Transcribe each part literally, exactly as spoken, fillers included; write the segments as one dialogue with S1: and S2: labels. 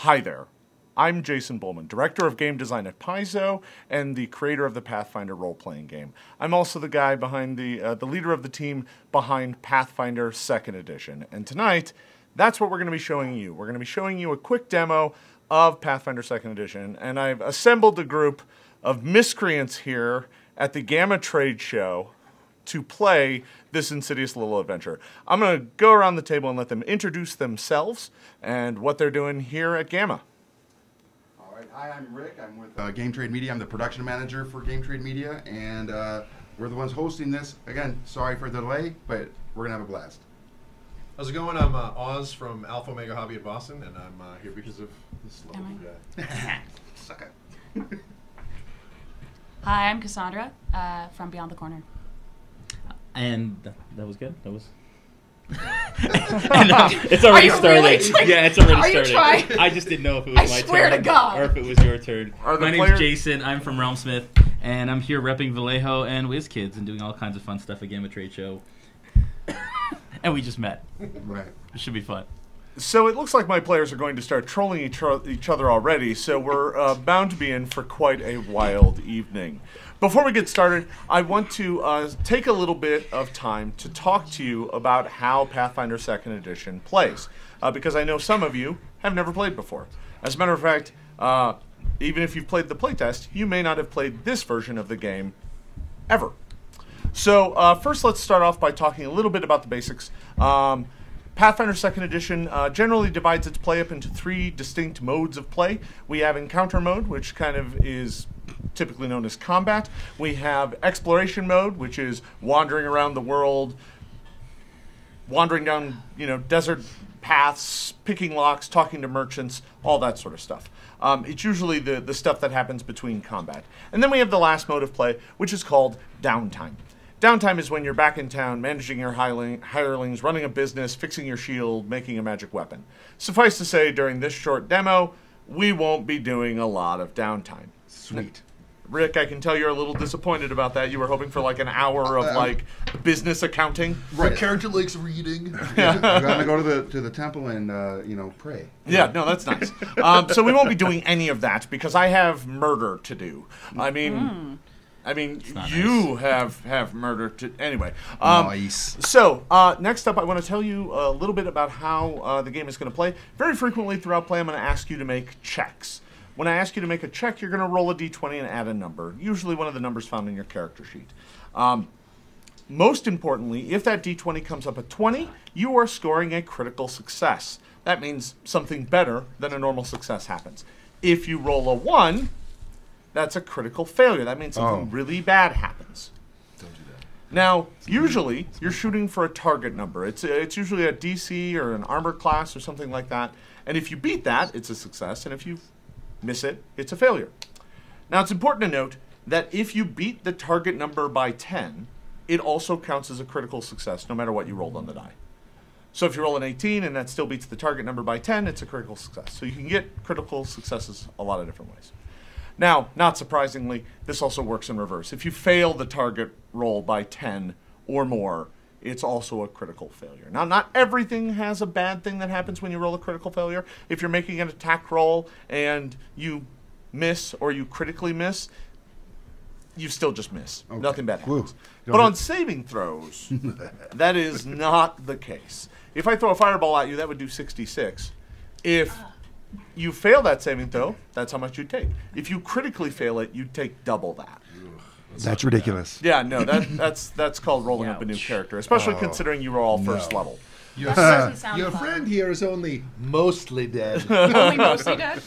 S1: Hi there. I'm Jason Bulmahn, Director of Game Design at Paizo and the creator of the Pathfinder role-playing game. I'm also the guy behind the, uh, the leader of the team behind Pathfinder second Edition. And tonight, that's what we're going to be showing you. We're going to be showing you a quick demo of Pathfinder second Edition, and I've assembled a group of miscreants here at the GAMA trade show to play this insidious little adventure. I'm going to go around the table and let them introduce themselves and what they're doing here at GAMA.
S2: All right. Hi, I'm Rick. I'm with uh, Game Trade Media. I'm the production manager for Game Trade Media, and uh, we're the ones hosting this. Again, sorry for the delay, but we're going to have a blast.
S3: How's it going? I'm uh, Oz from Alpha Omega Hobby at Boston, and I'm uh, here because of this lovely guy.
S2: Suck it.
S4: Hi, I'm Cassandra uh, from Beyond the Corner.
S5: And th that was good. That was. and, uh, it's already started. Really? Yeah, it's already
S4: Are
S5: started.
S4: You
S5: I just didn't know if it was
S4: I
S5: my
S4: swear
S5: turn
S4: to God.
S5: or if it was your turn.
S1: Are the
S5: My
S1: players...
S5: name's Jason. I'm from Realmsmith, and I'm here repping Vallejo and WizKids and doing all kinds of fun stuff at Gamma Trade Show. And we just met.
S2: Right.
S5: It should be fun.
S1: So it looks like my players are going to start trolling each, each other already, so we're uh, bound to be in for quite a wild evening. Before we get started, I want to uh, take a little bit of time to talk to you about how Pathfinder second Edition plays, uh, because I know some of you have never played before. As a matter of fact, uh, even if you've played the playtest, you may not have played this version of the game ever. So uh, first, let's start off by talking a little bit about the basics. Um, Pathfinder second Edition uh, generally divides its play up into three distinct modes of play. We have Encounter Mode, which kind of is typically known as combat. We have Exploration Mode, which is wandering around the world, wandering down, you know, desert paths, picking locks, talking to merchants, all that sort of stuff. Um, it's usually the, the stuff that happens between combat. And then we have the last mode of play, which is called Downtime. Downtime is when you're back in town, managing your hireling, hirelings, running a business, fixing your shield, making a magic weapon. Suffice to say, during this short demo, we won't be doing a lot of downtime.
S2: Sweet.
S1: Rick, I can tell you're a little disappointed about that. You were hoping for like an hour of like business accounting.
S3: Right. My character likes reading.
S2: Yeah. I'm gonna go to the to the temple and uh, you know, pray.
S1: Yeah, no, that's nice. um, so we won't be doing any of that because I have murder to do. I mean. Mm. I mean, you nice. have have murder to anyway. Um,
S2: nice.
S1: So uh, next up, I want to tell you a little bit about how uh, the game is going to play. Very frequently throughout play, I'm going to ask you to make checks. When I ask you to make a check, you're going to roll a d twenty and add a number, usually one of the numbers found in your character sheet. Um, most importantly, if that d twenty comes up at twenty, you are scoring a critical success. That means something better than a normal success happens. If you roll a one, that's a critical failure. That means something oh. really bad happens.
S3: Don't do that.
S1: Now, usually, you're shooting for a target number. It's, it's usually a D C or an armor class or something like that. And if you beat that, it's a success. And if you miss it, it's a failure. Now, it's important to note that if you beat the target number by ten, it also counts as a critical success, no matter what you rolled on the die. So if you roll an eighteen and that still beats the target number by ten, it's a critical success. So you can get critical successes a lot of different ways. Now, not surprisingly, this also works in reverse. If you fail the target roll by ten or more, it's also a critical failure. Now, not everything has a bad thing that happens when you roll a critical failure. If you're making an attack roll and you miss or you critically miss, you still just miss. Okay. Nothing bad happens. But on saving throws, that is not the case. If I throw a fireball at you, that would do sixty-six. If you fail that saving throw, that's how much you'd take. If you critically fail it, you'd take double that.
S2: Ugh, that's that's ridiculous.
S1: Yeah, no, that, that's that's called rolling
S5: Ouch.
S1: up a new character, especially oh, considering you were all
S2: no.
S1: first level.
S3: Your,
S4: your
S3: friend here is only mostly dead.
S4: Only mostly dead?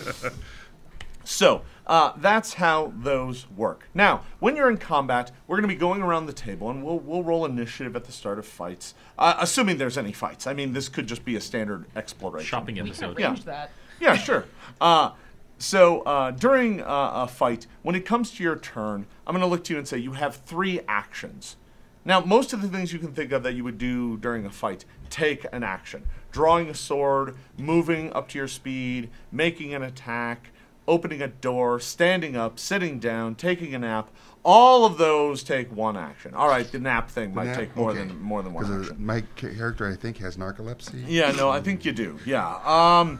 S1: So, uh, that's how those work. Now, when you're in combat, we're going to be going around the table, and we'll, we'll roll initiative at the start of fights, uh, assuming there's any fights. I mean, this could just be a standard exploration.
S5: Shopping
S4: We
S5: episode.
S4: can arrange
S1: Yeah.
S4: that.
S1: Yeah, sure. Uh, so uh, during uh, a fight, when it comes to your turn, I'm going to look to you and say you have three actions. Now, most of the things you can think of that you would do during a fight take an action. Drawing a sword, moving up to your speed, making an attack, opening a door, standing up, sitting down, taking a nap. All of those take one action. All right, the nap thing
S2: The
S1: might
S2: nap?
S1: take more
S2: Okay.
S1: than more than one
S2: Because
S1: action.
S2: my character, I think, has narcolepsy.
S1: Yeah, no, I think you do. Yeah. Um,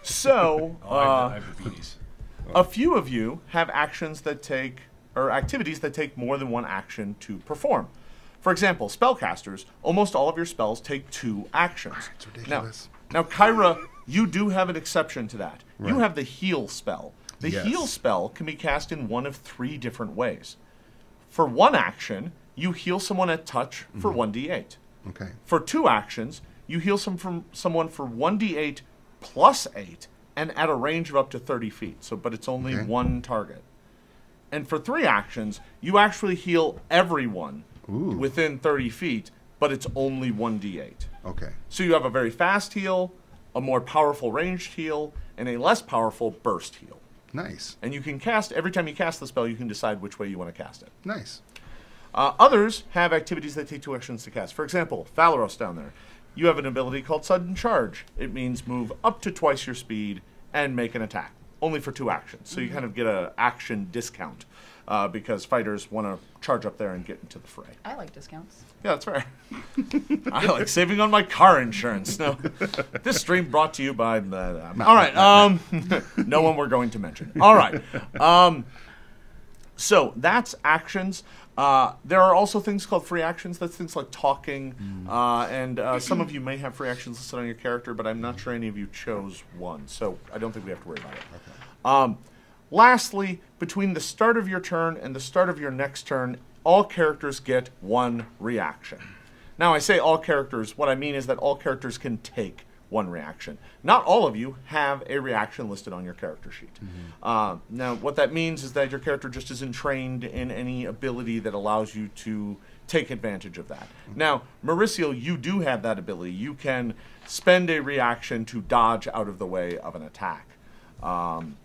S1: So,
S3: Oh, I have,
S1: uh,
S3: the, I have the beanies.
S1: a few of you have actions that take, or activities that take more than one action to perform. For example, spellcasters, almost all of your spells take two actions.
S2: It's ridiculous.
S1: Now, now, Kyra, you do have an exception to that. You
S2: Right.
S1: have the heal spell. The
S2: Yes.
S1: heal spell can be cast in one of three different ways. For one action, you heal someone at touch for one d eight.
S2: Okay.
S1: For two actions, you heal some from someone for one d eight plus eight and at a range of up to thirty feet. So, but it's only
S2: Okay.
S1: one target. And for three actions, you actually heal everyone
S2: Ooh.
S1: within thirty feet, but it's only one d eight.
S2: Okay.
S1: So you have a very fast heal, a more powerful ranged heal, and a less powerful burst heal.
S2: Nice.
S1: And you can cast, every time you cast the spell, you can decide which way you want to cast it.
S2: Nice.
S1: Uh, others have activities that take two actions to cast. For example, Valoros down there. You have an ability called Sudden Charge. It means move up to twice your speed and make an attack. Only for two actions. So you kind of get an action discount uh, because fighters want to charge up there and get into the fray.
S4: I like discounts.
S1: Yeah, that's fair. I like saving on my car insurance. No, this stream brought to you by the. Um, all right, um, no one we're going to mention. All right, um, so that's actions. Uh, there are also things called free actions. That's things like talking, uh, and uh, some of you may have free actions listed on your character, but I'm not sure any of you chose one, so I don't think we have to worry about it.
S2: Okay.
S1: Um, lastly, between the start of your turn and the start of your next turn, all characters get one reaction. Now, I say all characters. What I mean is that all characters can take one reaction. Not all of you have a reaction listed on your character sheet. Mm-hmm. uh, now, what that means is that your character just isn't trained in any ability that allows you to take advantage of that. Mm-hmm. Now, Mauricio, you do have that ability. You can spend a reaction to dodge out of the way of an attack. Um,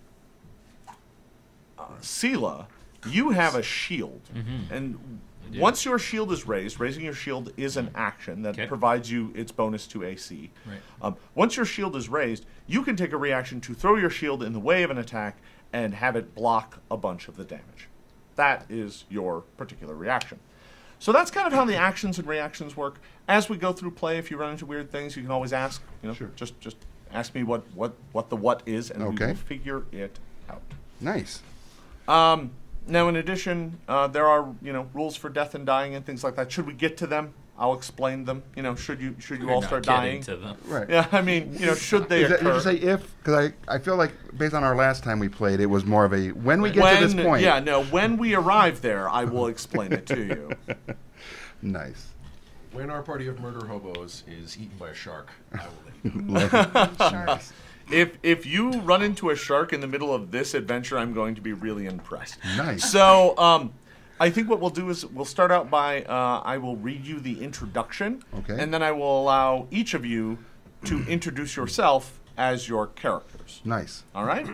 S1: uh, Sela, you have a shield,
S5: Mm-hmm.
S1: and
S5: do.
S1: once your shield is raised, raising your shield is an action that
S5: Okay.
S1: provides you its bonus to A C.
S5: Right.
S1: Um, once your shield is raised, you can take a reaction to throw your shield in the way of an attack and have it block a bunch of the damage. That is your particular reaction. So that's kind of how the actions and reactions work. As we go through play, if you run into weird things, you can always ask. You know,
S2: Sure.
S1: just just ask me what what what the what is, and we
S2: Okay.
S1: will figure it out.
S2: Nice.
S1: Um, now, in addition, uh, there are you know rules for death and dying and things like that. Should we get to them? I'll explain them. You know, should you should you
S5: We're
S1: all
S5: not
S1: start
S5: getting
S1: dying?
S5: to them.
S2: Right.
S1: Yeah, I mean, you know, should they
S2: Is that,
S1: occur?
S2: you say if? Because I, I feel like based on our last time we played, it was more of a when we get
S1: when,
S2: to this point.
S1: Yeah, no, when we arrive there, I will explain it to you.
S2: Nice.
S3: When our party of murder hobos is eaten by a shark, I will let you know.
S4: Sharks.
S1: If if you run into a shark in the middle of this adventure, I'm going to be really impressed.
S2: Nice.
S1: So, um, I think what we'll do is we'll start out by uh, I will read you the introduction,
S2: Okay.
S1: and then I will allow each of you to introduce yourself as your characters.
S2: Nice.
S1: All right?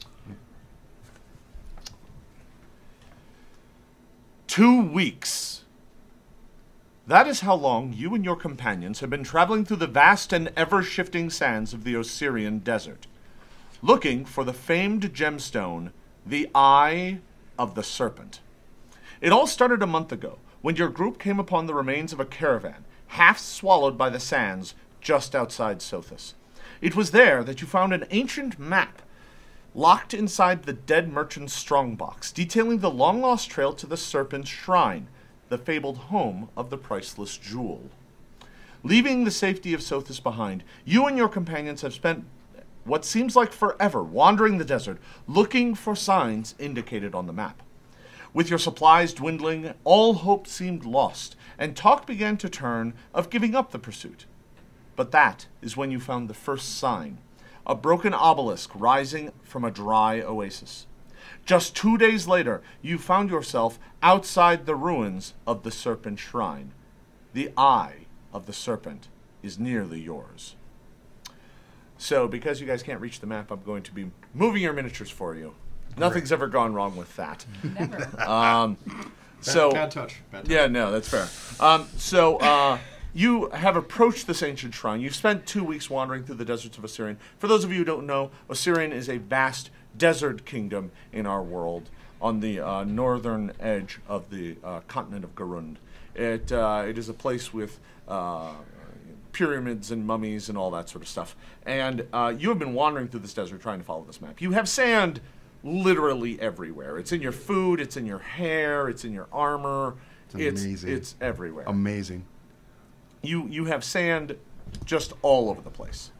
S1: Two weeks. That is how long you and your companions have been traveling through the vast and ever-shifting sands of the Osirian Desert, looking for the famed gemstone, the Eye of the Serpent. It all started a month ago, when your group came upon the remains of a caravan, half swallowed by the sands just outside Sothis. It was there that you found an ancient map, locked inside the dead merchant's strongbox, detailing the long-lost trail to the Serpent's Shrine, the fabled home of the priceless jewel. Leaving the safety of Sothis behind, you and your companions have spent what seems like forever wandering the desert, looking for signs indicated on the map. With your supplies dwindling, all hope seemed lost, and talk began to turn of giving up the pursuit. But that is when you found the first sign, a broken obelisk rising from a dry oasis. Just two days later, you found yourself outside the ruins of the Serpent Shrine. The Eye of the Serpent is nearly yours. So, because you guys can't reach the map, I'm going to be moving your miniatures for you. Nothing's ever gone wrong with that.
S4: Never.
S1: Um,
S3: Bad,
S1: so,
S3: bad touch. Bad touch.
S1: yeah, no, that's fair. Um, so, uh, you have approached this ancient shrine. You've spent two weeks wandering through the deserts of Osirian. For those of you who don't know, Osirian is a vast desert kingdom in our world on the uh, northern edge of the uh, continent of Garund. It, uh, it is a place with uh, pyramids and mummies and all that sort of stuff. And uh, you have been wandering through this desert trying to follow this map. You have sand literally everywhere. It's in your food, it's in your hair, it's in your armor.
S2: It's amazing.
S1: It's, it's everywhere.
S2: Amazing.
S1: You you have sand just all over the place.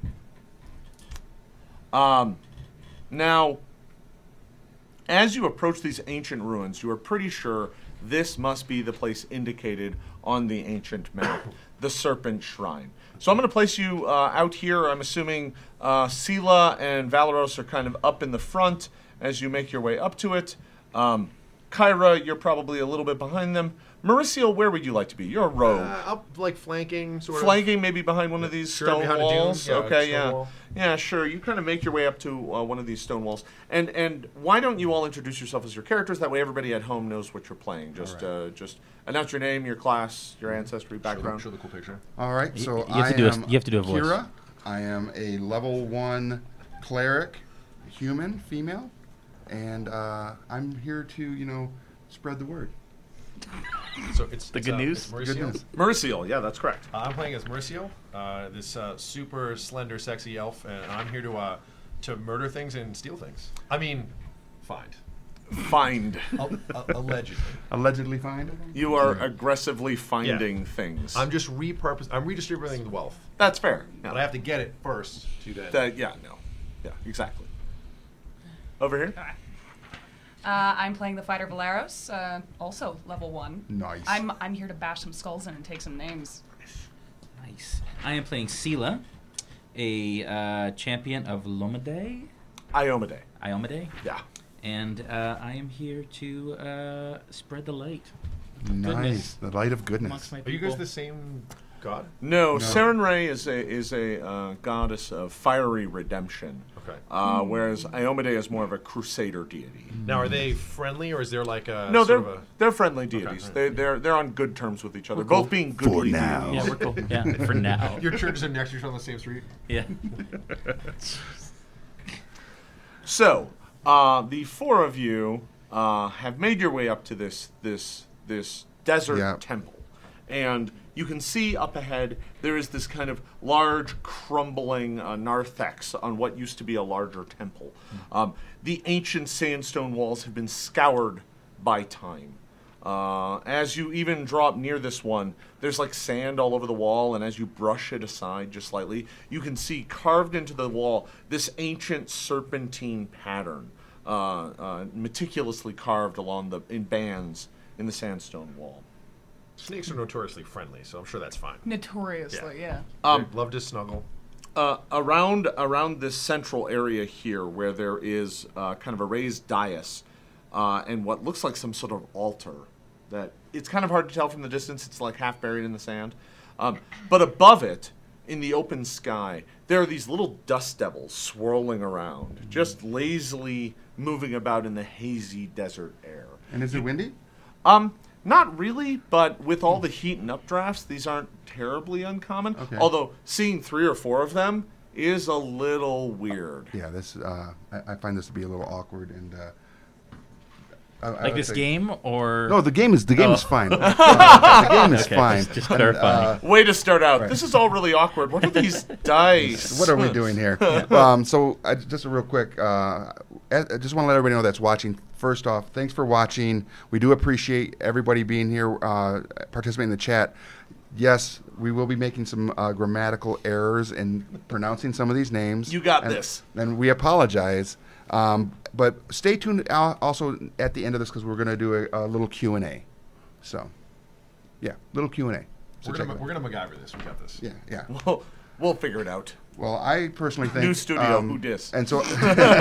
S1: Um, now, as you approach these ancient ruins, you are pretty sure this must be the place indicated on the ancient map, the Serpent Shrine. So I'm going to place you uh, out here. I'm assuming uh, Sela and Valeros are kind of up in the front as you make your way up to it. Um, Kyra, you're probably a little bit behind them. Mauricio, where would you like to be? You're a rogue.
S3: Uh, up like flanking, sort
S1: Flanking,
S3: of.
S1: maybe behind one of these
S3: Sure,
S1: stone
S3: behind a dune.
S1: walls.
S3: Yeah,
S1: okay,
S3: stone
S1: yeah,
S3: wall.
S1: yeah, sure. You kind of make your way up to uh, one of these stone walls, and and why don't you all introduce yourself as your characters? That way, everybody at home knows what you're playing. Just
S3: All right.
S1: uh, just announce your name, your class, your ancestry,
S3: Show the,
S1: background.
S3: show the cool picture.
S2: All right,
S5: You-
S2: so
S5: you have
S2: I
S5: to do a-
S2: am
S5: you have to do a voice.
S2: Kira. I am a level one cleric, human, female, and uh, I'm here to, you know, spread the word.
S3: So it's
S5: The
S3: it's,
S5: good
S3: uh,
S5: news?
S3: it's Mauricio.
S2: Good news.
S1: Mauricio, yeah, that's correct.
S3: Uh, I'm playing as Mauricio, uh, this uh, super slender, sexy elf, and I'm here to uh, to murder things and steal things. I mean, find.
S1: Find.
S3: Al- uh, allegedly.
S2: Allegedly find.
S1: You are aggressively finding
S3: Yeah.
S1: things.
S3: I'm just repurpose. I'm redistributing the wealth,
S1: That's fair. Yeah.
S3: but I have to get it first to then.
S1: That, yeah, no. Yeah, exactly. Over here?
S4: Uh, I'm playing the fighter Valeros, uh, also level one.
S2: Nice.
S4: I'm I'm here to bash some skulls in and take some names.
S5: Nice. I am playing Sela, a uh, champion of Lomade,
S1: Iomade.
S5: Iomade,
S1: Yeah.
S5: and uh, I am here to uh, spread the light
S2: Nice.
S5: Goodness.
S2: The light of goodness.
S5: amongst my
S3: Are you
S5: people.
S3: guys the same god?
S1: No,
S2: No.
S1: Seren Ray is a is a uh, goddess of fiery redemption.
S3: Okay.
S1: Uh, whereas Iomade is more of a crusader deity.
S3: Now, are they friendly, or is there like a
S1: No,
S3: sort
S1: they're
S3: of a?
S1: they're friendly deities.
S3: alright.
S1: They they're they're on good terms with each other,
S2: We're
S1: both
S2: cool
S1: being
S2: for
S1: goodly
S2: now.
S1: deities.
S5: Yeah, we're cool. Yeah, for now.
S3: Your churches are next to each other on the same street.
S5: Yeah.
S1: So, uh, the four of you uh, have made your way up to this this this desert
S2: Yeah.
S1: temple, and you can see up ahead there is this kind of large, crumbling uh, narthex on what used to be a larger temple. Um, the ancient sandstone walls have been scoured by time. Uh, as you even draw up near this one, there's like sand all over the wall, and as you brush it aside just slightly, you can see carved into the wall this ancient serpentine pattern, uh, uh, meticulously carved along the in bands in the sandstone wall.
S3: Snakes are notoriously friendly, so I'm sure that's fine.
S4: Notoriously, yeah.
S1: Um,
S3: They love to snuggle.
S1: Uh, around around this central area here, where there is uh, kind of a raised dais uh, and what looks like some sort of altar, that it's kind of hard to tell from the distance. It's like half buried in the sand. Um, but above it, in the open sky, there are these little dust devils swirling around, just lazily moving about in the hazy desert air.
S2: And is it windy?
S1: Um, not really, but with all the heat and updrafts, these aren't terribly uncommon.
S2: Okay.
S1: Although seeing three or four of them is a little weird.
S2: Yeah, this uh, I, I find this to be a little awkward and. Uh, I, I
S5: Like
S2: would
S5: this
S2: say-
S5: game, or
S2: No, the game is the game
S5: Oh.
S2: is fine. Uh, the game is
S5: Okay,
S2: fine.
S5: just- just
S2: And,
S5: clarifying.
S2: uh,
S1: Way to start out.
S2: Right.
S1: This is all really awkward. What are these dice?
S2: What are we doing here? um, so, uh, just a real quick, uh, I I just want to let everybody know that's watching. First off, thanks for watching. We do appreciate everybody being here, uh, participating in the chat. Yes, we will be making some uh, grammatical errors in pronouncing some of these names.
S1: You got
S2: and,
S1: this.
S2: And we apologize. Um, but stay tuned al- also at the end of this because we're going to do a, a little Q and A. So, yeah, little Q and A. So
S3: We're
S2: check
S3: gonna
S2: it out.
S3: we're gonna MacGyver this. We got this.
S2: Yeah, yeah.
S1: We'll, we'll figure it out.
S2: Well, I personally think
S1: New studio,
S2: um,
S1: who dis?
S2: And so,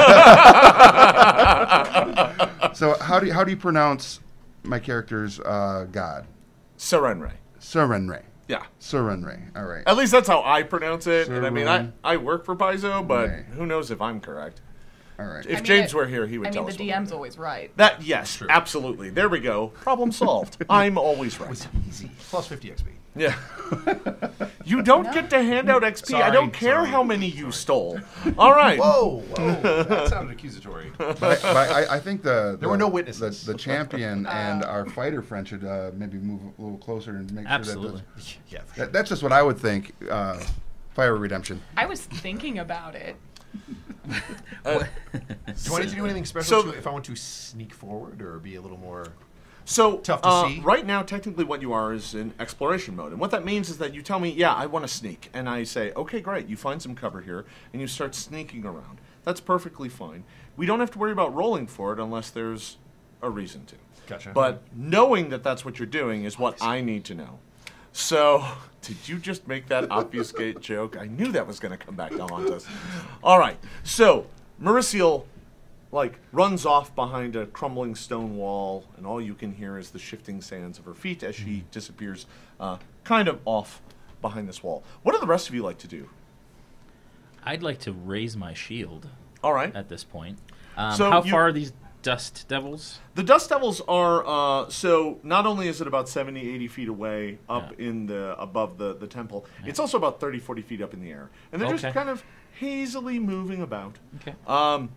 S2: so how do you, how do you pronounce my character's uh, god?
S1: Serenray.
S2: Serenray.
S1: Yeah.
S2: Serenray. All right.
S1: At least that's how I pronounce it. And I mean, I,
S2: Seren-
S1: I work for Paizo, but
S2: Ray.
S1: who knows if I'm correct.
S2: All right.
S1: If
S4: I mean,
S1: James
S4: I-
S1: were here, he would
S4: I
S1: tell
S4: mean,
S1: us.
S4: the
S1: what
S4: D M's
S1: we're doing.
S4: always right.
S1: That, yes,
S3: True.
S1: absolutely. There we go. Problem solved. I'm always right.
S3: Easy. Plus fifty X P.
S1: Yeah. You don't
S4: No.
S1: get to hand out X P. I
S3: Sorry,
S1: don't care
S3: sorry.
S1: how many you stole. All right.
S3: Whoa, whoa, that sounded accusatory.
S2: But I, but I, I think the,
S3: There were
S2: the-
S3: no witnesses.
S2: The, the champion and our fighter friend should uh, maybe move a little closer and make
S5: Absolutely.
S2: sure that,
S3: Yeah, for
S2: the,
S3: sure.
S2: that that's just what I would think. Uh, Fire Redemption.
S4: I was thinking about it.
S1: Uh,
S3: Do I need to do anything special
S1: So-
S3: to, if I want to sneak forward or be a little more?
S1: So
S3: Tough to
S1: uh,
S3: see.
S1: right now, technically, what you are is in exploration mode, and what that means is that you tell me, "Yeah, I want to sneak," and I say, "Okay, great." You find some cover here, and you start sneaking around. That's perfectly fine. We don't have to worry about rolling for it unless there's a reason to.
S3: Gotcha.
S1: But knowing that that's what you're doing is what I need to know. So, did you just make that obfuscate joke? I knew that was going to come back to haunt us. All right. So, Mauricio, like, runs off behind a crumbling stone wall, and all you can hear is the shifting sands of her feet as she disappears uh, kind of off behind this wall. What do the rest of you like to do?
S5: I'd like to raise my shield
S1: All right.
S5: at this point. Um,
S1: So
S5: how
S1: you-
S5: far are these dust devils?
S1: The Dust Devils are, uh, so not only is it about seventy, eighty feet away up
S5: Yeah.
S1: in the, above the, the temple, it's also about thirty, forty feet up in the air. And they're just
S5: Okay.
S1: kind of hazily moving about.
S5: Okay.
S1: Um,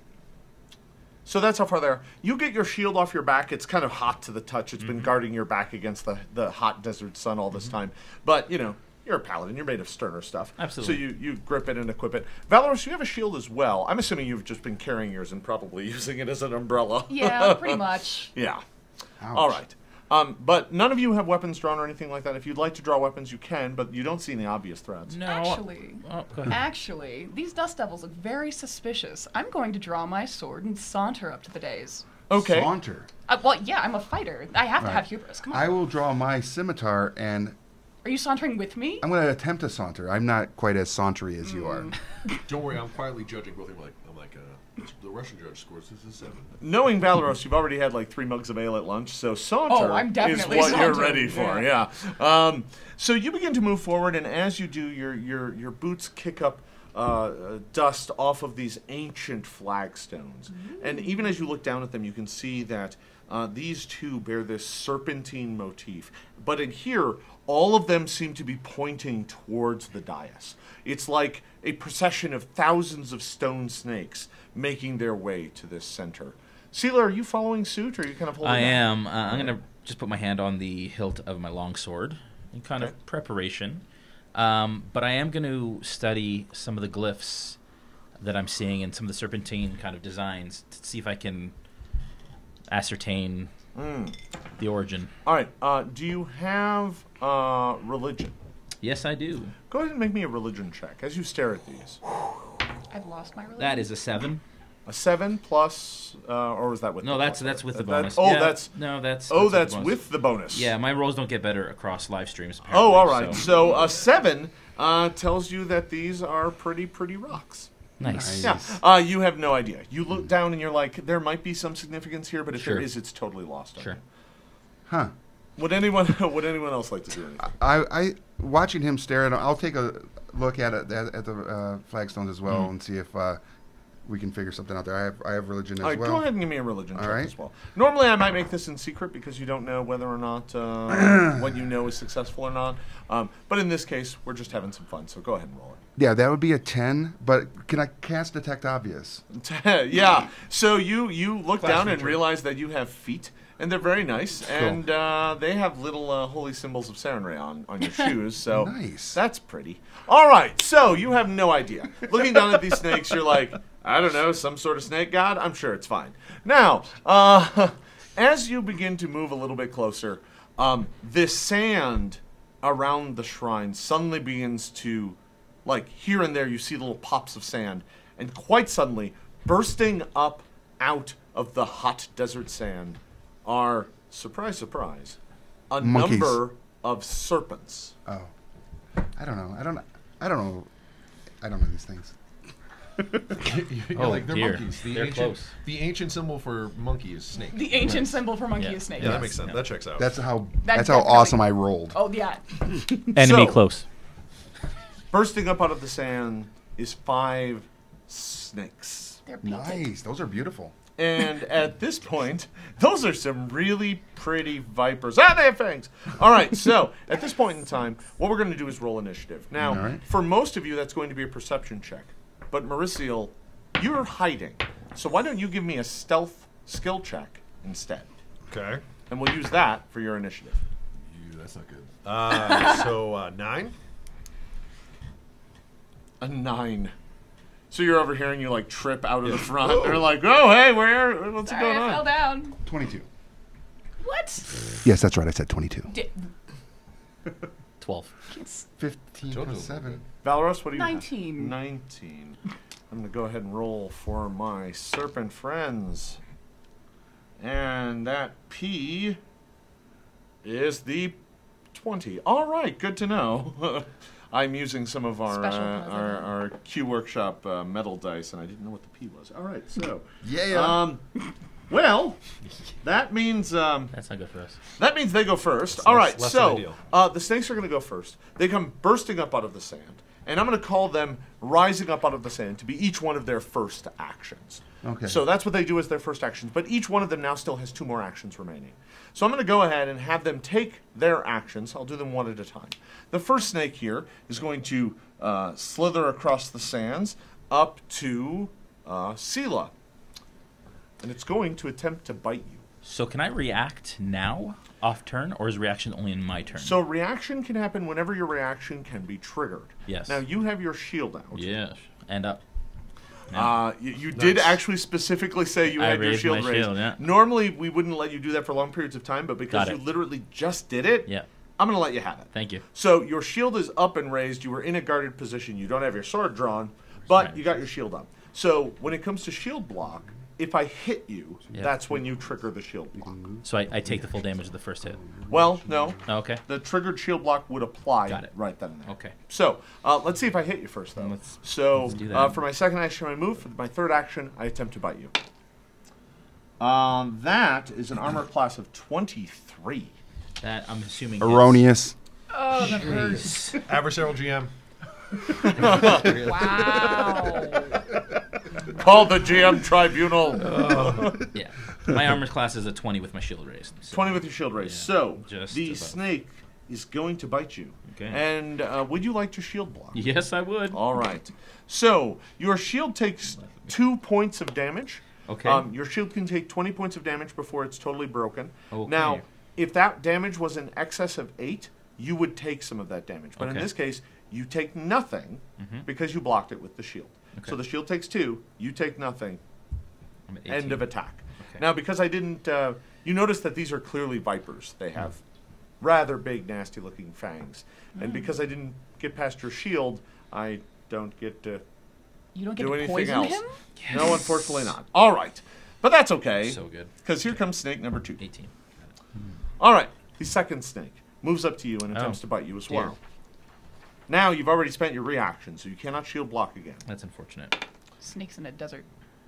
S1: so that's how far they are. You get your shield off your back. It's kind of hot to the touch. It's been guarding your back against the, the hot desert sun all this time. But, you know, you're a paladin. You're made of sterner stuff.
S5: Absolutely.
S1: So you, you grip it and equip it. Valoris, you have a shield as well. I'm assuming you've just been carrying yours and probably using it as an umbrella.
S4: Yeah, pretty much.
S1: Yeah.
S2: Ouch.
S1: All right. Um, but none of you have weapons drawn or anything like that. If you'd like to draw weapons, you can, but you don't see any obvious threats.
S5: No.
S4: Actually,
S5: Oh, go ahead.
S4: actually, these dust devils look very suspicious. I'm going to draw my sword and saunter up to the days.
S1: Okay.
S2: Saunter.
S4: Uh, well, yeah, I'm a fighter. I have to
S2: Right.
S4: have hubris. Come on.
S2: I will draw my scimitar, and
S4: Are you sauntering with me?
S2: I'm going to attempt to saunter. I'm not quite as sauntery as you are.
S3: Don't worry, I'm quietly judging both of them. Like I'm like uh, the Russian judge scores this is seven.
S1: Knowing Valoros, you've already had like three mugs of ale at lunch, so saunter
S4: Oh, I'm definitely
S1: is what you're
S4: sauntering,
S1: ready for.
S4: yeah.
S1: Yeah. Um, so you begin to move forward, and as you do, your your your boots kick up uh, uh, dust off of these ancient flagstones, and even as you look down at them, you can see that uh, these two bear this serpentine motif. But in here, all of them seem to be pointing towards the dais. It's like a procession of thousands of stone snakes making their way to this center. Seela, are you following suit, or are you kind of holding
S5: I
S1: on?
S5: am. Uh, I'm going to just put my hand on the hilt of my long sword in kind
S1: Okay.
S5: of preparation. Um, but I am going to study some of the glyphs that I'm seeing and some of the serpentine kind of designs to see if I can ascertain
S1: Mm.
S5: the origin.
S1: All right. Uh, do you have uh, religion?
S5: Yes, I do.
S1: Go ahead and make me a religion check as you stare at these.
S4: I've lost my religion.
S5: That is a seven.
S1: A seven plus, uh, or was that with?
S5: No,
S1: the
S5: that's
S1: plus?
S5: that's with the
S1: Uh, that-
S5: bonus.
S1: oh,
S5: Yeah,
S1: that's
S5: no, that's
S1: oh,
S5: with the
S1: that's
S5: bonus.
S1: with the bonus.
S5: Yeah, my rolls don't get better across live streams.
S1: Oh,
S5: apparently,
S1: all right.
S5: So.
S1: So a seven uh, tells you that these are pretty, pretty rocks.
S5: Nice.
S1: Yeah. Uh, you have no idea. You look down and you're like, there might be some significance here, but if there
S5: Sure.
S1: is, it's totally lost on
S5: Sure.
S1: you.
S2: Huh.
S1: Would anyone would anyone else like to do anything?
S2: I, I watching him stare at him, I'll take a look at it at, at the uh, flagstones as well
S5: Mhm.
S2: and see if uh, we can figure something out there. I have I have religion as
S1: All right,
S2: well.
S1: go ahead and give me a religion
S2: All
S1: check
S2: right.
S1: as well. Normally, I might make this in secret because you don't know whether or not uh, what you know is successful or not. Um, but in this case, we're just having some fun, so go ahead and roll it.
S2: Yeah, that would be a ten. But can I cast detect obvious?
S1: Yeah. So you you look
S3: Class
S1: down and
S3: feature.
S1: realize that you have feet, and they're very nice, and uh, they have little uh, holy symbols of Sarenrae on on your shoes. So
S2: Nice.
S1: that's pretty. All right. So you have no idea. Looking down at these snakes, you're like, I don't know, some sort of snake god. I'm sure it's fine. Now, uh, as you begin to move a little bit closer, um, this sand around the shrine suddenly begins to, like here and there, you see little pops of sand, and quite suddenly, bursting up out of the hot desert sand are, surprise, surprise, a
S2: Monkeys.
S1: number of serpents.
S2: Oh, I don't know. I don't. I don't know. I don't know these things.
S3: You're
S5: Oh,
S3: like they're
S5: dear.
S3: monkeys. The
S5: They're
S3: ancient,
S5: close.
S3: The ancient symbol for monkey is snake.
S4: The ancient symbol for monkey
S5: Yeah.
S4: is snake.
S3: yeah, that
S4: yes.
S3: makes sense.
S5: Yeah.
S3: That checks out.
S2: That's how.
S4: That
S2: that's how
S4: definitely-
S2: awesome I rolled.
S4: Oh yeah.
S5: Enemy
S1: So-
S5: close.
S1: Bursting up out of the sand is five snakes.
S4: They're painted.
S2: Nice. Those are beautiful.
S1: And at this point, those are some really pretty vipers. Ah, they have fangs. All right, so at this point in time, what we're going to do is roll initiative. Now,
S2: All right.
S1: for most of you, that's going to be a perception check. But Mauricio, you're hiding. So why don't you give me a stealth skill check instead?
S3: Okay.
S1: And we'll use that for your initiative.
S3: You, that's not good. Uh, so uh, nine.
S1: A nine. So you're over here and you like trip out of the front. They're like, oh, hey, where? What's
S4: Sorry,
S1: going
S4: I fell
S1: on?
S4: down.
S2: twenty-two.
S4: What?
S2: Yes, that's right. I said twenty-two.
S4: Di-
S5: twelve.
S2: fifteen
S3: Told
S2: plus
S3: you.
S2: seven.
S1: Valoros, what do you
S4: nineteen.
S1: have? nineteen. I'm going to go ahead and roll for my serpent friends. And that P is the twenty. All right, good to know. I'm using some of our uh,
S4: Special
S1: our,
S4: president.
S1: our Q Workshop uh, metal dice, and I didn't know what the P was. All right, so
S2: Yeah.
S1: um, well, that means um,
S5: That's not good for us.
S1: that means they go first. All
S3: less-
S1: right,
S3: less than
S1: so
S3: ideal.
S1: uh, the snakes are going to go first. They come bursting up out of the sand, and I'm going to call them rising up out of the sand to be each one of their first actions.
S2: Okay.
S1: So that's what they do as their first actions, but each one of them now still has two more actions remaining. So I'm going to go ahead and have them take their actions. I'll do them one at a time. The first snake here is going to uh, slither across the sands up to uh, Sela, and it's going to attempt to bite you.
S5: So can I react now, off turn, or is reaction only in my turn?
S1: So reaction can happen whenever your reaction can be triggered.
S5: Yes.
S1: Now you have your shield out.
S5: Yes. And up.
S1: Uh, you you did actually specifically say you
S5: I
S1: had your
S5: raised
S1: shield
S5: my
S1: raised.
S5: shield, yeah.
S1: Normally we wouldn't let you do that for long periods of time, but because
S5: Got
S1: you
S5: it.
S1: literally just did it,
S5: Yeah.
S1: I'm going to let you have it.
S5: Thank you.
S1: So your shield is up and raised. You were in a guarded position. You don't have your sword drawn, but
S5: Right.
S1: you got your shield up. So when it comes to shield block, if I hit you,
S5: Yeah.
S1: that's when you trigger the shield block.
S5: So I, I take the full damage of the first hit.
S1: Well, no.
S5: Oh, okay.
S1: The triggered shield block would apply
S5: Got it.
S1: right then and there.
S5: Okay.
S1: So uh, let's see if I hit you first, though.
S5: Let's-
S1: so
S5: let's do that.
S1: uh, for my second action, I move. For my third action, I attempt to bite you. Um, that is an armor class of twenty-three.
S5: That I'm assuming.
S2: Erroneous.
S4: Oh, that hurts.
S5: Is...
S3: Adversarial G M.
S4: Wow.
S1: Call the G M tribunal.
S5: yeah. My armor class is a twenty with my shield raised. So.
S1: twenty with your shield raised.
S5: Yeah,
S1: So
S5: just
S1: the
S5: above.
S1: snake is going to bite you.
S5: Okay.
S1: And uh, would you like to shield block?
S5: Yes, I would.
S1: All right. So your shield takes two points of damage.
S5: Okay.
S1: Um, your shield can take twenty points of damage before it's totally broken.
S5: Okay.
S1: Now, if that damage was in excess of eight, you would take some of that damage. But in
S5: Okay.
S1: this case, you take nothing
S5: Mhm.
S1: because you blocked it with the shield.
S5: Okay.
S1: So the shield takes two, you take nothing.
S5: I'm at
S1: End
S5: eighteen.
S1: of attack.
S5: Okay.
S1: Now, because I didn't, uh, you notice that these are clearly vipers. They have rather big, nasty-looking fangs. And because I didn't get past your shield, I don't get to
S4: You don't get
S1: do
S4: to
S1: anything
S4: poison
S1: else.
S4: him?
S1: No, unfortunately not. All right. But that's okay.
S5: So good.
S1: Because here comes snake number two.
S5: eighteen.
S1: All right. The second snake moves up to you and attempts
S5: Oh,
S1: to bite you as
S5: dear.
S1: well. Now you've already spent your reaction, so you cannot shield block again.
S5: That's unfortunate.
S4: Snakes in a desert,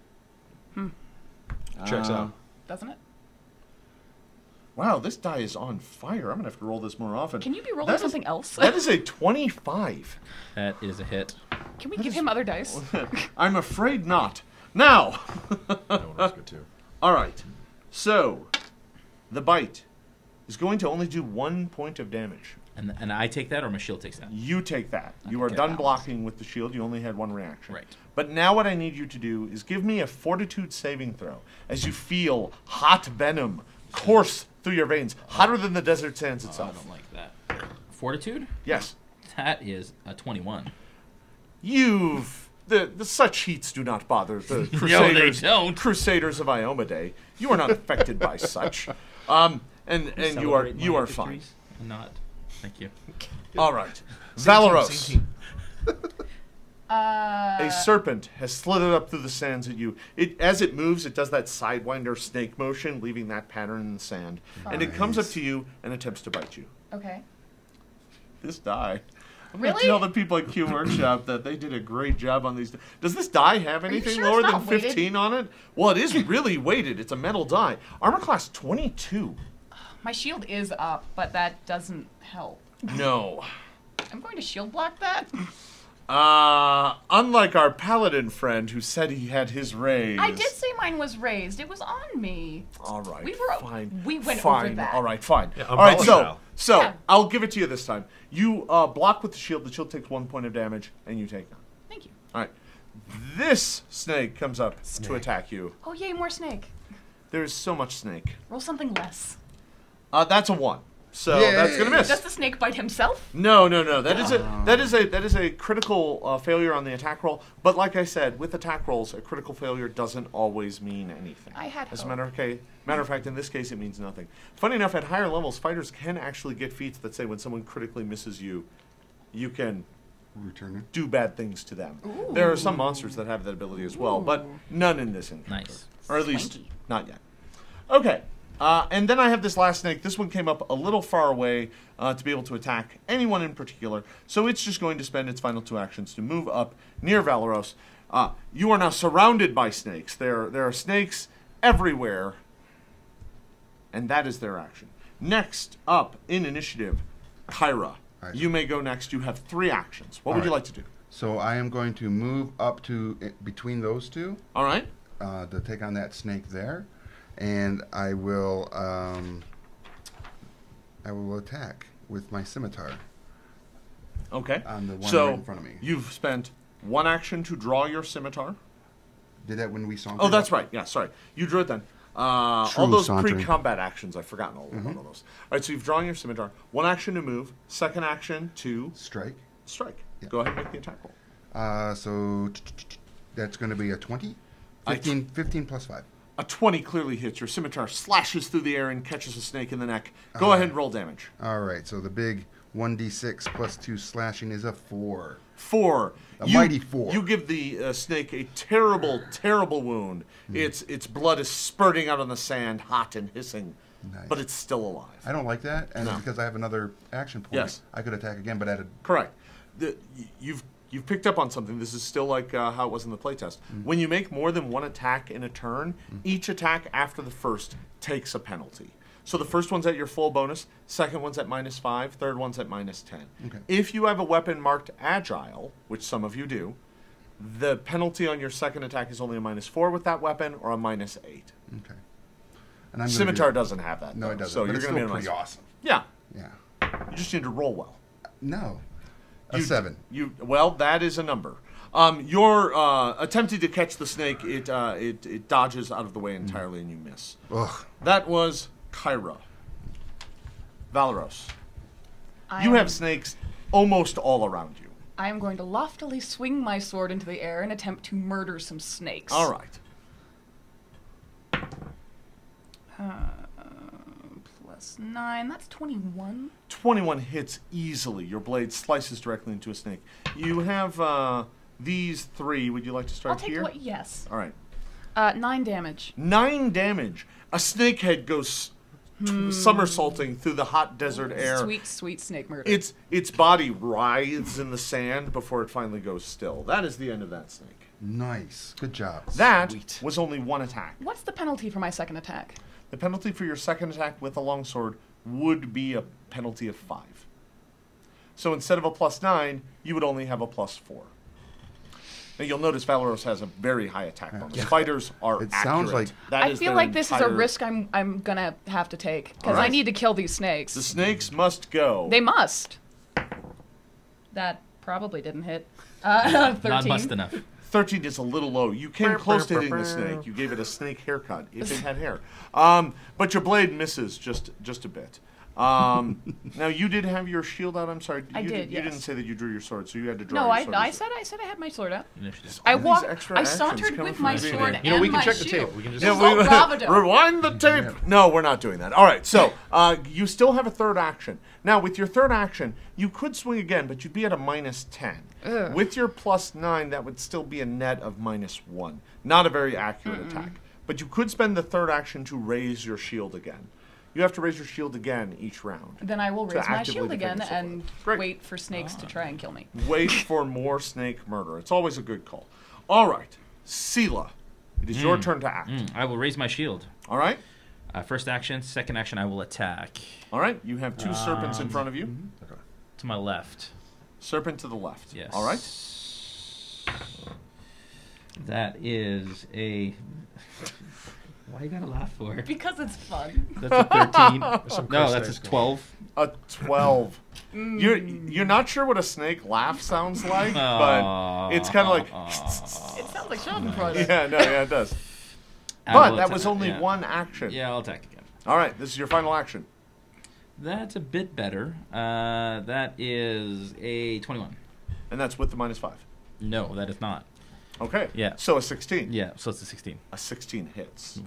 S3: Checks
S1: Uh,
S3: out.
S4: doesn't it?
S1: Wow, this die is on fire. I'm going to have to roll this more often.
S4: Can you be rolling
S1: That is-
S4: something else?
S1: That is a twenty-five.
S5: That is a hit.
S4: Can we give him other dice?
S1: I'm afraid not. Now,
S3: That one was good too.
S1: all right. So, the bite is going to only do one point of damage.
S5: And and I take that, or my shield takes that.
S1: You take that. You are
S5: Okay.
S1: done blocking with the shield. You only had one reaction.
S5: Right.
S1: But now what I need you to do is give me a fortitude saving throw as you feel hot venom course through your veins, hotter than the desert sands
S5: Oh, I
S1: itself.
S5: don't like that. Fortitude?
S1: Yes.
S5: That is a twenty-one.
S1: You've the, the such heats do not bother the
S5: No, they
S1: crusaders.
S5: don't.
S1: Crusaders of Ioma Day. You are not affected by such. Um, and and you are
S5: Celebrate
S1: you
S5: my
S1: are fine.
S5: victories? Not. Thank you.
S1: All right.
S3: Same team,
S1: Valoros.
S3: same team.
S4: Uh,
S1: A serpent has slithered up through the sands at you. It as it moves, it does that sidewinder snake motion, leaving that pattern in the sand. And it comes up to you and attempts to bite you.
S4: okay.
S1: This die. I'm going
S4: Really?
S1: to tell the people at Q Workshop that they did a great job on these. Does this die have
S4: you
S1: anything
S4: sure it's
S1: lower than
S4: not weighted?
S1: fifteen on it? Well, it is really weighted. It's a metal die. Armor class twenty-two.
S4: My shield is up, but that doesn't help.
S1: No.
S4: I'm going to shield block that.
S1: Uh, unlike our paladin friend who said he had his raise.
S4: I did say mine was raised. It was on me.
S1: All right.
S4: We were.
S1: Fine.
S4: We went
S1: fine.
S4: over that.
S1: All right. Fine.
S3: Yeah,
S1: All right.
S3: umbrella
S1: So,
S3: style.
S1: so
S4: Yeah.
S1: I'll give it to you this time. You uh, block with the shield. The shield takes one point of damage, and you take none.
S4: Thank you.
S1: All right. This snake comes up to
S3: Snake.
S1: attack you.
S4: Oh yay, more snake.
S1: There is so much snake.
S4: Roll something less.
S1: Uh, that's a one. So
S2: Yay.
S1: that's gonna miss.
S4: Does the snake bite himself?
S1: No, no, no. That is a that is a that is a critical uh, failure on the attack roll. But like I said, with attack rolls, a critical failure doesn't always mean anything.
S4: I had
S1: As a
S4: hope.
S1: matter of okay, matter of fact, in this case, it means nothing. Funny enough, at higher levels, fighters can actually get feats that say when someone critically misses you, you can
S2: Returning.
S1: do bad things to them. There are some monsters that have that ability as well, but none in this encounter.
S5: Nice.
S1: Or at least
S4: Swanky.
S1: not yet. Okay. Uh, and then I have this last snake. This one came up a little far away uh, to be able to attack anyone in particular. So it's just going to spend its final two actions to move up near Valeros. Uh, you are now surrounded by snakes. There, there are snakes everywhere. And that is their action. Next up in initiative, Kyra.
S2: Right.
S1: You may go next. You have three actions. What
S2: All
S1: would you
S2: right.
S1: like to do?
S2: So I am going to move up to i- between those two
S1: All right.
S2: uh, to take on that snake there, and I will um, I will attack with my scimitar
S1: Okay.
S2: on the one
S1: so
S2: right in front of me.
S1: you've spent one action to draw your scimitar.
S2: Did that when we saw?
S1: Oh, that's right. Yeah, sorry. You drew it then. Uh, all
S2: True
S1: those
S2: sauntering.
S1: pre-combat actions, I've forgotten all
S2: Mm-hmm.
S1: about all those. All right, so you've drawn your scimitar. One action to move. Second action to
S2: Strike.
S1: strike.
S2: Yeah.
S1: Go ahead and make the attack roll.
S2: Uh, so that's going to be a twenty.
S1: I-
S2: fifteen, fifteen plus five.
S1: A twenty clearly hits. Your scimitar slashes through the air and catches a snake in the neck. Go
S2: Uh,
S1: ahead and roll damage.
S2: All right. So the big one d six plus two slashing is a four.
S1: Four.
S2: A
S1: You-
S2: mighty four.
S1: You give the uh, snake a terrible, terrible wound.
S2: Hmm.
S1: Its its blood is spurting out on the sand, hot and hissing,
S2: Nice.
S1: but it's still alive.
S2: I don't like that, and
S1: No.
S2: because I have another action point,
S1: Yes.
S2: I could attack again, but at a
S1: Correct. The, y- you've you've picked up on something. This is still like uh, how it was in the playtest.
S2: Mm.
S1: When you make more than one attack in a turn, each attack after the first takes a penalty. So the first one's at your full bonus, second one's at minus five, third one's at minus ten.
S2: Okay.
S1: If you have a weapon marked agile, which some of you do, the penalty on your second attack is only a minus four with that weapon or a minus eight.
S2: okay. And I'm gonna
S1: Scimitar
S2: do-
S1: doesn't have that.
S2: No,
S1: though,
S2: it doesn't.
S1: So
S2: but
S1: you're
S2: it's
S1: going to
S2: still
S1: be
S2: pretty
S1: minus
S2: awesome.
S1: Yeah.
S2: Yeah.
S1: You just need to roll well.
S2: No. A
S1: You-
S2: seven.
S1: You well, that is a number. Um, you're uh, attempting to catch the snake. It, uh, it it dodges out of the way entirely, and you miss.
S2: Ugh.
S1: That was Kyra. Valeros.
S4: I
S1: You
S4: am-
S1: have snakes almost all around you.
S4: I am going to loftily swing my sword into the air and attempt to murder some snakes.
S1: All right.
S4: Uh, plus nine. That's twenty-one.
S1: twenty-one hits easily. Your blade slices directly into a snake. You have uh, these three. Would you like to
S4: I'll
S1: start
S4: take
S1: here?
S4: what? Yes.
S1: All right.
S4: Uh, nine damage.
S1: Nine damage. A snake head goes t- somersaulting through the hot desert air.
S4: Sweet, sweet snake murder.
S1: Its its body writhes in the sand before it finally goes still. That is the end of that snake.
S2: Nice. Good job.
S1: That
S5: Sweet.
S1: was only one attack.
S4: What's the penalty for my second attack?
S1: The penalty for your second attack with a longsword would be a penalty of five. So instead of a plus nine, you would only have a plus four. Now you'll notice Valeros has a very high attack bonus.
S2: Yeah.
S1: Fighters are
S2: It sounds
S1: accurate.
S2: like-
S1: That
S4: I
S1: is
S4: feel
S1: their
S4: like this is a
S1: entire-
S4: risk I'm I'm gonna have to take because I
S1: Alright.
S4: need to kill these snakes.
S1: The snakes must go.
S4: They must. That probably didn't hit. Uh, thirteen.
S5: Not must enough.
S1: thirteen is a little low. You came close to hitting the snake. You gave it a snake haircut, if it had hair. Um, but your blade misses just just a bit. Um, now, you did have your shield out. I'm sorry.
S4: I
S1: you
S4: did,
S1: You
S4: yes.
S1: didn't say that you drew your sword, so you had to draw
S4: No,
S1: your
S4: I,
S1: sword.
S4: I
S1: as-
S4: said I said I had my sword out.
S5: Initiative.
S4: I
S1: All these
S4: walked.
S1: extra
S4: I
S1: actions
S4: sauntered
S1: coming
S4: with
S1: from
S4: my
S1: you.
S4: sword
S3: You know,
S4: and
S3: we can
S4: my
S3: check the
S4: shield.
S3: tape. We can just.
S1: Yeah,
S4: Oh,
S1: we-
S4: bravado.
S1: rewind the tape. No, we're not doing that. All right, so uh, you still have a third action. Now, with your third action, you could swing again, but you'd be at a minus ten.
S4: Ugh.
S1: With your plus nine, that would still be a net of minus one. Not a very accurate attack. But you could spend the third action to raise your shield again. You have to raise your shield again each round.
S4: Then I will
S1: To
S4: raise my
S1: actively
S4: shield
S1: defend
S4: again
S1: yourself
S4: and
S1: with it. Great.
S4: wait for snakes to try and kill me.
S1: Wait for more snake murder. It's always a good call. All right, Sela, it is your turn to act.
S5: Mm, I will raise my shield.
S1: All right?
S5: Uh, first action. Second action, I will attack.
S1: All right, you have two serpents in
S5: Um,
S1: front of you.
S5: To my left.
S1: Serpent to the left.
S5: Yes.
S1: All right.
S5: That is a. Why you gotta laugh for?
S4: Because it's fun.
S5: That's a thirteen.
S3: Some
S5: No,
S3: Chris
S5: that's
S3: dice
S5: a
S3: going.
S5: twelve.
S1: A twelve. You're you're not sure what a snake laugh sounds like, but it's kind of like.
S4: It sounds like Schadenfreude.
S1: Yeah, no, yeah, it does.
S5: I
S1: But
S5: will
S1: that
S5: attack-
S1: was only
S5: yeah.
S1: one action.
S5: Yeah, I'll attack again.
S1: All right, this is your final action.
S5: That's a bit better. Uh, that is a twenty-one.
S1: And that's with the minus five.
S5: No, that is not.
S1: Okay.
S5: Yeah.
S1: So a sixteen.
S5: Yeah, so it's a sixteen.
S1: A sixteen hits.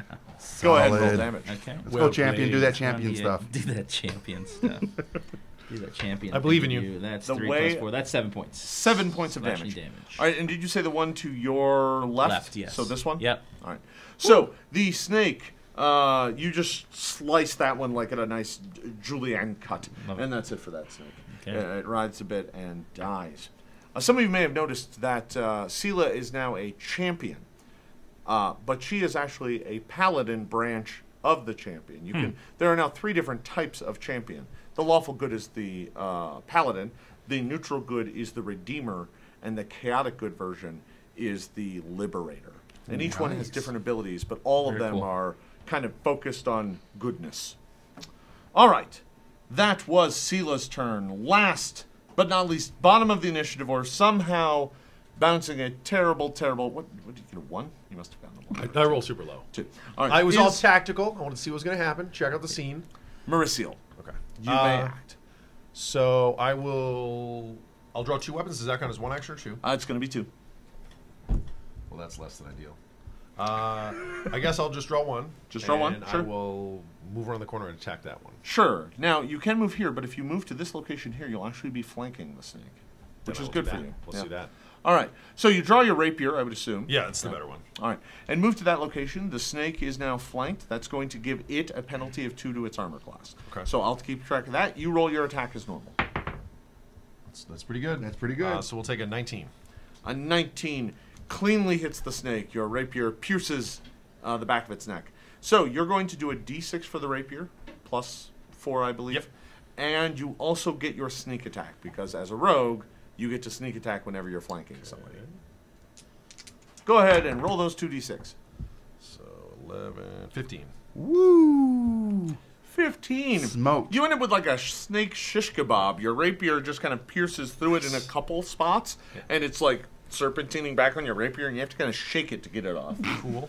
S1: Go ahead and roll
S2: Solid.
S1: damage.
S5: Okay.
S2: Let's go, champion. Do that champion
S5: Yeah,
S2: stuff.
S5: Do that champion stuff. Do that champion.
S3: I believe in
S5: thing
S3: you.
S5: That's
S1: The
S5: three
S1: way-
S5: plus four. That's seven points.
S1: Seven points of
S5: Slashing
S1: damage.
S5: damage.
S1: All right, and did you say the one to your left?
S5: Left, yes.
S1: So this one?
S5: Yep.
S1: All right. So the snake, uh, you just slice that one like at a nice julienne cut.
S5: Love it.
S1: And that's it for that snake.
S5: Okay.
S1: Uh, it rides a bit and dies. Uh, some of you may have noticed that uh, Sela is now a champion. Uh, but she is actually a paladin branch of the champion. You
S5: Hmm.
S1: can. There are now three different types of champion. The lawful good is the uh, paladin. The neutral good is the redeemer, and the chaotic good version is the liberator. And each one has
S2: Nice.
S1: different abilities, but all of
S5: Very
S1: them
S5: cool.
S1: are kind of focused on goodness. All right, that was Sela's turn. Last but not least, bottom of the initiative order, somehow bouncing a terrible, terrible. What? What did you get? A one? You must have gotten a one.
S3: I, I roll super low.
S1: Two. All right.
S3: I was all
S1: is
S3: tactical. I wanted to see what was going to happen. Check out the scene.
S1: Marisiel.
S3: Okay.
S1: You
S3: Uh,
S1: may act.
S3: So I will. I'll draw two weapons. Does that count as one action or two?
S1: Uh, it's going to be two.
S3: Well, that's less than ideal. Uh, I guess I'll just draw one.
S1: Just draw one,
S3: and
S1: sure.
S3: I will move around the corner and attack that one.
S1: Sure. Now you can move here, but if you move to this location here, you'll actually be flanking the snake, which
S3: Then
S1: is
S3: I'll
S1: good
S3: do
S1: for
S3: that.
S1: you.
S3: Let's
S1: Yeah.
S3: do that.
S1: All right. So you draw your rapier, I would assume.
S3: Yeah, it's the better one.
S1: All right. And move to that location. The snake is now flanked. That's going to give it a penalty of two to its armor class.
S3: Okay.
S1: So I'll keep track of that. You roll your attack as normal.
S3: That's, that's pretty good.
S2: That's pretty good.
S3: Uh, so we'll take a nineteen.
S1: A nineteen cleanly hits the snake. Your rapier pierces uh, the back of its neck. So you're going to do a d six for the rapier, plus four, I believe.
S3: Yep.
S1: And you also get your sneak attack, because as a rogue, you get to sneak attack whenever you're flanking somebody. Go ahead and roll those two d six.
S3: So eleven, fifteen.
S2: Woo!
S1: fifteen.
S2: Smoked.
S1: You end up with like a sh- snake shish kebab. Your rapier just kind of pierces through it in a couple spots,
S3: Yeah.
S1: and it's like serpentining back on your rapier, and you have to kind of shake it to get it off.
S3: Cool.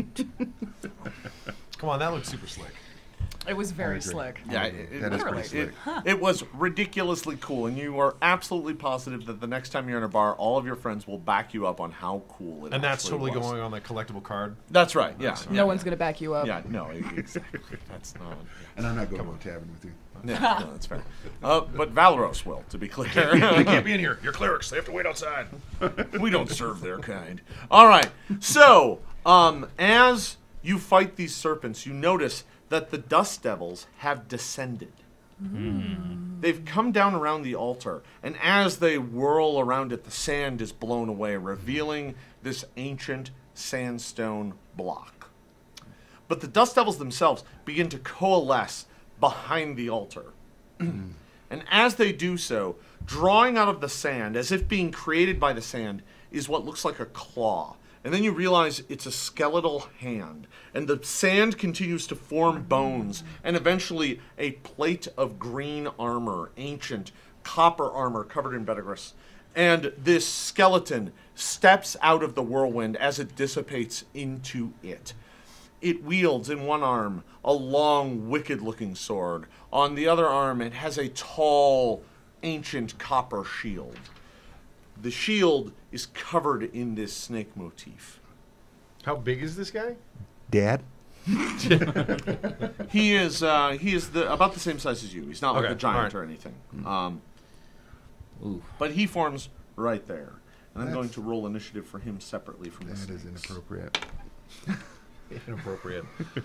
S3: Come on, that looks super slick.
S4: It was very
S2: agree.
S4: slick.
S1: Yeah, it, it,
S2: That is
S4: Literally.
S2: pretty slick.
S1: it, it was ridiculously cool, and you are absolutely positive that the next time you're in a bar, all of your friends will back you up on how cool it
S3: And that's
S1: actually
S3: totally
S1: was.
S3: going on that collectible card.
S1: That's right. Yeah.
S3: Nice.
S1: yeah,
S4: No one's going to back you up.
S1: Yeah. No. Exactly. That's not.
S2: And I'm not going to a tavern with you.
S1: Yeah, no, that's fair. Uh, but Valoros will, to be clear.
S3: They can't be in here. You're clerics. They have to wait outside.
S1: We don't serve their kind. All right. So, um, as you fight these serpents, you notice that the dust devils have descended. They've come down around the altar, and as they whirl around it, the sand is blown away, revealing this ancient sandstone block. But the dust devils themselves begin to coalesce behind the altar. And as they do so, drawing out of the sand, as if being created by the sand, is what looks like a claw. And then you realize it's a skeletal hand. And the sand continues to form bones, and eventually a plate of green armor, ancient copper armor covered in betagris. And this skeleton steps out of the whirlwind as it dissipates into it. It wields in one arm a long, wicked-looking sword. On the other arm, it has a tall, ancient copper shield. The shield is covered in this snake motif.
S3: How big is this guy?
S2: Dad?
S1: He is uh, he is the, about the same size as you. He's not like
S3: Okay,
S1: a giant
S3: alright.
S1: or anything. Um,
S5: Ooh.
S1: but he forms right there. And I'm
S2: That's-
S1: going to roll initiative for him separately from the
S2: That is
S1: snakes.
S2: inappropriate.
S3: Inappropriate.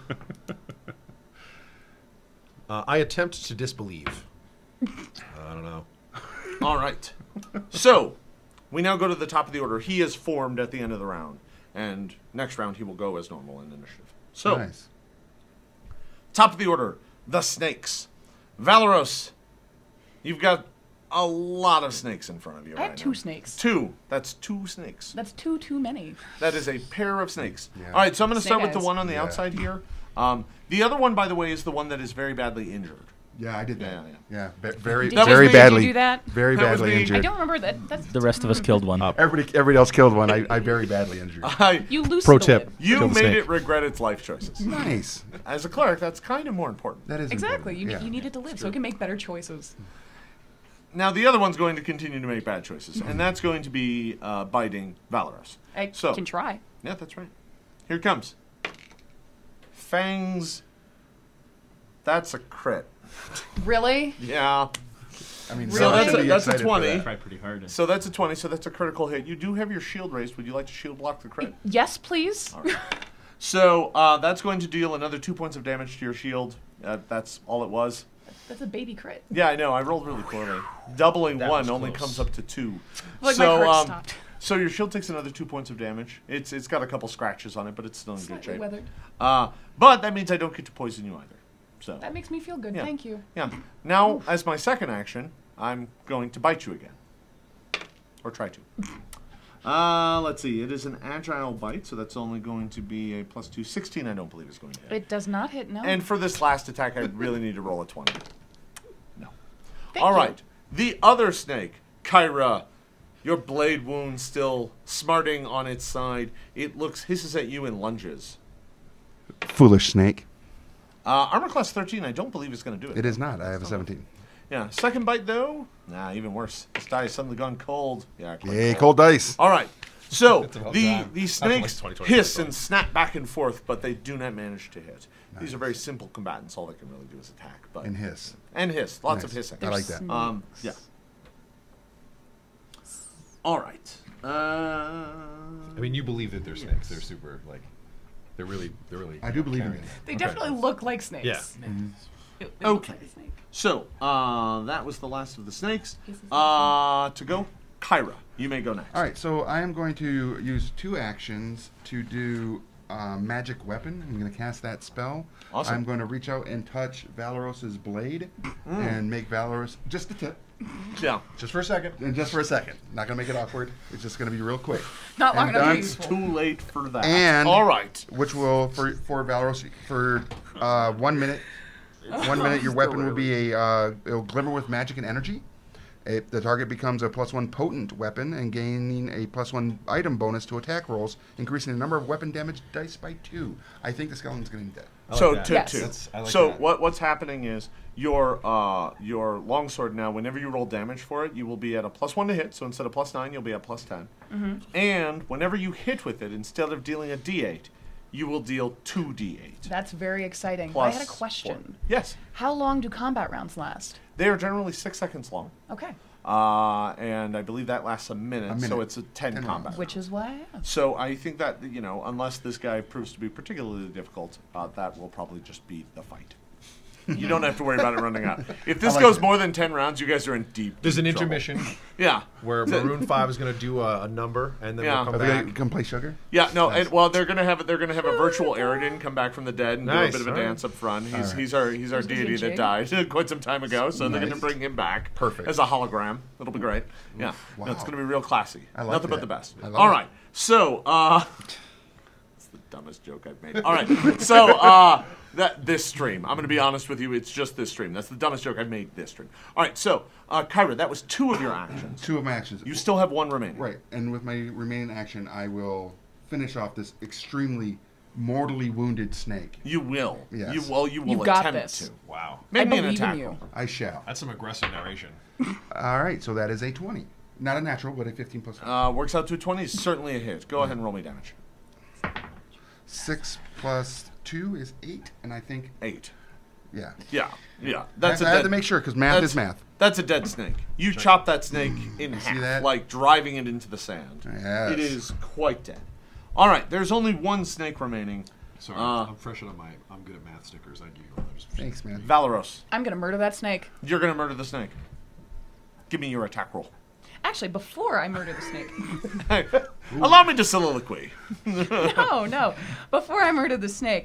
S3: uh, I attempt to disbelieve. I don't know.
S1: All right. So, we now go to the top of the order. He is formed at the end of the round. And next round, he will go as normal in initiative. So,
S2: Nice.
S1: top of the order, the snakes. Valoros, you've got a lot of snakes in front of you
S4: I
S1: right
S4: have two
S1: now.
S4: snakes.
S1: Two. That's two snakes.
S4: That's two too many.
S1: That is a pair of snakes.
S2: Yeah.
S1: All right, so I'm going to
S4: Snake
S1: start with the
S4: eyes.
S1: one on the
S2: Yeah.
S1: outside here. Um, the other one, by the way, is the one that is very badly injured.
S2: Yeah, I did that.
S1: Yeah,
S2: Yeah, ve- very,
S4: Did
S1: That was
S2: very
S1: me.
S2: badly.
S4: Did you do that?
S2: Very
S1: That was
S2: badly
S1: me. I
S2: injured.
S4: I don't remember that. That's
S5: The rest of us killed one.
S2: Everybody, everybody else killed one. I, I very badly injured.
S1: I,
S4: You loosened
S3: Pro
S4: the
S3: tip.
S4: lid.
S1: you
S3: Kill the
S1: made
S3: snake.
S1: it regret its life choices.
S2: Nice.
S1: As a cleric, that's kind of more important.
S2: That is
S4: Exactly.
S2: important.
S4: You, ne-
S2: Yeah.
S4: you need it to live, so it can make better choices.
S1: Now, the other one's going to continue to make bad choices, and that's going to be uh, biting Valoros.
S4: I
S1: So-
S4: can try.
S1: Yeah, that's right. Here it comes. Fangs. That's a crit.
S4: Really?
S1: Yeah.
S2: I mean,
S4: Really?
S1: So that's a,
S2: Be
S1: that's a
S2: excited for
S1: twenty.
S2: that.
S5: Tried pretty hard.
S1: So that's a twenty, so that's a critical hit. You do have your shield raised. Would you like to shield block the crit?
S4: Yes, please.
S1: All right. So uh, that's going to deal another two points of damage to your shield. Uh, that's all it was.
S4: That's a baby crit.
S1: Yeah, I know. I rolled really poorly. Doubling
S3: That
S1: one
S3: was
S1: only
S3: close.
S1: comes up to two.
S4: Like
S1: so,
S4: my crit
S1: um,
S4: stopped.
S1: so your shield takes another two points of damage. It's it's got a couple scratches on it, but it's still in good
S4: Slightly
S1: shape.
S4: weathered.
S1: Uh, but that means I don't get to poison you either. So
S4: That makes me feel good.
S1: Yeah.
S4: Thank you.
S1: yeah. Now, as my second action, I'm going to bite you again, or try to. Uh, let's see. It is an agile bite, so that's only going to be a plus two. sixteen, I don't believe is going to hit.
S4: It does not hit, no.
S1: And for this last attack, I really need to roll a twenty. No.
S4: Thank
S1: All
S4: you.
S1: right. The other snake, Kyra, your blade wound still smarting on its side. It looks hisses at you and lunges.
S2: Foolish snake.
S1: Uh, armor class thirteen, I don't believe is going to do it.
S2: It is not. I have a seventeen.
S1: Yeah. Second bite, though? Nah, even worse. This die has suddenly gone cold. Yeah, quite
S2: Yay, cold dice.
S1: All right. So
S3: It's about
S1: the
S3: time.
S1: the
S3: That's like
S1: snakes
S3: twenty, twenty,
S1: hiss
S3: twenty.
S1: and snap back and forth, but they do not manage to hit. These are very simple combatants. All they can really do is attack. But
S2: And hiss.
S1: and hiss. Lots of
S2: Nice.
S1: hissing.
S2: I like that.
S1: Um, yeah. All right. Uh,
S3: I mean, you believe that they're snakes. They're super, like, they're really, they're really.
S2: I do believe in
S3: caring.
S2: it.
S4: They
S3: Okay.
S4: definitely look like snakes.
S3: Yeah.
S4: They look
S1: Okay.
S4: like a snake.
S1: so uh, that was the last of the snakes.
S4: Hisses and
S1: Uh, to go, Kyra, you may go next.
S2: All right, so I am going to use two actions to do uh, magic weapon. I'm going to cast that spell.
S1: Awesome.
S2: I'm going to reach out and touch Valoros's blade and make Valoros just a tip,
S1: Yeah.
S3: Just for a second.
S2: and just for a second. Not going to make it awkward. It's just going to be real quick.
S4: Not long
S2: And
S4: enough to
S2: that's
S4: use.
S1: Too late for that.
S2: And-
S1: all right.
S2: Which will for for Valoros for uh, one minute. One minute, your weapon will be a uh, it'll glimmer with magic and energy. It, the target becomes a plus one potent weapon and gaining a plus one item bonus to attack rolls, increasing the number of weapon damage dice by two. I think the skeleton's going to need that.
S3: I like
S1: so
S3: that.
S1: to
S4: Yes.
S1: two.
S3: That's- I like
S1: so
S3: that.
S1: what what's happening is your uh your longsword now. Whenever you roll damage for it, you will be at a plus one to hit. So instead of plus nine, you'll be at plus ten. And whenever you hit with it, instead of dealing a d eight, you will deal two d eight.
S4: That's very exciting.
S1: Plus
S4: I had a question.
S1: four. Yes,
S4: How long do combat rounds last?
S1: they are generally six seconds long.
S4: Okay.
S1: Uh, and I believe that lasts a minute,
S2: A minute.
S1: so it's a ten,
S2: ten
S1: combat.
S2: rounds.
S4: Which is why I asked.
S1: So I think that, you know, unless this guy proves to be particularly difficult, uh, that will probably just be the fight. You don't have to worry about it running out. If this
S2: like
S1: goes
S2: it.
S1: more than ten rounds, you guys are in deep.
S3: There's an
S1: deep trouble.
S3: intermission
S1: Yeah.
S3: where Maroon Five is going to do a, a number, and then
S1: Yeah.
S3: we'll
S2: Are
S3: come
S2: they
S3: back.
S2: going to come play sugar?
S1: Yeah, no,
S2: Nice.
S1: and well, they're gonna have they're gonna have a virtual Eridan come back from the dead and
S3: Nice,
S1: do a bit of a
S3: all right.
S1: dance up front. He's
S2: All right.
S1: he's our he's our
S4: He's gonna
S1: deity
S4: be a
S1: that
S4: jig?
S1: died quite some time ago, so they're gonna
S2: Nice.
S1: bring him back
S2: Perfect.
S1: as a hologram. It'll be great. Yeah, no, it's
S2: Wow.
S1: gonna be real classy.
S2: I like
S1: Nothing but
S2: that.
S1: the best.
S2: I love
S1: All
S2: it.
S1: right, so uh, it's the dumbest joke I've made. All right, so uh, that this stream, I'm gonna be honest with you, it's just this stream. That's the dumbest joke I've made this stream. All right, so uh, Kyra, that was two of your actions.
S2: Two of my actions.
S1: You still have one remaining.
S2: Right, and with my remaining action, I will finish off this extremely mortally wounded snake.
S1: You will.
S2: Yes.
S1: You well. You will
S4: You got
S1: attempt
S4: this.
S1: to.
S3: Wow.
S1: Maybe
S4: I
S1: an
S4: believe
S1: attack.
S4: in you.
S2: I shall.
S3: That's some aggressive narration.
S2: All right, so that is a twenty. Not a natural, but a fifteen plus
S1: Uh, works out to a twenty. Is certainly a hit. Go ahead and roll me damage.
S2: six plus two is eight, and I think
S1: Eight.
S2: yeah.
S1: Yeah. Yeah. That's
S2: I,
S1: a
S2: I had
S1: dead,
S2: to make sure because math
S1: that's-
S2: is math.
S1: That's a dead snake. You chop that snake in
S2: See
S1: half,
S2: that?
S1: like driving it into the sand.
S2: Yes.
S1: It is quite dead. All right. There's only one snake remaining.
S3: Sorry,
S1: Uh,
S3: I'm fresh out of my. I'm good at math stickers. I do. Just,
S2: Thanks, man.
S1: Valoros.
S4: I'm gonna murder that snake.
S1: You're gonna murder the snake. Give me your attack roll.
S4: Actually, before I murder the snake.
S1: Allow me to soliloquy.
S4: no, no. Before I murder the snake,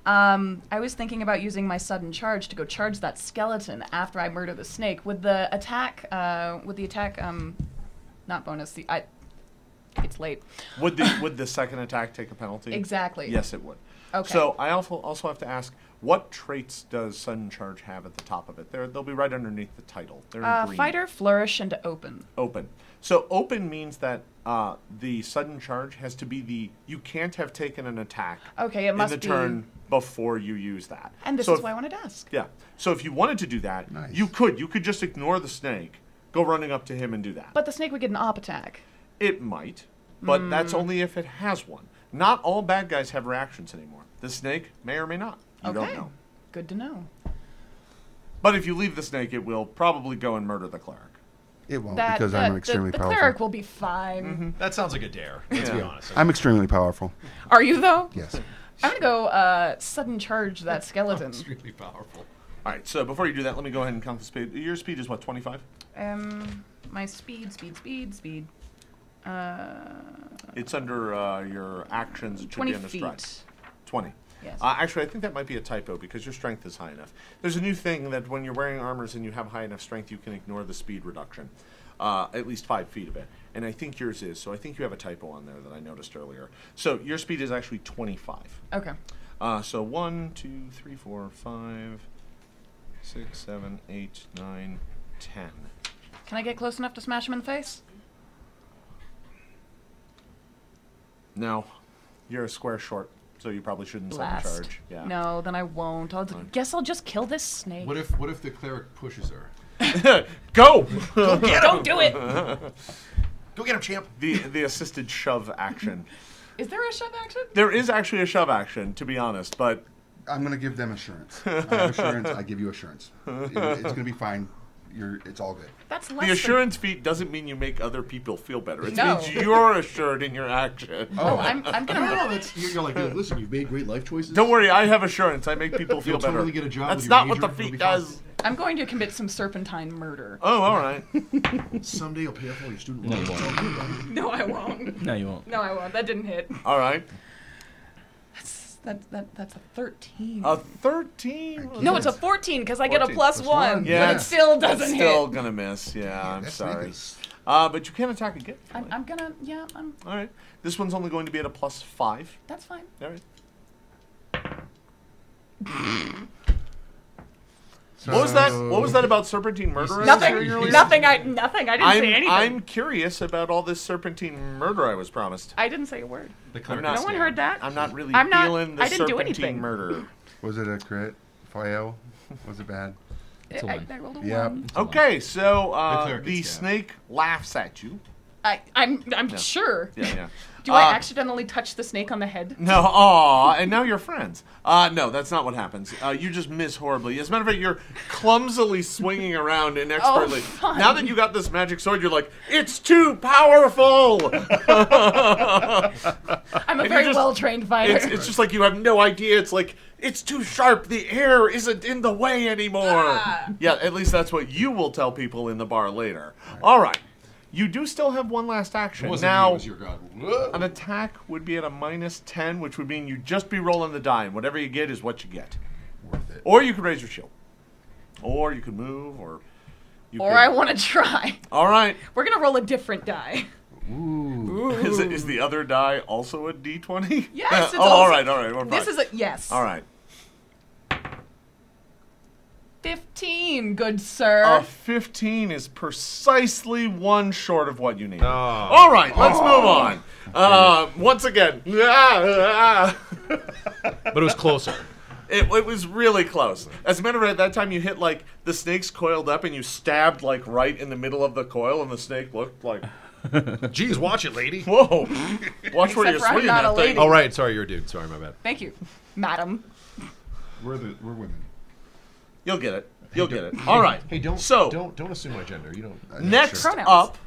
S4: Um, I was thinking about using my sudden charge to go charge that skeleton after I murder the snake. Would the attack, uh, would the attack, um, not bonus, the, I, it's late.
S1: Would the would the second attack take a penalty?
S4: Exactly.
S1: Yes, it would.
S4: Okay.
S1: So I also also have to ask, what traits does Sudden Charge have at the top of it? They're, they'll be right underneath the title. They're in
S4: Uh,
S1: green.
S4: fighter, flourish, and open.
S1: Open. So open means that uh, the Sudden Charge has to be the, you can't have taken an attack
S4: Okay, it must
S1: in the
S4: be.
S1: turn before you use that.
S4: And this
S1: so
S4: is
S1: if,
S4: why I wanted to ask.
S1: Yeah. So if you wanted to do that,
S2: Nice.
S1: you could. You could just ignore the snake, go running up to him and do that.
S4: But the snake would get an op attack.
S1: It might, but
S4: Hmm.
S1: that's only if it has one. Not all bad guys have reactions anymore. The snake may or may not. You
S4: Okay.
S1: don't know.
S4: Good to know.
S1: But if you leave the snake, it will probably go and murder the cleric.
S2: It won't
S4: That,
S2: because
S4: that-
S2: I'm extremely
S4: the, the
S2: powerful.
S4: cleric will be fine.
S3: That sounds like a dare. Let's be
S1: Yeah.
S3: honest.
S2: I'm extremely powerful.
S4: Are you, though?
S2: Yes.
S4: I'm going to go uh, sudden charge that skeleton.
S3: Extremely powerful.
S1: All right, so before you do that, let me go ahead and count the speed. Your speed is what, twenty-five?
S4: Um, my speed, speed, speed, speed. Uh,
S1: It's under uh, your actions. It should
S4: twenty
S1: be under stride.
S4: feet.
S1: twenty.
S4: Yes.
S1: Uh, actually, I think that might be a typo because your strength is high enough. There's a new thing that when you're wearing armors and you have high enough strength, you can ignore the speed reduction, uh, at least five feet of it. And I think yours is, so I think you have a typo on there that I noticed earlier. So your speed is actually twenty-five.
S4: Okay.
S1: Uh, so one, two, three, four, five, six, seven, eight, nine, ten.
S4: Can I get close enough to smash him in the face?
S1: No, you're a square short, so you probably shouldn't sudden
S4: Blast.
S1: charge. Yeah.
S4: No, then I won't. I'll
S1: Fine.
S4: guess I'll just kill this snake.
S3: What if what if the cleric pushes her?
S1: Go!
S4: Don't do it!
S3: Go get him, champ.
S1: the the assisted shove action.
S4: Is there a shove action?
S1: There is actually a shove action, to be honest, but
S2: I'm going to give them assurance. I have assurance. I give you assurance. It- it's going to be fine. You're. It's all good.
S4: That's less
S1: the
S4: than-
S1: assurance feat doesn't mean you make other people feel better. It
S4: No.
S1: means you're assured in your action.
S4: Oh, I'm, I'm
S3: No,
S4: gonna.
S3: no, that's you're like, listen, you've made great life choices.
S1: Don't worry, I have assurance. I make people feel
S3: You'll
S1: better.
S3: totally get a job
S1: That's
S3: with your
S1: not what
S3: major,
S1: the
S3: it'll
S1: feat
S3: be fine.
S1: does.
S4: I'm going to commit some serpentine murder.
S1: Oh, all right.
S3: Someday you'll pay off all your student
S5: No,
S3: loans.
S5: you won't.
S4: No, I won't.
S5: No, you won't.
S4: No, I won't. That didn't hit.
S1: All right.
S4: That's that that that's a thirteen.
S1: A thirteen.
S4: no, it's a fourteen because I get a
S1: fourteen.
S4: plus
S2: Plus
S4: one,
S2: one.
S1: Yeah,
S4: but it still doesn't
S1: Still
S4: hit.
S1: gonna miss. Yeah, I'm
S2: That's
S1: sorry.
S2: Vegas.
S1: Uh, but you can attack again.
S4: I'm, I'm gonna. Yeah, I'm.
S1: All right. This one's only going to be at a plus five.
S4: That's fine.
S1: All right.
S2: So,
S1: What was that? What was that about serpentine murder? I was
S4: Nothing.
S1: hearing earlier?
S4: Nothing. I nothing. I didn't
S1: I'm,
S4: say anything.
S1: I'm curious about all this serpentine murder I was promised.
S4: I didn't say a word.
S3: The
S1: I'm
S3: cleric
S1: not.
S4: No one heard that.
S1: I'm not really
S4: I'm not-
S1: feeling the
S4: I didn't do
S1: serpentine
S4: anything.
S1: murder.
S2: Was it a crit? Fail? Was it bad?
S5: It's a
S4: I,
S5: one.
S4: I rolled a
S2: Yep.
S4: one.
S1: Okay, so
S3: The
S1: uh,
S3: cleric
S1: the
S3: gets stabbed.
S1: snake laughs at you.
S4: I, I'm. I'm
S1: Yeah.
S4: sure.
S1: Yeah, yeah.
S4: Do
S1: Uh,
S4: I accidentally touch the snake on the head?
S1: No, aw, and now you're friends. Uh, no, that's not what happens. Uh, you just miss horribly. As a matter of fact, you're clumsily swinging around inexpertly.
S4: fine.
S1: Now that you got this magic sword, you're like, it's too powerful!
S4: I'm a
S1: And you
S4: very
S1: just-
S4: well trained fighter.
S1: It's, it's just like you have no idea. It's like, it's too sharp. The air isn't in the way anymore.
S4: Ah.
S1: Yeah, at least that's what you will tell people in the bar later. All right. You do still have one last
S3: It
S1: action.
S3: wasn't
S1: Now,
S3: you, it was your god.
S1: an attack would be at a minus ten, which would mean you just be rolling the die, and whatever you get is what you get.
S3: Worth it.
S1: Or you could raise your shield. Or you could move, or you
S4: or
S1: could...
S4: I want to try.
S1: All right.
S4: We're gonna roll a different die.
S2: Ooh.
S1: Is, it, is the other die also a d twenty?
S4: Yes, it's
S1: oh, all
S4: also-
S1: right, all right. We're
S4: This
S1: fine.
S4: is a yes.
S1: All right.
S4: Fifteen, good sir.
S1: A fifteen is precisely one short of what you need.
S3: Oh.
S1: All right, let's move on. Uh, once again,
S3: But it was closer.
S1: it, it was really close. As a matter of fact, at that time you hit like the snake's coiled up and you stabbed like right in the middle of the coil, and the snake looked like,
S3: Jeez, watch it, lady.
S1: whoa, watch where
S4: Except
S1: you're
S4: for I'm
S1: swinging
S4: not
S1: that
S4: a
S1: thing.
S4: lady.
S3: Oh, right. Sorry, you're a dude. Sorry, my bad.
S4: Thank you, madam.
S2: We're the we're women.
S1: You'll get it. You'll get it. All right.
S3: Hey, don't
S1: So
S3: don't don't assume my gender. You don't.
S2: Uh,
S1: next
S2: sure.
S4: Pronouns.
S1: up,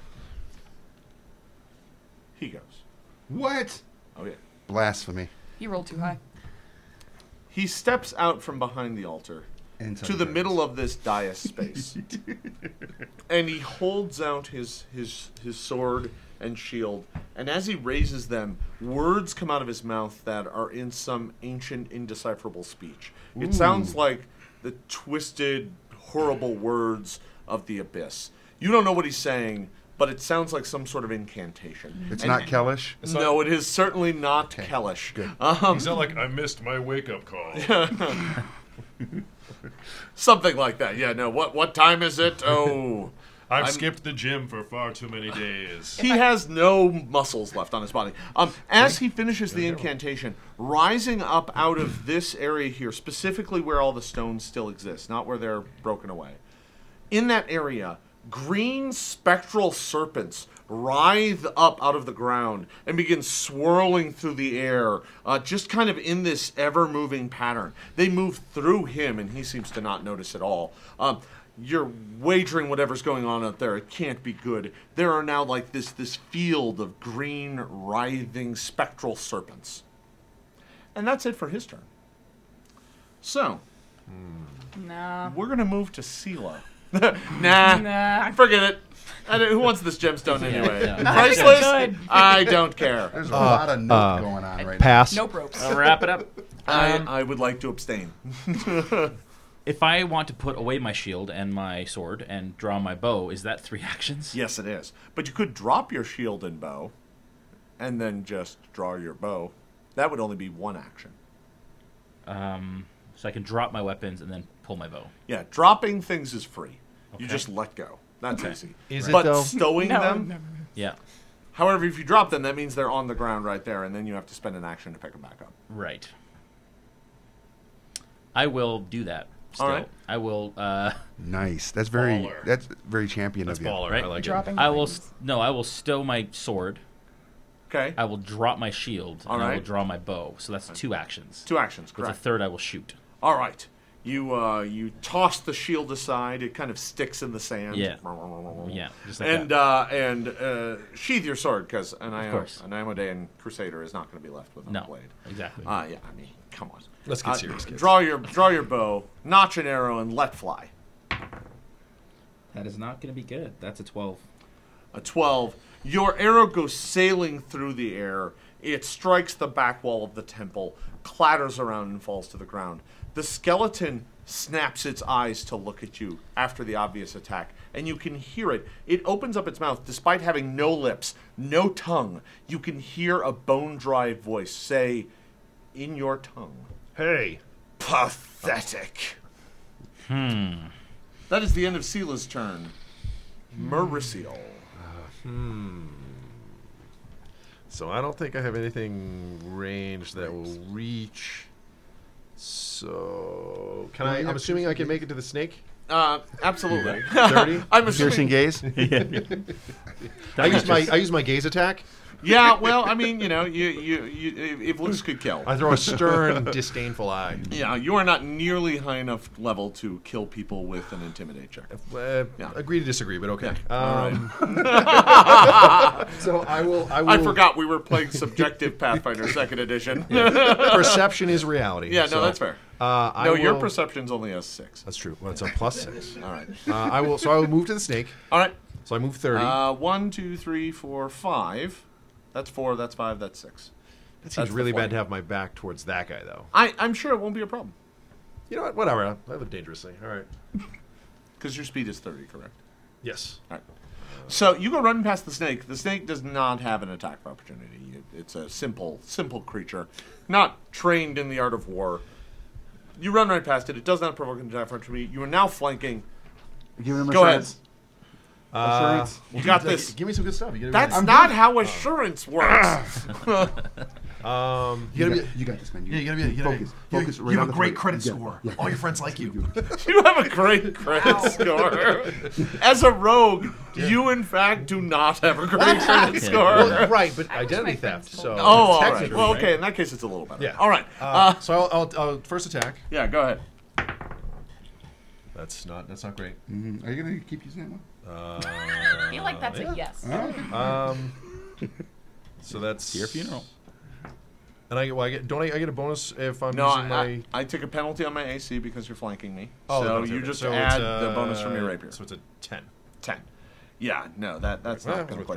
S1: he goes.
S2: What?
S1: Oh yeah.
S2: Blasphemy.
S4: You rolled too high.
S1: He steps out from behind the altar
S2: Into
S1: to the middle of this dais space, and he holds out his his his sword and shield. And as he raises them, words come out of his mouth that are in some ancient, indecipherable speech. It
S2: Ooh.
S1: sounds like the twisted, horrible words of the abyss. You don't know what he's saying, but it sounds like some sort of incantation.
S2: It's
S1: And-
S2: not Kellish.
S3: It's
S1: no,
S3: not-
S1: it is certainly not Kellish. Good. Um,
S3: He's not like, I missed my wake-up call.
S1: something like that. Yeah, no, what what time is it? Oh.
S3: I've
S1: I'm-
S3: skipped the gym for far too many days.
S1: He has no muscles left on his body. Um, as he finishes the incantation, rising up out of this area here, specifically where all the stones still exist, not where they're broken away, in that area, green spectral serpents writhe up out of the ground and begin swirling through the air, uh, just kind of in this ever-moving pattern. They move through him, and he seems to not notice at all. Um, You're wagering whatever's going on out there. It can't be good. There are now like this this field of green, writhing, spectral serpents. And that's it for his turn. So,
S4: Nah.
S1: we're going to move to Sela. nah,
S4: Nah.
S1: forget it. I don't- who wants this gemstone anyway?
S5: yeah.
S4: I think it's
S1: Priceless?
S4: good.
S1: I don't care.
S2: There's a lot of note
S3: uh,
S2: going on right
S3: Pass.
S4: Nope ropes.
S5: I'll wrap it up.
S1: I,
S5: Um,
S1: I would like to abstain.
S5: If I want to put away my shield and my sword and draw my bow, is that three actions?
S1: Yes, it is. But you could drop your shield and bow, and then just draw your bow. That would only be one action.
S5: Um, so I can drop my weapons and then pull my bow.
S1: Yeah, dropping things is free. You
S5: Okay.
S1: just let go. That's
S5: Okay.
S1: easy.
S3: Is it,
S1: but
S3: though?
S1: stowing
S4: No,
S1: them,
S4: no.
S5: Yeah,
S1: however, if you drop them, that means they're on the ground right there, and then you have to spend an action to pick them back up.
S5: right. I will do that. Still.
S1: All right.
S5: I will. Uh,
S2: Nice. That's very
S3: Baller.
S2: that's very champion
S3: That's
S2: of you.
S3: baller.
S5: Right?
S3: I like
S4: Dropping
S5: I will.
S4: things.
S5: s- No, I will stow my sword.
S1: Okay?
S5: I will drop my shield,
S1: All
S5: and I will
S1: right.
S5: draw my bow. So that's two actions.
S1: Two actions,
S5: With the
S1: correct.
S5: third, I will shoot.
S1: All right. You uh, you toss the shield aside. It kind of sticks in the sand.
S5: Yeah. Yeah, just like
S1: and
S5: that.
S1: uh, and uh, sheath your sword, because an,
S5: Of course.
S1: an Imodaean Crusader is not going to be left without a
S5: No,
S1: blade.
S5: exactly.
S1: Uh, yeah, I mean, come on.
S3: Let's get
S1: Uh,
S3: serious, kids.
S1: Draw your draw your bow, notch an arrow, and let fly.
S5: That is not going to be good. That's a twelve.
S1: A twelve. Your arrow goes sailing through the air. It strikes the back wall of the temple, clatters around, and falls to the ground. The skeleton snaps its eyes to look at you after the obvious attack, and you can hear it. It opens up its mouth despite having no lips, no tongue. You can hear a bone-dry voice say, in your tongue,
S3: Hey.
S1: pathetic.
S5: Hmm.
S1: That is the end of Sela's turn. Mauricio.
S3: Hmm. So I don't think I have anything ranged that will reach. So can I? I'm assuming I can make it to the snake.
S1: Uh, absolutely.
S3: thirty.
S1: I'm
S2: Piercing
S1: assuming.
S2: gaze.
S3: I use my I use my gaze attack.
S1: Yeah, well, I mean, you know, you, you, you, if looks could kill.
S3: I throw a stern, disdainful eye.
S1: Yeah, you are not nearly high enough level to kill people with an intimidate check.
S3: Uh,
S1: Yeah.
S3: Agree to disagree, but okay.
S1: Yeah. All
S3: Um, so I will. I will.
S1: I forgot we were playing Subjective Pathfinder Second Edition.
S3: Perception is reality.
S1: Yeah, no,
S3: so,
S1: that's fair.
S3: Uh, I
S1: No, your
S3: will-
S1: perception's only a six.
S3: That's true. Well, it's a plus six.
S1: All right.
S3: Uh, I will. So I will move to the snake.
S1: All right.
S3: So I move thirty.
S1: Uh, one, two, three, four, five. That's four. That's five. That's six.
S3: it seems
S1: that's the
S3: really bad
S1: flank.
S3: to have my back towards that guy, though.
S1: I, I'm sure it won't be a problem
S3: You know what? Whatever. I live dangerously. All right.
S1: because your speed is thirty, correct?
S3: Yes.
S1: All right. So you go running past the snake. The snake does not have an attack opportunity. It- It's a simple, simple creature, not trained in the art of war. You run right past it. It does not provoke an attack opportunity. You are now flanking.
S2: Give him
S1: Go ahead.
S2: assurance.
S3: Uh,
S2: Assurance.
S1: You got this.
S3: Give me some good stuff. You gotta
S1: That's
S3: be,
S1: not how assurance works.
S3: um,
S2: You,
S3: you gotta
S2: got,
S3: be.
S2: you got this, man.
S3: Yeah, you gotta be. You gotta
S2: focus.
S3: be,
S2: Focus.
S3: you,
S2: right
S3: you
S2: on
S3: have a
S2: the
S3: great
S2: target.
S3: credit
S2: Yeah,
S3: score.
S2: yeah.
S3: All your friends like you.
S1: You have a great credit score. As a rogue, you in fact do not have a great credit
S5: Yeah.
S1: score.
S3: Well, right, but
S4: I wish
S3: identity
S4: my
S3: theft.
S4: friends
S3: So
S4: told me.
S1: Oh, all right.
S3: technically,
S1: Well,
S3: right?
S1: okay. In that case, it's a little better.
S3: Yeah.
S1: All right.
S3: Uh,
S1: Uh,
S3: so I'll, I'll, I'll first attack.
S1: yeah. Go ahead.
S3: That's not. That's not great.
S2: Mhm. Are you gonna keep using that one?
S3: Uh,
S4: I feel like that's a yes.
S2: All right.
S3: Um. So that's
S5: Your funeral.
S3: And I get. Well, I get. Don't I, I get a bonus if I'm
S1: No,
S3: using
S1: I,
S3: my?
S1: I, I take a penalty on my A C because you're flanking me.
S3: Oh,
S1: so
S3: that's
S1: you
S3: okay.
S1: just
S3: So
S1: add
S3: it's,
S1: the bonus from your
S3: uh,
S1: rapier.
S3: So it's a ten.
S1: ten. Yeah, no, that that's
S3: Well,
S1: not going to
S3: we'll
S1: quite
S3: try.
S1: do it.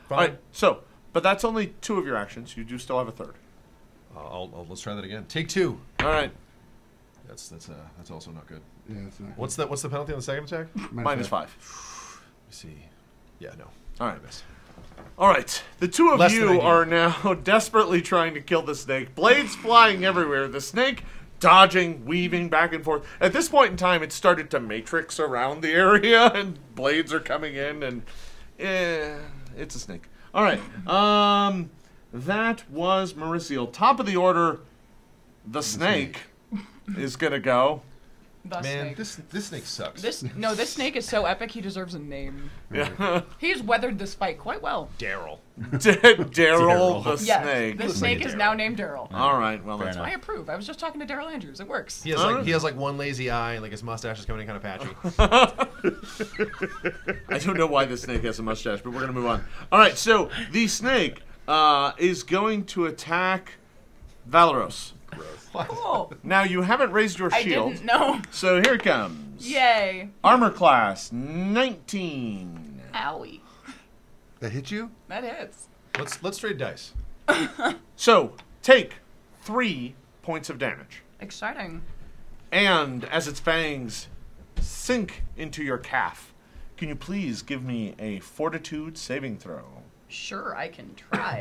S3: Fine.
S1: All right. So, but that's only two of your actions. You do still have a third.
S3: Uh, I'll, I'll, let's try that again. Take two.
S1: All right.
S3: That's that's uh, that's also not good.
S2: Yeah, it's not
S3: What's the what's the penalty on the second attack? Let me
S1: Minus five.
S3: see. Yeah, no.
S1: All right.
S3: I missed.
S1: All right. The two of
S3: Less than I
S1: you
S3: need.
S1: are now desperately trying to kill the snake. Blades flying everywhere. The snake dodging, weaving back and forth. At this point in time, it started to matrix around the area, and blades are coming in, and eh, it's a snake. All right. Um, that was Mauricio. Top of the order, the snake is gonna go.
S4: The
S3: Man,
S4: snake.
S3: this this snake sucks.
S4: This no, this snake is so epic. He deserves a name.
S1: Yeah.
S4: He's weathered this fight quite well.
S3: Daryl.
S1: Daryl the
S4: Yes,
S1: snake.
S4: this
S3: Listen
S4: snake
S3: to
S4: is
S3: Daryl.
S4: now named Daryl.
S1: All right. Well,
S5: Fair
S1: that's
S5: enough.
S4: I approve. I was just talking to Daryl Andrews. It works.
S3: He has
S1: All
S3: like
S1: right.
S3: he has like one lazy eye, and like his mustache is coming in kind of patchy.
S1: I don't know why the snake has a mustache, but we're going to move on. All right, so the snake uh, is going to attack Valeros.
S4: Cool.
S1: Now, you haven't raised your
S4: I
S1: shield,
S4: didn't know.
S1: so here it comes.
S4: Yay.
S1: Armor class, nineteen.
S4: Owie.
S2: That hit you?
S4: That hits.
S3: let's let's trade dice.
S1: So, take three points of damage.
S4: Exciting.
S1: And as its fangs sink into your calf, can you please give me a fortitude saving throw?
S4: Sure, I can try.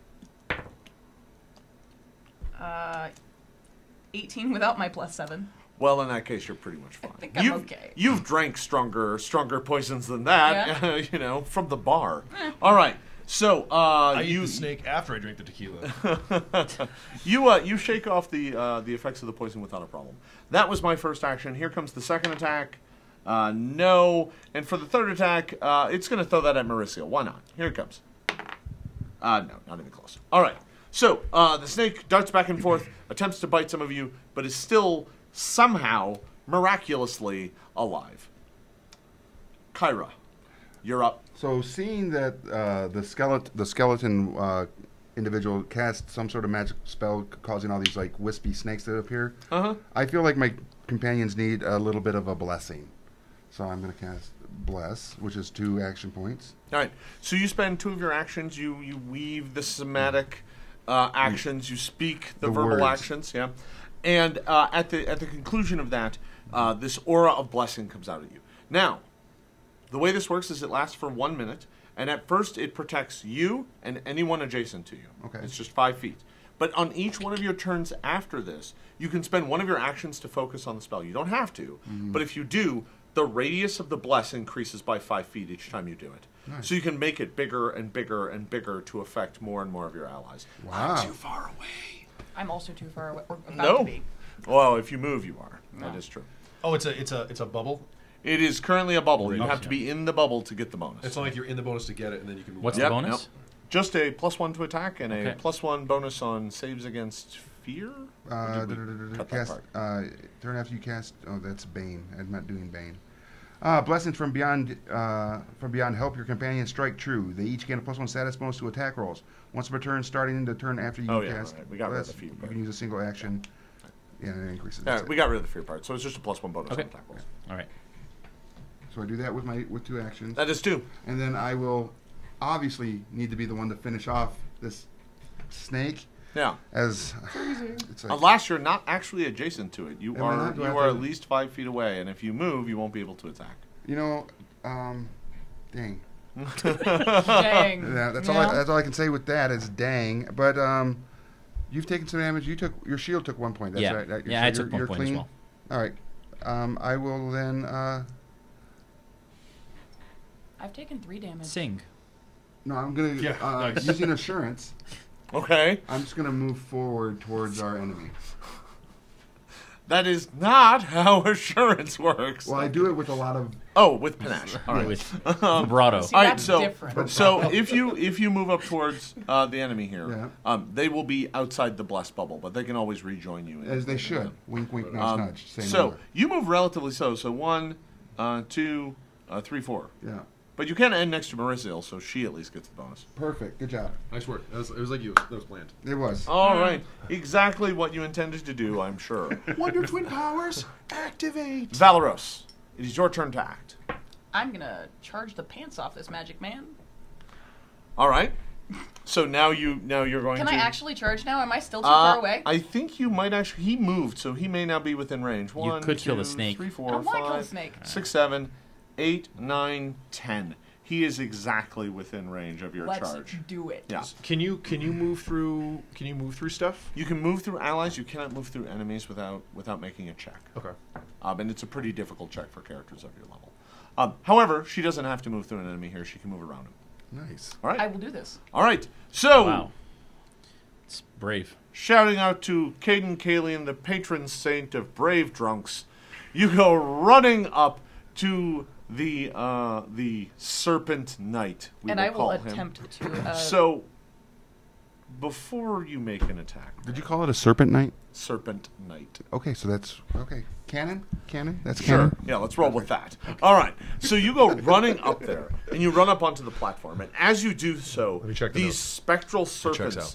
S4: Uh, eighteen without my plus seven.
S1: Well, in that case, you're pretty much fine.
S4: think I'm
S1: you've,
S4: okay.
S1: You've drank stronger, stronger poisons than that,
S4: Yeah.
S1: you know, from the bar. All right, so uh,
S3: I
S1: you
S3: eat the snake after I drink the tequila.
S1: you uh, you shake off the uh, the effects of the poison without a problem. That was my first action. Here comes the second attack. Uh, no, and for the third attack, uh, it's going to throw that at Mauricio. Why not? Here it comes. Uh, no, not even close. All right. So uh, the snake darts back and forth, attempts to bite some of you, but is still somehow miraculously alive. Kyra, you're up.
S2: So seeing that uh, the skeleton, the skeleton uh, individual cast some sort of magic spell causing all these like wispy snakes to appear,
S1: Uh-huh.
S2: I feel like my companions need a little bit of a blessing. So I'm going to cast Bless, which is two action points.
S1: All right. So you spend two of your actions. You you weave the somatic uh, actions. You speak the,
S2: The
S1: verbal
S2: words.
S1: actions. Yeah. And uh, at the at the conclusion of that, uh, this aura of blessing comes out at you. Now, the way this works is it lasts for one minute, and at first it protects you and anyone adjacent to you.
S2: Okay.
S1: It's just five feet. But on each one of your turns after this, you can spend one of your actions to focus on the spell. You don't have to,
S2: Mm-hmm.
S1: but if you do, the radius of the bless increases by five feet each time you do it.
S2: Nice.
S1: So you can make it bigger and bigger and bigger to affect more and more of your allies.
S2: Wow.
S1: I'm too far away.
S4: I'm also too far away. Or about
S1: No.
S4: to be.
S1: Well, if you move, you are. That
S4: No.
S1: is true.
S3: Oh, it's a it's a it's a bubble.
S1: It is currently a bubble. You
S3: Okay.
S1: have to be in the bubble to get the bonus.
S3: It's not like you're in the bonus to get it, and then you can move.
S5: What's
S3: out.
S5: the
S1: Yep,
S5: bonus?
S1: yep. Just a plus one to attack and a
S5: Okay.
S1: plus one bonus on saves against fear. Or
S2: Uh,
S1: did we
S2: da-da-da-da-da,
S1: cut that
S2: cast,
S1: part?
S2: uh, turn after you cast. Oh, that's Bane. I'm not doing Bane. Uh, blessings from beyond. Uh, from beyond help your companion strike true. They each gain a plus one status bonus to attack rolls. Once per turn, starting the turn after you
S1: Oh, yeah,
S2: cast.
S1: right. We got rid of
S2: bless,
S1: the fear
S2: You
S1: part.
S2: can use a single action. Yeah, and it increases.
S1: All
S2: That's
S1: right,
S2: it.
S1: we got rid of the fear part, so it's just a plus one bonus
S5: Okay.
S1: on attack rolls.
S5: All right.
S2: So I do that with my with two actions,
S1: That is two.
S2: and then I will obviously need to be the one to finish off this snake.
S1: Yeah.
S2: As it's like,
S1: Unless you're not actually adjacent to it, you
S2: Am I
S1: are
S2: not? Do
S1: you
S2: I have
S1: are
S2: to-
S1: at least five feet away, and if you move, you won't be able to attack.
S2: you know, um, dang.
S4: Dang.
S2: Yeah, that's
S4: You
S2: all. I,
S4: know?
S2: that's all I can say with that is dang. But um, you've taken some damage. You took your shield took one point. That's
S5: Yeah.
S2: right. That-
S5: Yeah,
S2: so
S5: I took
S2: you're-
S5: one
S2: you're
S5: point as
S2: clean?
S5: well.
S2: All right. Um, I will then. Uh,
S4: I've taken three damage.
S5: Sing.
S2: no, I'm gonna
S3: Yeah,
S2: uh,
S3: nice.
S2: using assurance.
S1: Okay.
S2: I'm just gonna move forward towards our enemy.
S1: That is not how assurance works.
S2: Well, I do it with a lot of.
S1: Oh, with panache. All right.
S5: With vibrato.
S4: See,
S1: All right,
S4: that's
S1: so
S4: different.
S1: so if you if you move up towards uh, the enemy here,
S2: Yeah.
S1: um, they will be outside the blessed bubble, but they can always rejoin you. in-
S2: As they should. Wink, wink, nudge,
S1: Um,
S2: nudge. Same
S1: so
S2: number.
S1: you move relatively slow. So one, uh, two, uh, three, four.
S2: Yeah.
S1: But you can end next to Marizil, so she at least gets the bonus.
S2: Perfect. Good job.
S3: Nice work. That was, it was like you. That was planned.
S2: It was.
S1: All right, exactly what you intended to do, I'm sure.
S3: Wonder Twin powers activate.
S1: Valeros, it is your turn to act.
S4: I'm gonna charge the pants off this magic man.
S1: All right. So now you now you're going
S4: Can
S1: to.
S4: I actually charge now? Am I still too
S1: Uh,
S4: far away?
S1: I think you might actually. He moved, so he may now be within range. One,
S5: could kill the
S1: two,
S5: snake.
S1: Three,
S4: I
S1: four,
S4: wanna kill the
S1: five,
S4: snake.
S1: six, seven, eight, nine, ten. He is exactly within range of your
S4: Let's
S1: charge.
S4: do it.
S1: Yeah.
S3: Can you can you move through can you move through stuff?
S1: You can move through allies. You cannot move through enemies without without making a check.
S3: Okay.
S1: Um, and it's a pretty difficult check for characters of your level. Um, however, she doesn't have to move through an enemy here. She can move around him.
S2: Nice.
S1: All right.
S4: I will do this.
S1: All right. So,
S5: Wow. It's brave.
S1: shouting out to Caden Kalian, the patron saint of brave drunks, you go running up to the uh, the Serpent Knight. We
S4: and
S1: will
S4: I will
S1: call him.
S4: attempt to. Uh,
S1: So, before you make an attack,
S2: Did you call it a serpent knight?
S1: Serpent Knight.
S2: Okay, so that's okay. Canon, canon. That's
S1: Sure.
S2: canon.
S1: Yeah, let's roll with that. All right. So you go running up there, and you run up onto the platform. And as you do so,
S3: me check the
S1: these
S3: notes.
S1: spectral
S3: checks
S1: serpents
S3: out.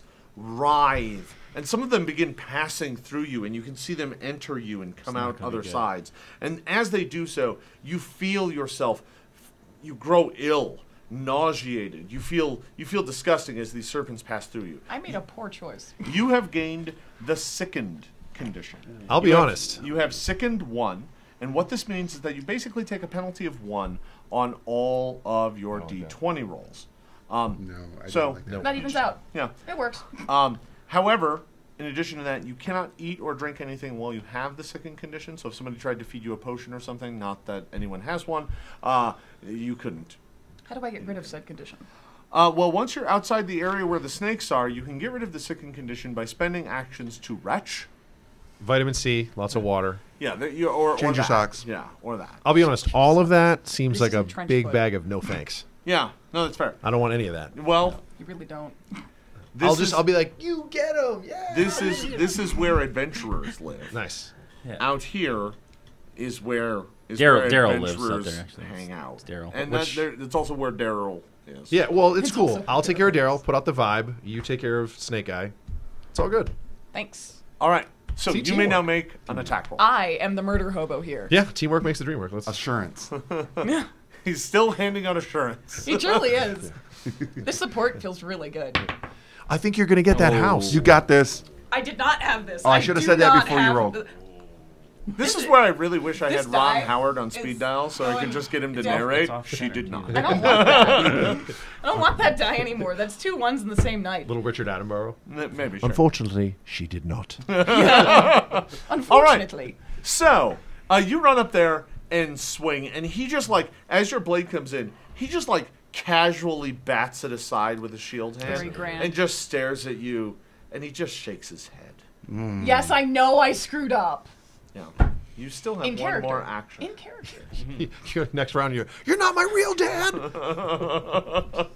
S1: writhe, and some of them begin passing through you, and you can see them enter you and come out
S5: gonna
S1: other
S5: be good.
S1: sides. And as they do so, you feel yourself, you grow ill, nauseated. You feel you feel disgusting as these serpents pass through you.
S4: I made a poor choice.
S1: You have gained the sickened condition.
S3: I'll be
S1: You have-
S3: honest.
S1: You have sickened one, and what this means is that you basically take a penalty of one on all of your D twenty rolls. Um,
S2: No, I
S1: So-
S2: don't like that.
S4: That evens out.
S1: yeah.
S4: It works.
S1: Um, however, in addition to that, you cannot eat or drink anything while you have the sickened condition. So if somebody tried to feed you a potion or something, not that anyone has one, uh, you couldn't.
S4: How do I get rid of said condition?
S1: Uh, well, once you're outside the area where the snakes are, you can get rid of the sickened condition by spending actions to retch.
S3: Vitamin C, lots of water.
S1: Yeah, that you, or, or
S2: Change your
S1: that.
S2: socks.
S1: Yeah, or that.
S3: I'll be honest, all of that seems
S4: This
S3: like
S4: is
S3: a
S4: a trench
S3: big
S4: foot.
S3: bag of no thanks.
S1: Yeah, no, that's fair.
S3: I don't want any of that.
S1: Well,
S4: You really don't.
S1: this
S3: I'll
S1: is,
S3: just I'll be like, you get them, yeah.
S1: this is this is where adventurers live.
S3: Nice.
S5: Yeah.
S1: Out here is where is
S5: Daryl-
S1: where
S5: Daryl lives out
S1: adventurers
S5: there, actually.
S1: hang out.
S5: It's Daryl.
S1: and
S3: Which-
S1: that, there, it's also where Daryl is.
S3: Yeah, well, it's
S4: It's
S3: cool.
S4: also-
S3: I'll take care of Daryl, put out the vibe. You take care of Snake Eye. It's all good.
S4: Thanks.
S1: All right. So
S3: See,
S1: you may
S3: teamwork.
S1: now make an attack roll.
S4: I am the murder hobo here.
S3: Yeah, teamwork makes the dream work. Let's.
S2: Assurance.
S1: He's still handing out assurance.
S4: He truly is. This support feels really good.
S3: I think you're gonna get that
S5: Oh.
S3: house.
S2: You got this.
S4: I did not have this.
S2: Oh, I should have
S4: do
S2: said that
S4: not
S2: before you
S4: have
S2: rolled.
S4: the-
S1: This is where I really wish I
S4: This
S1: had Ron
S4: die
S1: Howard on
S4: is
S1: speed dial so I could
S4: going
S1: just get him to
S4: down.
S1: narrate.
S5: It's off
S1: She
S5: center.
S1: did not.
S4: I don't want that. I don't want that die anymore. That's two ones in the same night.
S3: Little Richard Attenborough.
S1: Maybe. Sure.
S3: Unfortunately, she did not.
S4: Unfortunately.
S1: So, uh, you run up there and swing, and he just like, as your blade comes in, he just like casually bats it aside with his shield hand
S4: Very grand.
S1: and just stares at you, and he just shakes his head.
S4: Yes, I know I screwed up.
S1: Yeah. You still have
S4: In
S1: one
S4: character.
S1: more action.
S4: In character.
S3: You're- Next round, you're you're not my real dad.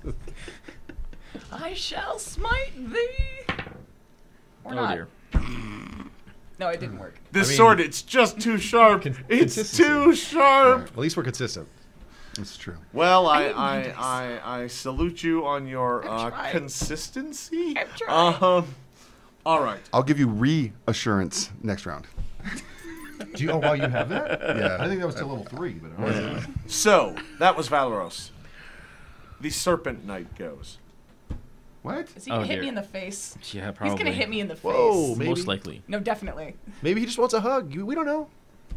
S4: I shall smite thee. Or
S5: Oh
S4: not.
S5: dear.
S4: No, it didn't work.
S1: This
S3: I mean-
S1: sword, it's just too sharp.
S3: Con-
S1: it's
S3: consistency.
S1: too sharp.
S3: At least we're consistent.
S2: It's true.
S1: Well, I
S4: need
S1: I,
S4: this.
S1: I, I salute you on your
S4: I'm
S1: uh,
S4: trying.
S1: consistency.
S4: I'm trying.
S1: Um, all right.
S2: I'll give you reassurance next round.
S3: Do you? Oh, wow, you have that?
S2: Yeah.
S3: I think that was to level three, but all right.
S1: So that was Valoros. The Serpent Knight goes.
S2: What?
S4: Is he
S5: Oh,
S4: gonna hit
S5: dear.
S4: me in the face?
S5: Yeah, probably.
S4: He's gonna hit me in the face.
S3: Whoa, maybe.
S5: Most likely.
S4: No, definitely.
S3: Maybe he just wants a hug. You- We don't know.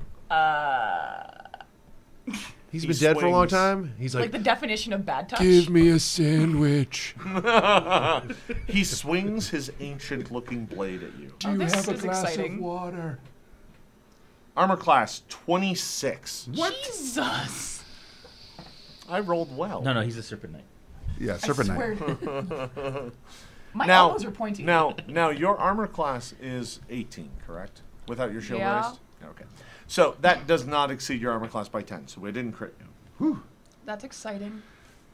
S4: Uh,
S3: He's
S1: He
S3: been dead for a long
S1: swings.
S3: time. He's
S4: like
S3: like,
S4: the definition of bad touch.
S3: me a sandwich.
S1: He swings his ancient-looking blade at you.
S4: Oh, this is exciting.
S3: water?
S1: Armor class twenty-six.
S4: Jesus.
S1: I rolled well.
S5: No, no, he's a serpent knight.
S2: Yeah,
S4: I
S2: serpent
S4: swear.
S2: knight.
S4: My
S1: Now,
S4: elbows are pointy.
S1: now, now, your armor class is eighteen, correct? Without your shield
S4: Yeah.
S1: raised. Okay. So that does not exceed your armor class by ten. So it didn't crit you.
S4: That's exciting.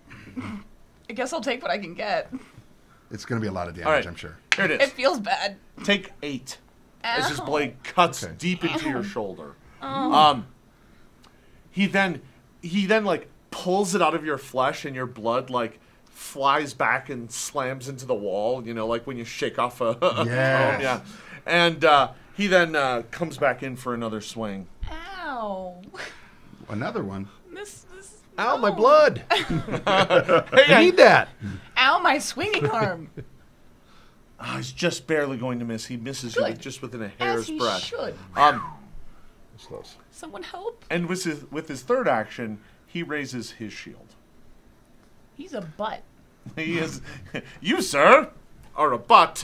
S4: I guess I'll take what I can get.
S2: It's going to be a lot of damage,
S1: All right.
S2: I'm sure.
S1: Here it
S4: It
S1: is.
S4: feels bad.
S1: Take eight. As his
S4: Ow.
S1: blade cuts
S3: Okay.
S1: deep into your
S4: Ow.
S1: shoulder.
S4: Oh.
S1: Um, he then he then like pulls it out of your flesh, and your blood like flies back and slams into the wall. You know, like when you shake off a, a
S2: Yes.
S1: cone, yeah. And uh, he then uh, comes back in for another swing.
S4: Ow.
S2: Another one.
S4: This, this.
S3: Ow, my
S4: no.
S3: blood.
S1: Hey,
S3: I
S1: I,
S3: need that.
S4: Ow. now my swinging arm.
S1: Oh, he's just barely going to miss. He misses you
S4: Good.
S1: with just within a
S4: As
S1: hair's
S4: he
S1: breadth.
S4: should.
S1: Um,
S3: It's close.
S4: Someone help.
S1: and with his with his third action, he raises his shield.
S4: He's a butt.
S1: He is. You, sir, are a butt.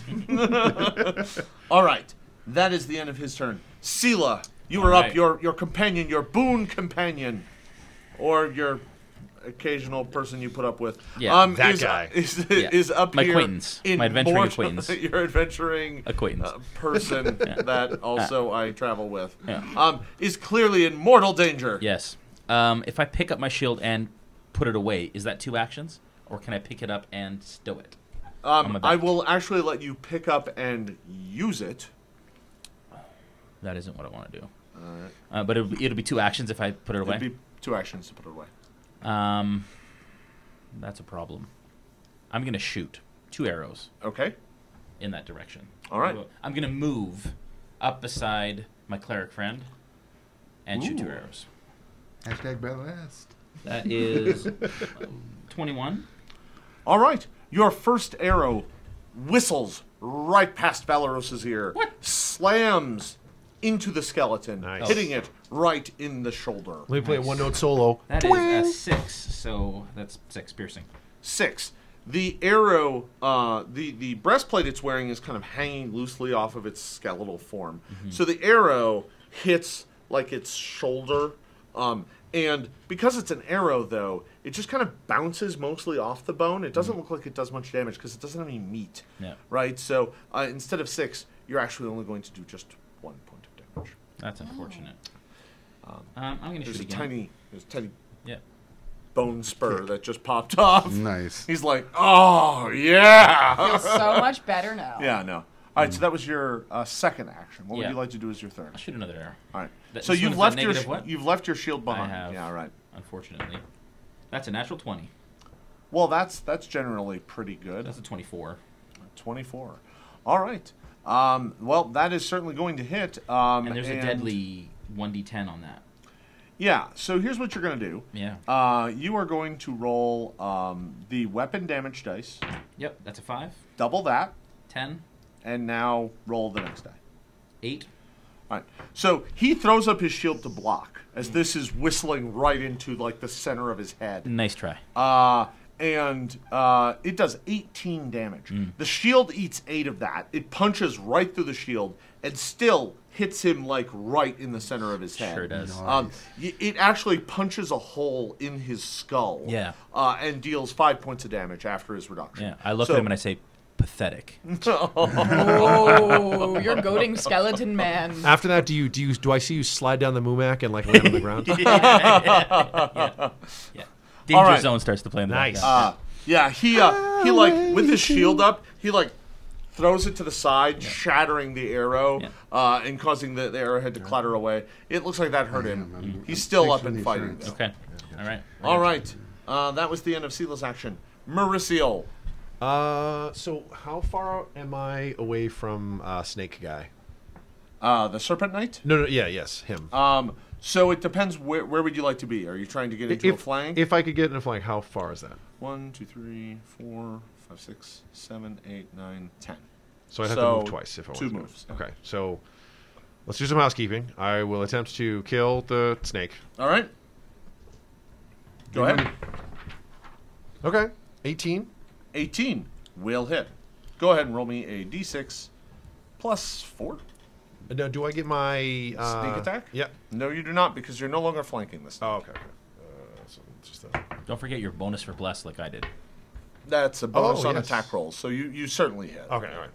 S1: All right, that is the end of his turn. Sela, you are
S5: All
S1: up.
S5: right.
S1: Your your companion, your boon companion, or your occasional person you put up with.
S5: Yeah,
S1: um,
S3: that
S1: is,
S3: guy.
S1: is,
S5: Yeah.
S1: is up
S5: My
S1: here.
S5: acquaintance.
S1: in
S5: My adventuring
S1: more-
S5: acquaintance.
S1: Your adventuring
S5: Acquaintance.
S1: uh, person that also I travel with.
S5: Yeah.
S1: Um, is clearly in mortal danger.
S5: Yes. Um, if I pick up my shield and put it away, is that two actions? Or can I pick it up and stow it? on my
S1: Um,
S5: back?
S1: I will actually let you pick up and use it.
S5: That isn't what I want to do. Uh, but it'll be, it'll be two actions if I put it away.
S1: It'd be two actions to put it away.
S5: Um, that's a problem. I'm going to shoot two arrows
S1: Okay.
S5: in that direction.
S1: All right.
S5: I'm going to move up beside my cleric friend and shoot two
S1: Ooh.
S5: arrows.
S2: Hashtag Bellast.
S5: That is twenty-one.
S1: All right. Your first arrow whistles right past Valeros's ear.
S5: What?
S1: Slams into the skeleton,
S3: Nice.
S1: hitting it right in the shoulder.
S3: Let me play a one-note solo.
S5: That is a six, so that's six piercing.
S1: Six. The arrow, uh, the, the breastplate it's wearing is kind of hanging loosely off of its skeletal form. So the arrow hits like its shoulder. Um, and because it's an arrow, though, it just kind of bounces mostly off the bone. It doesn't look like it does much damage because it doesn't have any meat.
S5: Yeah.
S1: Right? So uh, instead of six, you're actually only going to do just one point of damage.
S5: That's unfortunate. Um, I'm going to
S1: There's
S5: shoot
S1: a
S5: again.
S1: tiny, there's a tiny
S5: Yeah.
S1: bone spur that just popped off.
S2: Nice.
S1: He's like, oh, yeah.
S4: Feels so much better now.
S1: Yeah, no. All right, so that was your uh, second action. What would
S5: Yeah.
S1: you like to do as your third?
S5: I'll shoot another arrow.
S1: All right.
S5: That-
S1: So
S5: this
S1: you've
S5: one's
S1: left
S5: a
S1: your
S5: negative
S1: sh-
S5: what?
S1: you've left your shield behind.
S5: I have.
S1: Yeah, all right.
S5: Unfortunately. That's a natural twenty.
S1: Well, that's that's generally pretty good.
S5: That's a twenty-four.
S1: twenty-four. All right. Um, well, that is certainly going to hit. Um,
S5: And there's a deadly one d ten on that.
S1: Yeah. So here's what you're going to do.
S5: Yeah.
S1: Uh, you are going to roll um, the weapon damage dice,
S5: Yep, that's a five.
S1: double that,
S5: ten.
S1: and now roll the next die.
S5: eight.
S1: All right. So he throws up his shield to block as this is whistling right into like the center of his head.
S5: Nice try.
S1: Uh, and uh, it does eighteen damage.
S5: Mm.
S1: The shield eats eight of that. It punches right through the shield and still hits him like right in the center of his head.
S5: Sure does.
S1: Um, y- it actually punches a hole in his skull.
S5: Yeah.
S1: Uh, and deals five points of damage after his reduction.
S5: Yeah, I look
S1: So-
S5: at him and I say, pathetic.
S4: Oh, you're goading skeleton man.
S3: After that, do you do you do I see you slide down the Mumac and like land on the ground?
S5: yeah. Danger
S1: All right.
S5: Zone starts to play in the
S3: Nice.
S5: background.
S1: Uh, yeah, he uh, he like with his shield up, he like throws it to the side, shattering the arrow
S5: Yeah.
S1: uh, and causing the, the arrowhead to clatter away. It looks like that hurt him.
S2: I'm-
S1: He's still
S2: thanks
S1: up
S2: for
S1: and
S2: the
S1: fighting.
S2: assurance.
S1: though.
S5: Okay. All right.
S1: All right, uh, that was the end of Sela's action. Mauricio.
S3: Uh, so how far am I away from uh, Snake Guy?
S1: Uh, the Serpent Knight?
S3: No, no, yeah, yes, him.
S1: Um, so it depends, where, where would you like to be? Are you trying to get into a
S3: if,
S1: flank?
S3: if I could get in a flank, how far is that?
S1: One, two, three, four, five, six, seven, eight, nine, ten.
S3: So I'd have
S1: So,
S3: to move twice if I want
S1: two
S3: to.
S1: moves, yeah.
S3: Okay, so let's do some housekeeping. I will attempt to kill the snake.
S1: All right. Go ahead.
S3: Okay, eighteen.
S1: eighteen will hit. Go ahead and roll me a d six plus four.
S3: Uh, Now, do I get my uh,
S1: Sneak attack?
S3: Yep.
S1: No, you do not, because you're no longer flanking this.
S3: Oh, okay. okay. Uh, so just a,
S5: Don't forget your bonus for bless like I did.
S1: That's a bonus
S3: Oh,
S1: on
S3: yes.
S1: attack rolls, so you, you certainly hit.
S3: okay, all right.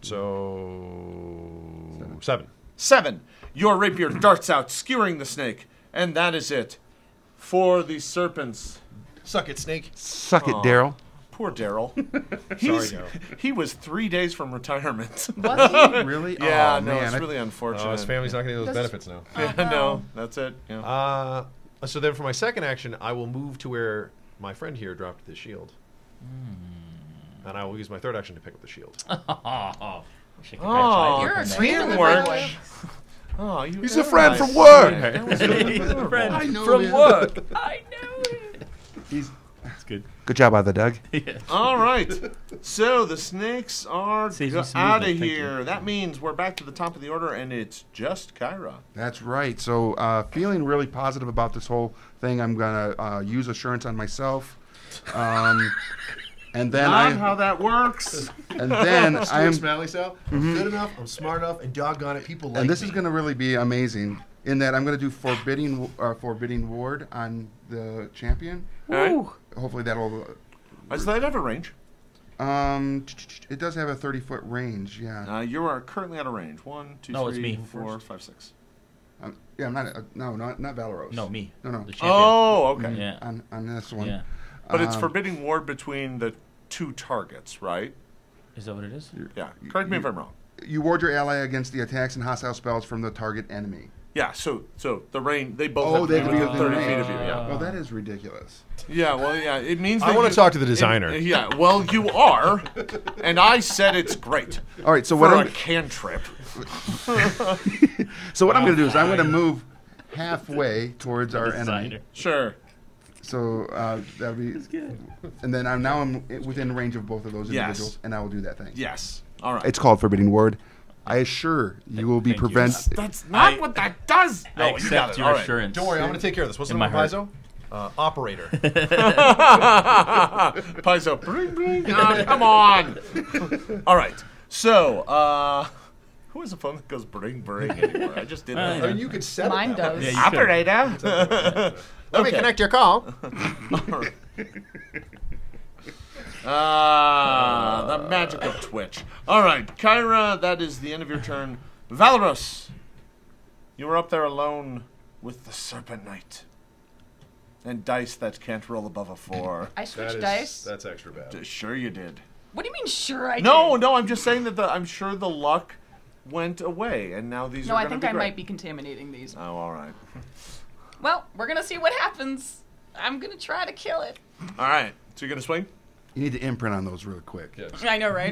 S3: So seven.
S1: Seven. Your rapier darts out, skewering the snake, and that is it for the serpents.
S3: Suck it, snake.
S2: Suck it,
S1: Aw.
S2: Daryl.
S1: Poor Daryl.
S3: Sorry,
S1: He's-
S3: Daryl.
S1: He was three days from retirement.
S4: Was he?
S2: Really?
S1: yeah,
S2: oh,
S1: no,
S2: man.
S1: it's
S2: I-
S1: really unfortunate.
S3: Oh, his family's not going to get those
S4: Does-
S3: benefits now.
S1: Yeah, no, that's it. Yeah.
S3: Uh, so then for my second action, I will move to where my friend here dropped the shield. And I will use my third action to pick up the shield.
S5: Oh, wish I could
S1: Oh,
S5: catch
S4: You're a
S5: that.
S4: traitor
S1: Teamwork.
S4: with language.
S1: Oh, you
S2: He's a friend from work.
S1: That was
S5: He's a
S1: adorable.
S5: friend
S2: I know
S5: from
S2: him.
S5: work. I know it.
S2: He's
S5: good.
S2: Good job out there, Doug.
S5: Yeah.
S1: All right. So the snakes are
S5: Saves me some
S1: out of
S5: movement, thank
S1: here.
S5: you.
S1: That means we're back to the top of the order, and it's just Kyra.
S2: That's right. So uh, feeling really positive about this whole thing. I'm gonna uh, use assurance on myself, um, and then
S1: Not
S2: I
S1: how that works.
S2: and then I
S3: Stuart
S2: am.
S3: Smalley style. I'm good enough. I'm smart enough, and doggone it, people like
S2: And this
S3: me.
S2: is going to really be amazing in that I'm going to do forbidding uh, forbidding ward on the champion.
S1: All right.
S4: Ooh.
S2: Hopefully that'll.
S1: Does that have a range?
S2: Um, it does have a thirty foot range. Yeah.
S1: Uh, you are currently out of range. One, two,
S5: No, it's
S1: three,
S5: me
S1: four,
S5: first.
S1: five, six.
S2: Um, yeah, I'm not. Uh, no, not not Valeros.
S5: No, me.
S2: No, no.
S5: The champion.
S1: Oh, okay.
S5: Yeah.
S2: On on this one.
S5: Yeah.
S1: But it's
S2: Um,
S1: forbidding ward between the two targets, right?
S5: Is that what it is?
S1: Yeah. Correct me if I'm wrong.
S2: You ward your ally against the attacks and hostile spells from the target enemy.
S1: Yeah. So, so the range they both
S2: Oh,
S1: have
S2: they
S1: to
S2: have
S1: be
S2: to be
S1: within
S2: within
S1: thirty feet
S2: range.
S1: of you. Yeah.
S2: Well, that is ridiculous.
S1: Yeah. Well, yeah. It means
S3: I
S1: that
S3: want
S1: you-
S3: to talk to the designer.
S1: it- yeah. Well, you are, and I said it's great
S2: All right. So
S1: for
S2: what
S1: a
S2: I'm
S1: cantrip.
S2: so what I'm going to do is I'm going to move halfway towards our enemy.
S5: Designer.
S1: Sure.
S2: So uh, that'll be, and then I'm now I'm within range of both of those
S1: Yes.
S2: individuals, and I will do that thing.
S1: Yes. All right.
S2: It's called forbidding ward. I assure you will be
S5: Thank you.
S2: prevent.
S1: That's not
S5: I-
S1: what that does.
S5: I
S1: No, you
S5: accept
S1: got it.
S5: your
S1: All right.
S5: assurance.
S3: Don't worry, I'm going to take care of this. What's the
S5: In
S3: name of
S5: my
S3: Paizo? Uh, operator.
S1: Paizo, bring, bring. Oh, come on. All right. So, uh, who has a phone that goes bring, bring anymore? I just did
S5: Uh,
S1: that.
S3: I mean, you could set
S4: Mine
S3: it that
S4: does.
S3: way.
S5: Yeah, you could.
S1: Operator.
S3: Let me
S1: Okay.
S3: connect your call.
S1: Ah, the magic of Twitch. All right, Kyra, that is the end of your turn. Valeros, you were up there alone with the Serpent Knight. And dice that can't roll above a four.
S4: I
S3: That
S4: switched
S3: is,
S4: dice.
S3: That's extra bad.
S1: Sure you did.
S4: What do you mean, sure I
S1: No,
S4: did?
S1: no, I'm just saying that the, I'm sure the luck went away, and now these
S4: No,
S1: are
S4: I
S1: going to
S4: think
S1: be
S4: I
S1: great.
S4: might be contaminating these.
S1: Oh, all right.
S4: Well, we're gonna see what happens. I'm gonna try to kill it.
S1: All right. So you're going to swing?
S2: You need to imprint on those real quick.
S3: Yes.
S4: I know, right?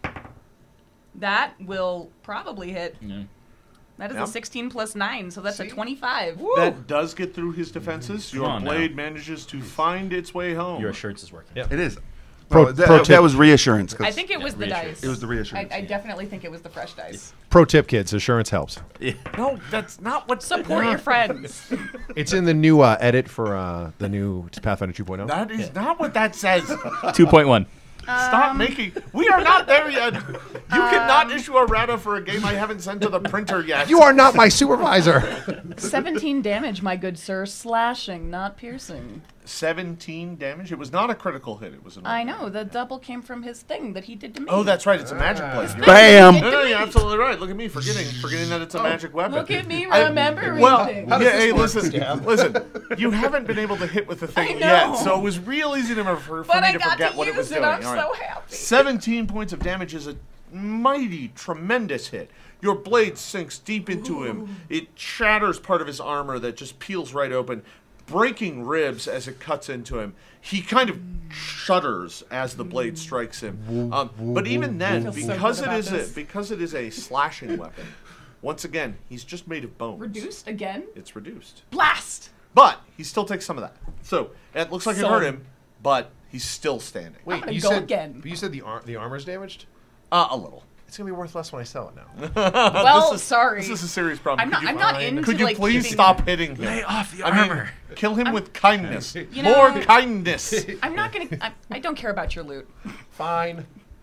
S4: That will probably hit.
S5: Yeah.
S4: That is
S1: Yeah.
S4: a sixteen plus nine, so that's
S3: See?
S4: a twenty-five.
S1: That does get through his defenses.
S5: Come
S1: Your
S5: on now.
S1: blade manages to find its way home.
S5: Your assurance is working.
S3: Yeah.
S2: It is.
S3: Pro-
S2: Well, that,
S3: pro
S2: that
S3: tip.
S2: was reassurance. 'cause
S4: I think it was the
S5: reassurance.
S4: dice.
S2: it was the reassurance.
S4: I, I definitely think it was the fresh dice.
S3: Pro tip, kids. Assurance helps.
S5: Yeah.
S1: No, that's not what...
S4: Support your friends.
S3: It's in the new uh, edit for uh, the new Pathfinder two point oh.
S1: That is not what that says.
S5: two point one.
S1: Stop making... We are not there yet. You cannot issue a rata for a game I haven't sent to the printer yet.
S3: You are not my supervisor.
S4: seventeen damage, my good sir. Slashing, not piercing.
S1: seventeen damage? It was not a critical hit. It was a...
S4: I know, the double came from his thing that he did to me.
S1: Oh, that's right. It's a magic blade. You're-
S2: Bam!
S1: No, no, you're absolutely right. Look at me forgetting forgetting that it's a magic weapon.
S4: Look at me
S1: I-
S4: remembering
S1: Well,
S4: things.
S1: yeah, hey, listen, listen. You haven't been able to hit with the thing
S4: I
S1: yet,
S4: know.
S1: so it was real easy to, for, for
S4: But
S1: me
S4: I
S1: to
S4: got
S1: forget
S4: to
S1: what it was
S4: use it.
S1: doing.
S4: I'm
S1: All right.
S4: so happy.
S1: seventeen points of damage is a mighty, tremendous hit. Your blade sinks deep into him. It shatters part of his armor that just peels right open, breaking ribs as it cuts into him. He kind of shudders as the blade strikes him. Um, but even then,
S4: I feel so
S1: because
S4: good
S1: it
S4: about
S1: is a,
S4: this.
S1: because it is a slashing weapon, once again, he's just made of bones.
S4: Reduced again?
S1: It's reduced.
S4: Blast!
S1: But he still takes some of that. So it looks like it
S4: So-
S1: hurt him, but he's still standing.
S3: Wait,
S4: gonna
S3: you
S4: go
S3: said
S4: again.
S3: But you said the ar- the armor's damaged.
S1: Uh, a little.
S3: It's gonna be worth less when I sell it now.
S4: Well,
S1: This is-
S4: sorry.
S1: This is a serious problem.
S4: I'm
S1: Could
S4: not,
S1: you,
S4: I'm not into,
S1: could you
S4: like,
S1: please
S4: keeping-
S1: stop hitting him?
S5: Lay off the
S1: I mean,
S5: armor.
S1: kill him with kindness.
S4: You
S1: More
S4: know-
S1: kindness.
S4: I'm not gonna... I, I don't care about your loot.
S3: Fine.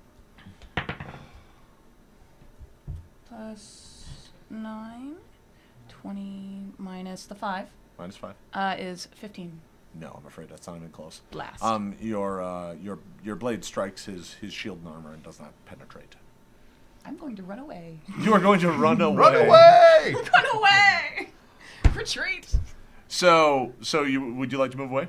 S4: Plus nine. twenty minus the five
S1: Minus five.
S4: uh, is fifteen.
S1: No, I'm afraid that's not even close.
S4: Blast.
S1: Um, your uh, your your blade strikes his his shield and armor and does not penetrate.
S4: I'm going to run away.
S1: You are going to run away.
S3: Run away!
S4: Run away! Retreat!
S1: So so you would you like to move away?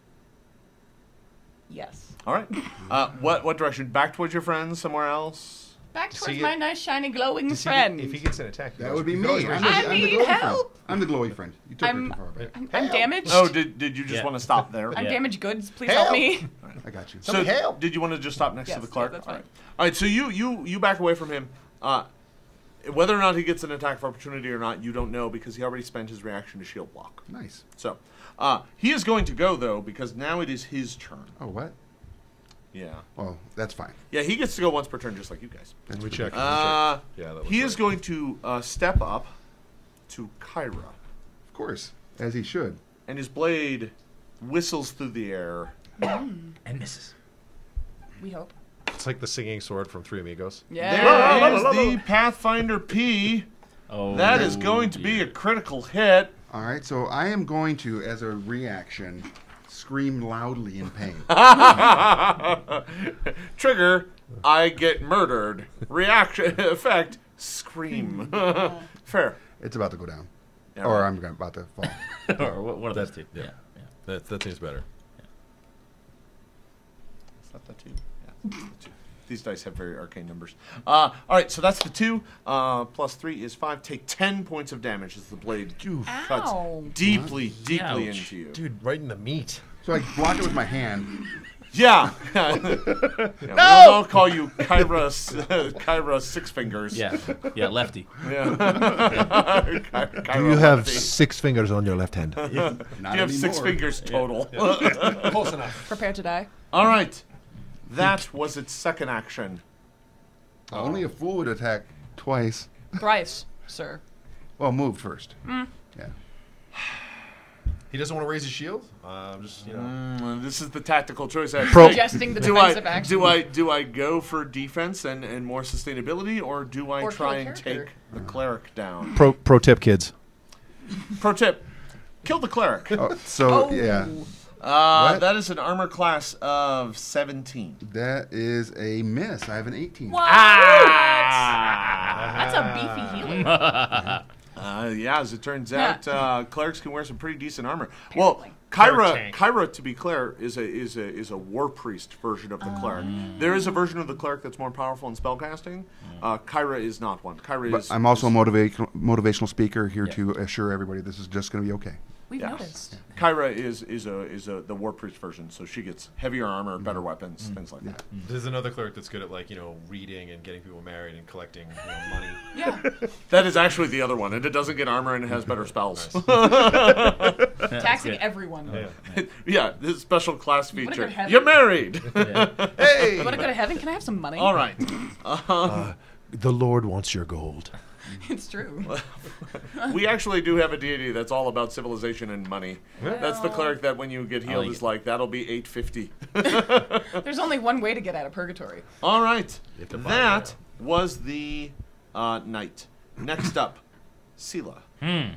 S4: Yes.
S1: All right. Uh, what what direction? Back towards your friends? Somewhere else?
S4: Back
S3: See
S4: towards
S3: it-
S4: my nice, shiny, glowing
S3: Does he
S4: friend.
S3: get- if he gets an attack, he
S2: That
S3: goes-
S2: would be
S3: he
S2: me.
S3: goes
S2: I'm
S3: right-
S2: the,
S4: I
S2: I'm the
S4: need
S2: glowy
S4: help.
S2: friend. I'm the glowy friend. You took
S4: I'm-
S2: it too far back.
S4: I'm, I'm damaged.
S1: Oh, did did you just
S5: Yeah.
S1: want to stop there?
S4: I'm
S5: Yeah.
S4: damaged goods. Please
S3: Help.
S4: help me.
S2: I got you.
S1: So
S3: Somebody help.
S1: did you want to just stop next
S4: Yes,
S1: to the
S4: yeah,
S1: clerk?
S4: that's
S1: All
S4: fine.
S1: right. All right. So you you you back away from him. Uh, whether or not he gets an attack of opportunity or not, you don't know because he already spent his reaction to shield block.
S2: Nice.
S1: So, uh, he is going to go, though, because now it is his turn.
S2: Oh, what?
S1: Yeah.
S2: Well, that's fine.
S1: Yeah, he gets to go once per turn, just like you guys.
S3: Let me check.
S1: Uh,
S3: Yeah, that
S1: he
S3: looks
S1: is
S3: right.
S1: going to uh, step up to Kyra,
S2: Of course, as he should.
S1: and his blade whistles through the air.
S5: And misses.
S4: We hope.
S3: It's like the singing sword from Three Amigos.
S4: Yeah.
S1: There is the Pathfinder P.
S5: Oh,
S1: That is going to be a critical hit.
S2: All right, so I am going to, as a reaction, scream loudly in pain.
S1: Trigger, I get murdered. Reaction, effect, scream. Fair.
S2: It's about to go down.
S1: Yeah,
S2: or
S1: right.
S2: I'm gonna- about to fall.
S5: or one of those two.
S3: yeah.
S5: Yeah. yeah.
S3: That that seems better.
S1: Is that the two? Yeah, that's the two. These dice have very arcane numbers. Uh, all right, so that's the two. Uh, plus three is five. Take ten points of damage as the blade cuts
S4: Ow.
S1: deeply, deeply
S5: Ouch.
S1: into you.
S3: Dude, right in the meat.
S2: So I block it with my hand.
S1: Yeah. yeah no! I'll call you Kyra, s- Kyra Six Fingers.
S5: Yeah. Yeah, lefty.
S1: Yeah. Ky- Kyra
S3: Do you have
S1: Lefty.
S3: six fingers on your left hand?
S2: Not
S1: Do you have six
S2: anymore.
S1: fingers total?
S3: Close enough.
S4: Prepare to die.
S1: All right. That was its second action.
S2: Only a fool would attack twice.
S4: Thrice, sir.
S2: Well, moved first.
S1: Mm.
S2: Yeah.
S3: He doesn't want to raise his shield. Uh, just you know.
S1: Mm, this is the tactical choice. I
S3: Pro-
S4: Suggesting the
S1: do I
S4: defensive action.
S1: do I do I go for defense and, and more sustainability, or do I
S4: Or
S1: try
S4: kill a
S1: and take
S4: character.
S1: the cleric down?
S3: Pro pro tip, kids.
S1: Pro tip: kill the cleric.
S2: Oh, so
S4: Oh.
S2: yeah,
S1: Uh,
S2: What?
S1: that is an armor class of seventeen.
S2: that is a miss. I have an eighteen.
S4: What?
S1: Ah!
S4: That's a beefy healer.
S1: Uh, yeah, as it turns
S4: Yeah.
S1: out, uh, clerics can wear some pretty decent armor. Well,
S4: Apparently.
S1: Kyra,
S3: Cleric tank.
S1: Kyra, to be clear, is a is a is a war priest version of the cleric. There is a version of the cleric that's more powerful in spellcasting. Uh, Kyra is not one. Kyra
S2: But
S1: is.
S2: I'm also a
S1: is,
S2: motiva- motivational speaker here
S5: Yeah.
S2: to assure everybody this is just going to be okay.
S4: We've
S1: Yeah.
S4: noticed.
S1: Kyra is is a is a the war priest version, so she gets heavier armor, better weapons, things like that.
S3: There's another cleric that's good at like you know reading and getting people married and collecting you know, money.
S4: Yeah.
S1: That is actually the other one, and it doesn't get armor and it has better spells.
S4: Taxing everyone.
S3: Yeah.
S1: Yeah, this special class
S4: What a
S1: feature.
S4: good heaven.
S1: You're married.
S5: Yeah.
S2: Hey!
S4: You want to go to heaven? Can I have some money?
S1: All right.
S3: Uh, the Lord wants your gold.
S4: It's true.
S1: We actually do have a deity that's all about civilization and money. That's the
S4: Well.
S1: cleric that when you get healed
S5: like
S1: is
S5: it.
S1: like, that'll be eight fifty.
S4: There's only one way to get out of purgatory.
S1: All right.
S3: have to buy
S1: That
S3: it
S1: was the uh, knight. Next up, Sela.
S5: Hmm.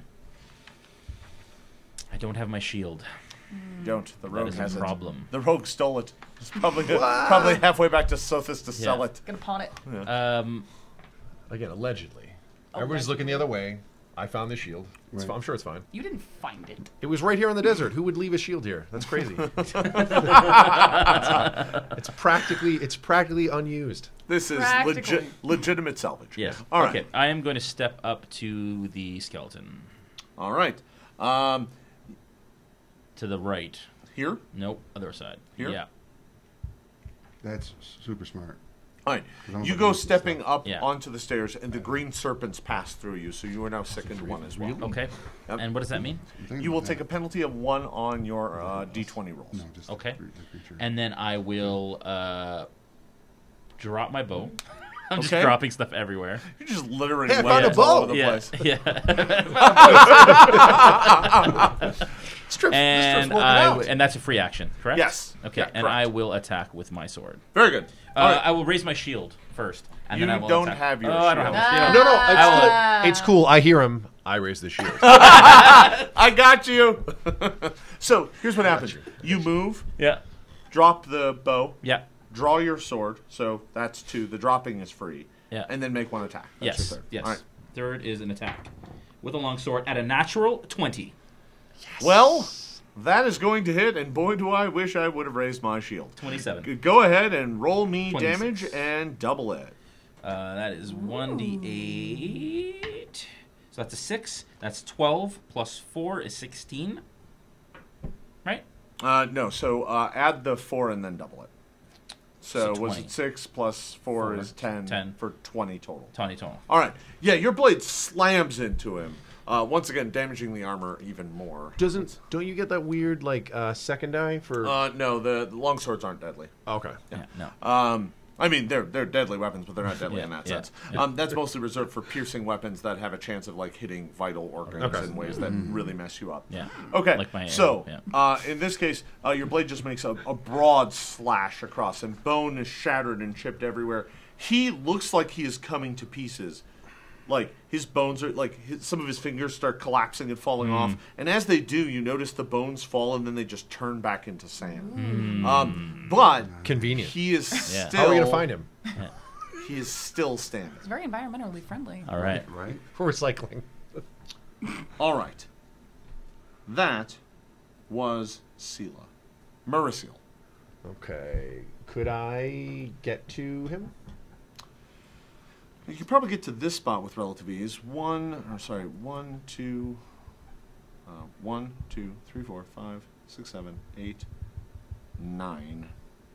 S5: I don't have my shield.
S1: Don't. The
S5: That
S1: rogue
S5: is
S1: has
S5: a
S1: it.
S5: problem.
S1: The rogue stole it. It's probably probably halfway back to Sothis to sell
S5: Yeah.
S1: it.
S4: Gonna pawn it.
S5: Um,
S3: Again, allegedly. Everybody's looking the other way. I found the shield. It's
S2: Right.
S3: fi- I'm sure it's fine.
S4: You didn't find it.
S3: It was right here in the desert. Who would leave a shield here? That's crazy. It's practically it's practically unused.
S1: This is
S4: Practically.
S1: legit, legitimate salvage.
S5: yes.
S1: All right.
S5: Okay. I am going to step up to the skeleton.
S1: All right. Um,
S5: To the right.
S1: here.
S5: Nope. Other side.
S1: Here?
S5: Yeah.
S2: That's super smart.
S1: All right.
S2: I'm
S1: You
S2: gonna
S1: go
S2: use this
S1: stepping
S2: stuff.
S1: up
S5: Yeah.
S1: onto the stairs, and the green serpents pass through you, so you are now sickened one as well.
S5: Okay.
S1: Yep.
S5: And what does that mean?
S2: I'm thinking
S1: You will
S2: about
S1: take a
S2: that.
S1: penalty of one on your uh, d twenty rolls.
S2: No, just
S5: Okay.
S2: the cre- the creature.
S5: And then I will uh, drop my bow. I'm just
S1: Okay.
S5: dropping stuff everywhere.
S1: You're just littering
S3: Hey, I found a
S1: weapons all
S3: bow!
S1: over the
S5: yeah.
S1: place.
S5: Yeah.
S3: Strip,
S5: and I w- and that's a free action, correct?
S1: Yes.
S5: Okay.
S1: Yeah,
S5: and
S1: correct.
S5: I will attack with my sword.
S1: Very good.
S5: Uh,
S1: All right.
S5: I will raise my shield first, and
S1: You
S5: then I will
S1: don't
S5: attack.
S1: have your
S5: Oh, I don't have
S1: shield.
S5: my shield.
S3: No, no,
S5: I
S3: it's
S5: will-
S3: cool. It's cool. I hear him. I raise the shield.
S1: I got you. So here's what happens. You move,
S5: Yeah.
S1: drop the bow,
S5: Yeah.
S1: draw your sword. So that's two. The dropping is free.
S5: Yeah.
S1: And then make one attack. That's
S5: Yes.
S1: your third.
S5: Yes.
S1: All right.
S5: Third is an attack with a long sword at a natural twenty.
S1: Well, that is going to hit, and boy, do I wish I would have raised my shield.
S5: Twenty-seven.
S1: G- Go ahead and roll me
S5: twenty-six.
S1: damage and double it.
S5: Uh, that is one d eight. So that's a six. That's twelve plus four is sixteen. Right?
S1: Uh, no, so uh, add the four and then double it. So,
S5: So
S1: was
S5: twenty.
S1: it six plus four,
S5: Four.
S1: is ten,
S5: ten.
S1: for twenty total.
S5: twenty total.
S1: All right. Yeah, your blade slams into him. Uh, once again, damaging the armor even more.
S3: Doesn't don't you get that weird like uh, second die for?
S1: Uh, no, the, the longswords aren't deadly.
S3: okay.
S5: Yeah, no.
S1: Um, I mean, they're they're deadly weapons, but they're not deadly
S5: Yeah,
S1: in that
S5: yeah,
S1: sense.
S5: yeah.
S1: Um, that's mostly reserved for piercing weapons that have a chance of like hitting vital organs
S3: Okay.
S1: in ways that really mess you up.
S5: Yeah.
S1: Okay.
S5: Like my
S1: so,
S5: arrow,
S1: uh, in this case, uh, your blade just makes a, a broad slash across him. Bone is shattered and chipped everywhere. He looks like he is coming to pieces. Like his bones are like his, some of his fingers start collapsing and falling
S5: Mm.
S1: off, and as they do, you notice the bones fall and then they just turn back into sand.
S5: Mm.
S1: Um, but
S3: Convenient.
S1: he is
S5: Yeah.
S1: still.
S3: How are we gonna find him?
S5: Yeah.
S1: He is still standing.
S4: It's very environmentally friendly.
S5: All right.
S2: Right?
S3: For recycling.
S1: All right. That was Sela. Murasil.
S3: Okay. Could I get to him?
S1: You could probably get to this spot with relative ease. One, or sorry, one, two, uh, one, two, three, four, five, six, seven, eight, nine.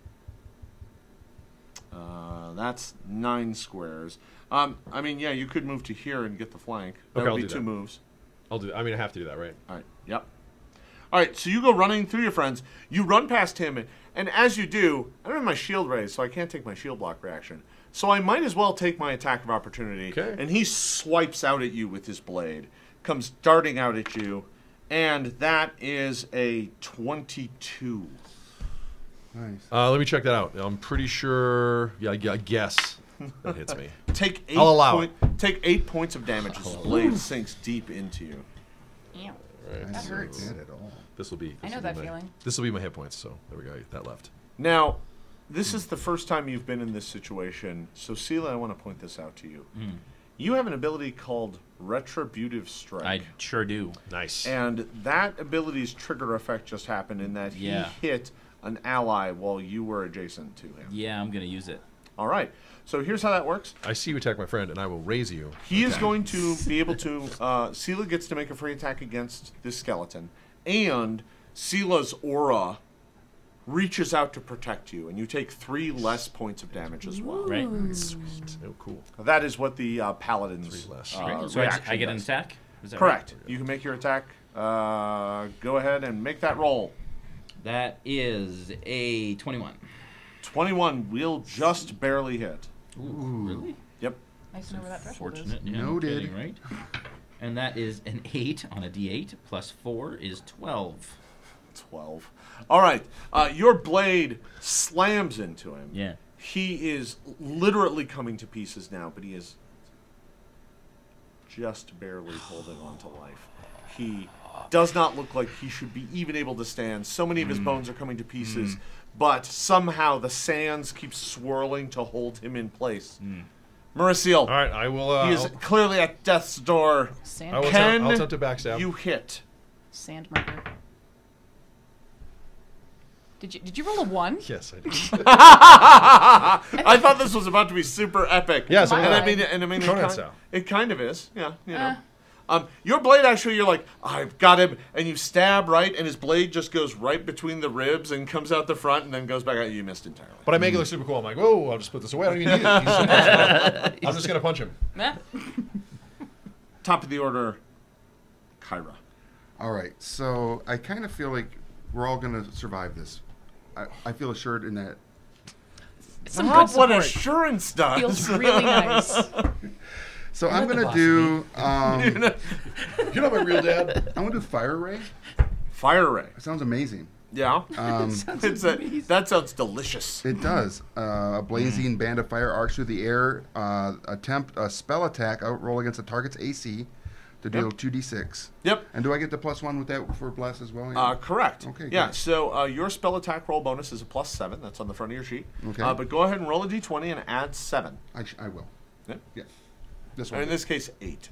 S1: Uh, that's nine squares. Um, I mean, yeah, you could move to here and get the flank. That
S3: Okay,
S1: would
S3: I'll
S1: be
S3: do
S1: two
S3: that.
S1: moves.
S3: I'll do. I mean, I have to do that, right?
S1: All right. Yep. All right. So you go running through your friends. You run past him, and, and as you do, I don't have my shield raised, so I can't take my shield block reaction. So I might as well take my attack of opportunity.
S3: Okay.
S1: And he swipes out at you with his blade, comes darting out at you, and that is a twenty-two.
S2: Nice.
S3: Uh, let me check that out. I'm pretty sure. Yeah, I guess that hits me.
S1: Take eight.
S3: I'll allow
S1: point, Take eight points of damage as his blade sinks deep into you.
S4: Ew.
S3: Right.
S2: I
S4: That
S2: didn't
S4: hurts.
S2: do it at all.
S3: This will be.
S4: I
S3: this
S4: know
S3: will
S4: that
S3: be my,
S4: feeling.
S3: This will be my hit points. So there we go. That left.
S1: Now, this is the first time you've been in this situation, so Sela, I want to point this out to you.
S5: Mm.
S1: You have an ability called Retributive Strike.
S5: I sure do.
S3: Nice.
S1: And that ability's trigger effect just happened in that he
S5: Yeah.
S1: hit an ally while you were adjacent to him.
S5: Yeah, I'm gonna use it.
S1: All right. So here's how that works.
S3: I see you attack my friend, and I will raise you.
S1: He is going to be able to. Uh, Sela gets to make a free attack against this skeleton, and Sela's aura reaches out to protect you, and you take three less points of damage as well.
S5: Right.
S3: Sweet. Oh, cool.
S1: That is what the uh, paladins.
S3: Three less.
S1: Uh,
S5: Great. So I,
S1: reaction
S5: I get an
S1: does.
S5: attack. Is that
S1: Correct.
S5: right?
S1: You can make your attack. Uh, go ahead and make that roll.
S5: That is a twenty-one.
S1: twenty-one will just barely hit.
S5: Ooh, really?
S1: Yep.
S4: Nice to know where that threshold is.
S5: Fortunate. Yeah, no
S2: Noted.
S5: kidding, right? And that is an eight on a D eight plus four is twelve.
S1: twelve. All right. Uh, your blade slams into him.
S5: Yeah.
S1: He is literally coming to pieces now, but he is just barely holding on to life. He does not look like he should be even able to stand. So many of his bones are coming to pieces, but somehow the sands keep swirling to hold him in place. Murasil,
S3: All right, I will. Uh,
S1: he is
S3: I'll-
S1: clearly at death's door.
S4: Sand,
S3: I will
S1: Can
S3: attempt, I'll attempt to backstab.
S1: You hit.
S4: sand marker. Did you did you roll a one?
S3: Yes, I did.
S1: I thought this was about to be super epic.
S3: Yeah, so
S1: and
S3: did
S1: I
S3: I.
S1: mean, and I mean, it
S3: Conan
S1: kind,
S3: style.
S1: it kind of is. Yeah, you know.
S4: Uh.
S1: Um, your blade actually, you're like, I've got him, and you stab right, and his blade just goes right between the ribs and comes out the front, and then goes back out. You missed entirely.
S3: But I make it look super cool. I'm like, whoa, I'll just put this away. I don't even need it. He's so punchable. I'm just gonna punch him.
S4: Nah.
S1: Top of the order, Kyra.
S2: All right, so I kind of feel like we're all going to survive this. I, I feel assured in that.
S4: Some
S1: Wow,
S4: good
S1: what
S4: support.
S1: assurance does.
S4: Feels really nice.
S2: So I'm
S5: the
S2: going to
S5: boss
S2: do. Um,
S3: You're not my real dad.
S2: I'm going to do Fire Ray.
S1: Fire ray.
S2: That sounds amazing.
S1: Yeah.
S2: Um,
S1: It's a, that sounds delicious.
S2: It does. Uh, a blazing band of fire arcs through the air. Uh, attempt a spell attack. Outroll against the target's A C to deal
S1: Yep.
S2: two d six.
S1: Yep.
S2: And do I get the plus one with that for bless as well?
S1: Uh, correct.
S2: Okay,
S1: Yeah.
S2: good.
S1: So uh, your spell attack roll bonus is a plus seven. That's on the front of your sheet.
S2: Okay.
S1: Uh, but go ahead and roll a d twenty and add seven.
S2: I, sh- I will.
S1: Yeah.
S2: Yeah. This
S1: Or
S2: one.
S1: in this case, eight.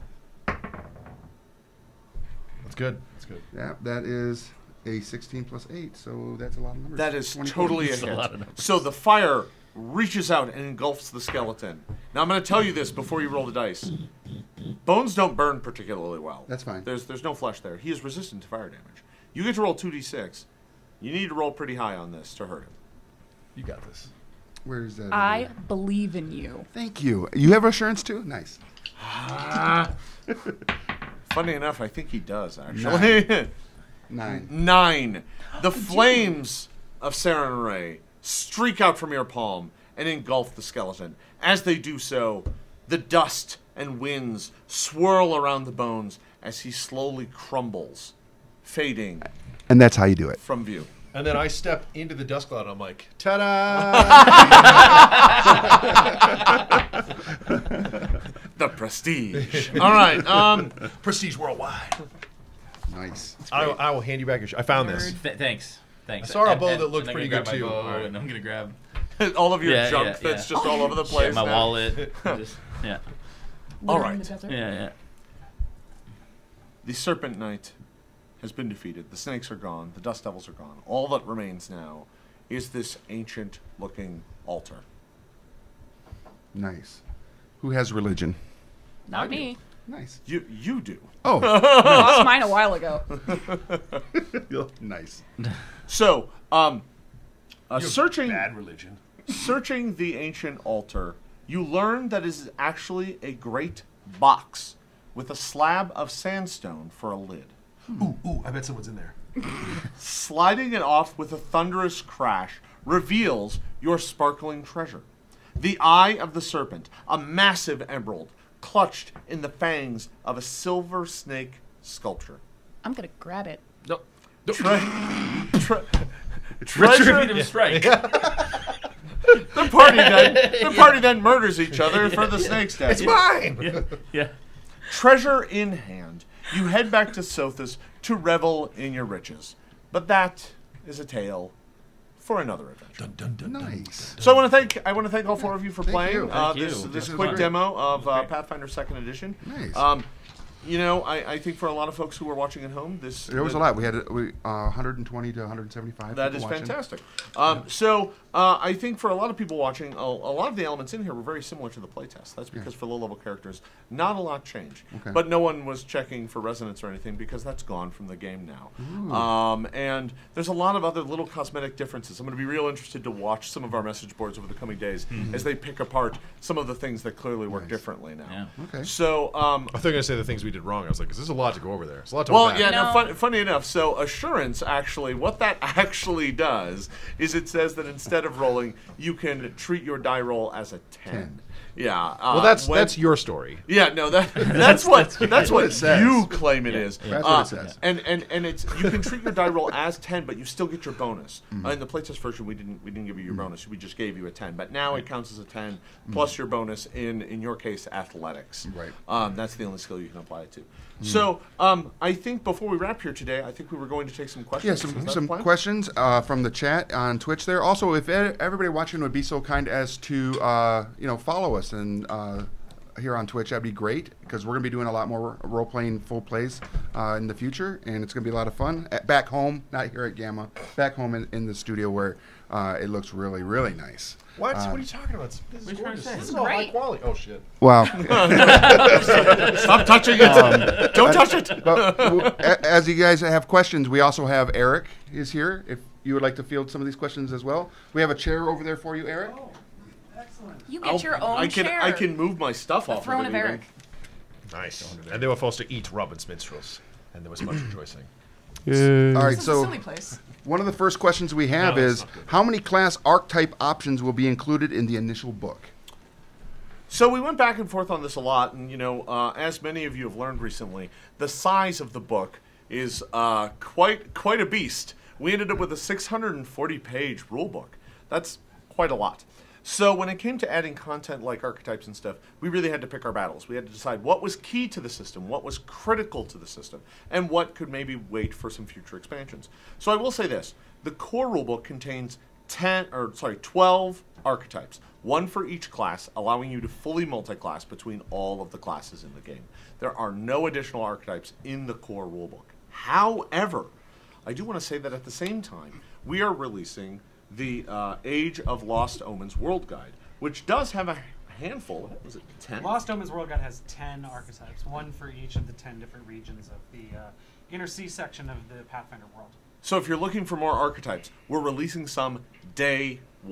S3: That's good. That's good.
S2: Yeah, that is a sixteen plus eight, so that's a lot of numbers.
S1: That is
S2: twenty-four.
S1: totally a
S5: That's a lot of
S1: hit.
S5: numbers.
S1: So the fire reaches out and engulfs the skeleton. Now I'm going to tell you this before you roll the dice. Bones don't burn particularly well.
S2: That's fine.
S1: There's there's no flesh there. He is resistant to fire damage. You get to roll two d six. You need to roll pretty high on this to hurt him.
S3: You got this.
S2: Where is that?
S4: I
S2: over
S4: believe in you.
S2: there? Thank you. You have assurance too? Nice.
S1: Funny enough, I think he does, actually.
S2: Nine.
S1: Nine. The flames of Sarenrae streak out from your palm and engulf the skeleton. As they do so, the dust and winds swirl around the bones as he slowly crumbles, fading
S2: And that's how you do it.
S1: from view.
S3: And then I step into the dust cloud and I'm like, ta-da!
S1: The prestige. All right. Um,
S3: Prestige worldwide.
S2: Nice.
S3: I, I will hand you back your sh- I found this.
S5: Th- thanks. Thanks.
S3: I saw a
S5: And-
S3: bow
S5: and-
S3: that looked
S5: and I'm
S3: pretty
S5: gonna
S3: good,
S5: grab my
S3: too.
S5: bow,
S3: All right.
S5: And I'm gonna grab
S1: all of your
S5: Yeah,
S1: junk
S5: yeah,
S1: that's
S5: yeah.
S1: just all over the place.
S5: my
S1: now.
S5: wallet. Just- yeah.
S1: All
S4: Litter in
S1: right.
S4: the desert.
S5: Yeah. Yeah.
S1: The Serpent Knight has been defeated. The snakes are gone. The Dust Devils are gone. All that remains now is this ancient-looking altar.
S2: Nice. Who has religion?
S4: Not me.
S2: Nice.
S1: You you do.
S2: Oh.
S4: Lost mine a while ago.
S2: Nice.
S1: So, um, uh,
S3: You have
S1: searching
S3: bad religion.
S1: searching the ancient altar, you learn that it is actually a great box with a slab of sandstone for a lid.
S3: Ooh, ooh, I bet someone's in there.
S1: Sliding it off with a thunderous crash reveals your sparkling treasure. The Eye of the Serpent, a massive emerald clutched in the fangs of a silver snake sculpture.
S4: I'm gonna grab it.
S3: No.
S1: Tre- tre- treasure.
S5: Retributive strike.
S1: The party then the party then murders each other for the snake's death.
S3: It's mine!
S5: Yeah. Yeah.
S1: Treasure in hand, you head back to Sothis to revel in your riches. But that is a tale for another adventure.
S3: Dun, dun, dun, dun.
S2: Nice.
S1: So I want to thank I want to thank all four of you for
S2: Thank
S1: playing
S2: you.
S1: uh,
S5: Thank
S1: this
S5: you.
S1: this
S2: This is
S1: quick
S2: great.
S1: demo of uh,
S5: Great.
S1: Pathfinder Second Edition.
S2: Nice.
S1: Um, you know, I, I think for a lot of folks who are watching at home, this
S2: There was a
S1: the-
S2: lot. We had we, uh, one hundred twenty to one hundred seventy-five.
S1: That
S2: people
S1: is
S2: watching.
S1: fantastic. Um, so uh, I think for a lot of people watching, a, a lot of the elements in here were very similar to the playtest. That's because for low-level characters, not a lot changed.
S2: Okay.
S1: But no one was checking for resonance or anything because that's gone from the game now. Um, and there's a lot of other little cosmetic differences. I'm going to be real interested to watch some of our message boards over the coming days as they pick apart some of the things that clearly work
S2: Nice.
S1: differently now.
S5: Yeah.
S2: Okay.
S1: So um,
S3: I thought you were going to say the things we did wrong. I was like, there's a lot to go over there. There's a lot to
S1: well,
S3: unpack.
S1: yeah, no,
S4: No.
S1: fun, funny enough. So assurance, actually, what that actually does is it says that instead of rolling, you can treat your die roll as a ten.
S2: Ten.
S1: Yeah. Uh,
S3: Well, that's
S1: when-
S3: that's your story.
S1: Yeah, no, that that's what that's what
S2: what it says.
S1: you claim it is.
S2: That's
S1: Uh,
S2: what it says.
S1: And and and it's you can treat your die roll as ten, but you still get your bonus.
S2: Mm-hmm.
S1: Uh, in the playtest version, we didn't we didn't give you your bonus. We just gave you a ten. But now it counts as a ten plus your bonus in in your case athletics.
S2: Mm-hmm. Right.
S1: Um, that's the only skill you can apply it to. So um, I think before we wrap here today, I think we were going to take some questions.
S2: Yeah,
S1: Is
S2: some,
S1: that
S2: some
S1: the plan?
S2: questions uh, from the chat on Twitch there. Also, if e- everybody watching would be so kind as to uh, you know follow us and uh, here on Twitch, that'd be great because we're gonna be doing a lot more role playing full plays uh, in the future, and it's gonna be a lot of fun. At, back home, not here at Gamma, back home in, in the studio where uh, it looks really, really nice.
S3: What?
S2: Uh,
S3: what are you talking about? This is
S5: What are you trying to
S3: gorgeous.
S5: say?
S3: This
S5: This
S3: is
S4: is
S3: all high
S4: great.
S3: quality. Oh, shit.
S2: Wow.
S1: Stop touching it! Don't touch it!
S2: But w- a- as you guys have questions, we also have Eric is here. If you would like to field some of these questions as well, we have a chair over there for you, Eric.
S4: You get
S1: I'll-
S4: your own
S1: I can
S4: chair.
S1: I can move my stuff
S4: The
S1: off
S4: throne
S1: of
S4: of
S1: it even.
S4: Eric.
S3: Nice. And they were forced to eat Robin's minstrels, and there was much rejoicing.
S2: All right,
S4: This is a
S2: so
S4: silly place.
S2: one of the first questions we have
S3: No, that's
S2: is
S3: not good.
S2: how many class archetype options will be included in the initial book?
S1: So we went back and forth on this a lot, and you know, uh, as many of you have learned recently, the size of the book is uh, quite quite a beast. We ended up with a six hundred forty page rule book. That's quite a lot. So when it came to adding content like archetypes and stuff, we really had to pick our battles. We had to decide what was key to the system, what was critical to the system, and what could maybe wait for some future expansions. So I will say this: the core rulebook contains ten, or sorry, twelve archetypes, one for each class, allowing you to fully multi-class between all of the classes in the game. There are no additional archetypes in the core rulebook. However, I do want to say that at the same time, we are releasing the uh, Age of Lost Omens World Guide, which does have a handful. What was it, ten?
S6: Lost Omens World Guide has ten archetypes, one for each of the ten different regions of the uh, inner sea section of the Pathfinder world.
S1: So if you're looking for more archetypes, we're releasing some day one.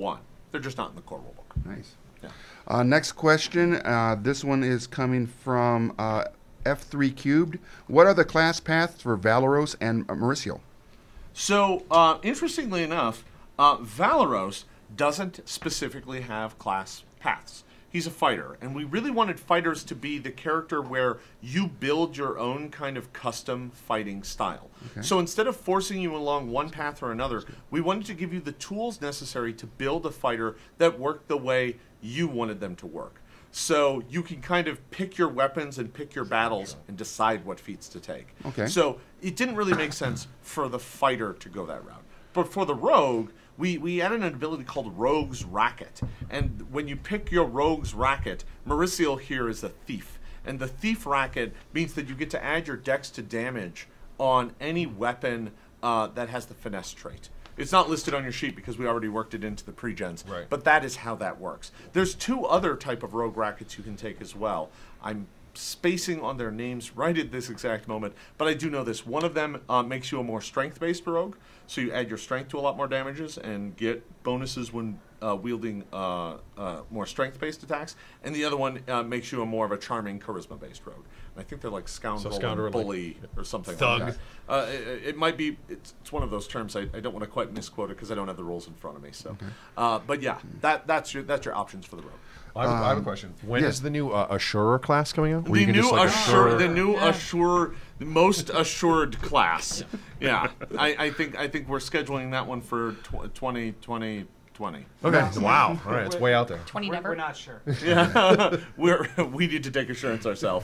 S1: They're just not in the core rulebook.
S2: Nice.
S1: Yeah.
S2: Uh, next question. Uh, this one is coming from uh, F three Cubed. What are the class paths for Valeros and Mauricio?
S1: So, uh, interestingly enough, uh, Valeros doesn't specifically have class paths. He's a fighter, and we really wanted fighters to be the character where you build your own kind of custom fighting style.
S2: Okay.
S1: So instead of forcing you along one path or another, we wanted to give you the tools necessary to build a fighter that worked the way you wanted them to work. So you can kind of pick your weapons and pick your battles and decide what feats to take.
S2: Okay.
S1: So it didn't really make sense for the fighter to go that route. But for the rogue, we, we added an ability called Rogue's Racket. And when you pick your Rogue's Racket, Mauricio here is a thief. And the Thief Racket means that you get to add your dex to damage on any weapon uh, that has the finesse trait. It's not listed on your sheet because we already worked it into the pre-gens,
S3: Right.
S1: but that is how that works. There's two other type of rogue rackets you can take as well. I'm spacing on their names right at this exact moment, but I do know this. One of them uh, makes you a more strength-based rogue, so you add your strength to a lot more damages and get bonuses when uh, wielding uh, uh, more strength-based attacks, and the other one uh, makes you a more of a charming charisma-based rogue. And I think they're like scoundrel,
S3: So scoundrel
S1: and
S3: and
S1: bully or something
S3: thug.
S1: like that. Uh, it, it might be, it's, it's one of those terms, I, I don't want to quite misquote it because I don't have the rules in front of me. So, uh, But yeah, that, that's, your, that's your options for the rogue.
S3: I have, a- I have a question. When is
S2: yes.
S3: the new uh, Assurer class coming out? Where
S1: The
S3: you can
S1: new,
S3: just, like,
S1: assure,
S3: assure-
S1: the new
S4: Yeah.
S1: assure, the most assured class. Yeah, I, I think I think we're scheduling that one for tw- twenty twenty twenty.
S3: Okay. Wow. All right. It's way out there.
S4: twenty
S6: We're,
S4: never.
S6: we're not sure.
S1: Yeah, we're we need to take assurance ourselves.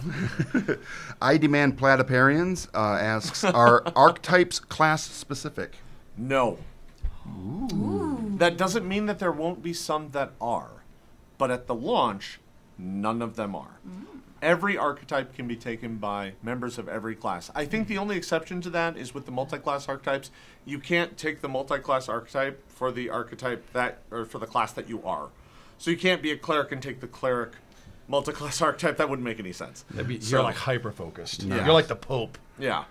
S2: I Demand Platyparians uh, asks, are archetypes class specific?
S1: No. That doesn't mean that there won't be some that are, but at the launch, none of them are. Every archetype can be taken by members of every class. I think the only exception to that is with the multi-class archetypes. You can't take the multi-class archetype for the archetype that, or for the class that you are. So you can't be a cleric and take the cleric multi-class archetype. That wouldn't make any sense.
S3: That'd be-
S1: So-
S3: you're like hyper focused.
S1: Yeah.
S3: You're like the Pope.
S1: Yeah.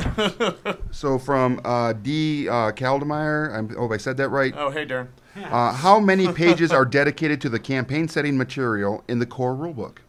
S2: So from uh, D. Uh, Kaldemeyer, I'm, oh, I said that right.
S1: Oh, hey, Darren.
S2: Uh, how many pages are dedicated to the campaign setting material in the core rulebook?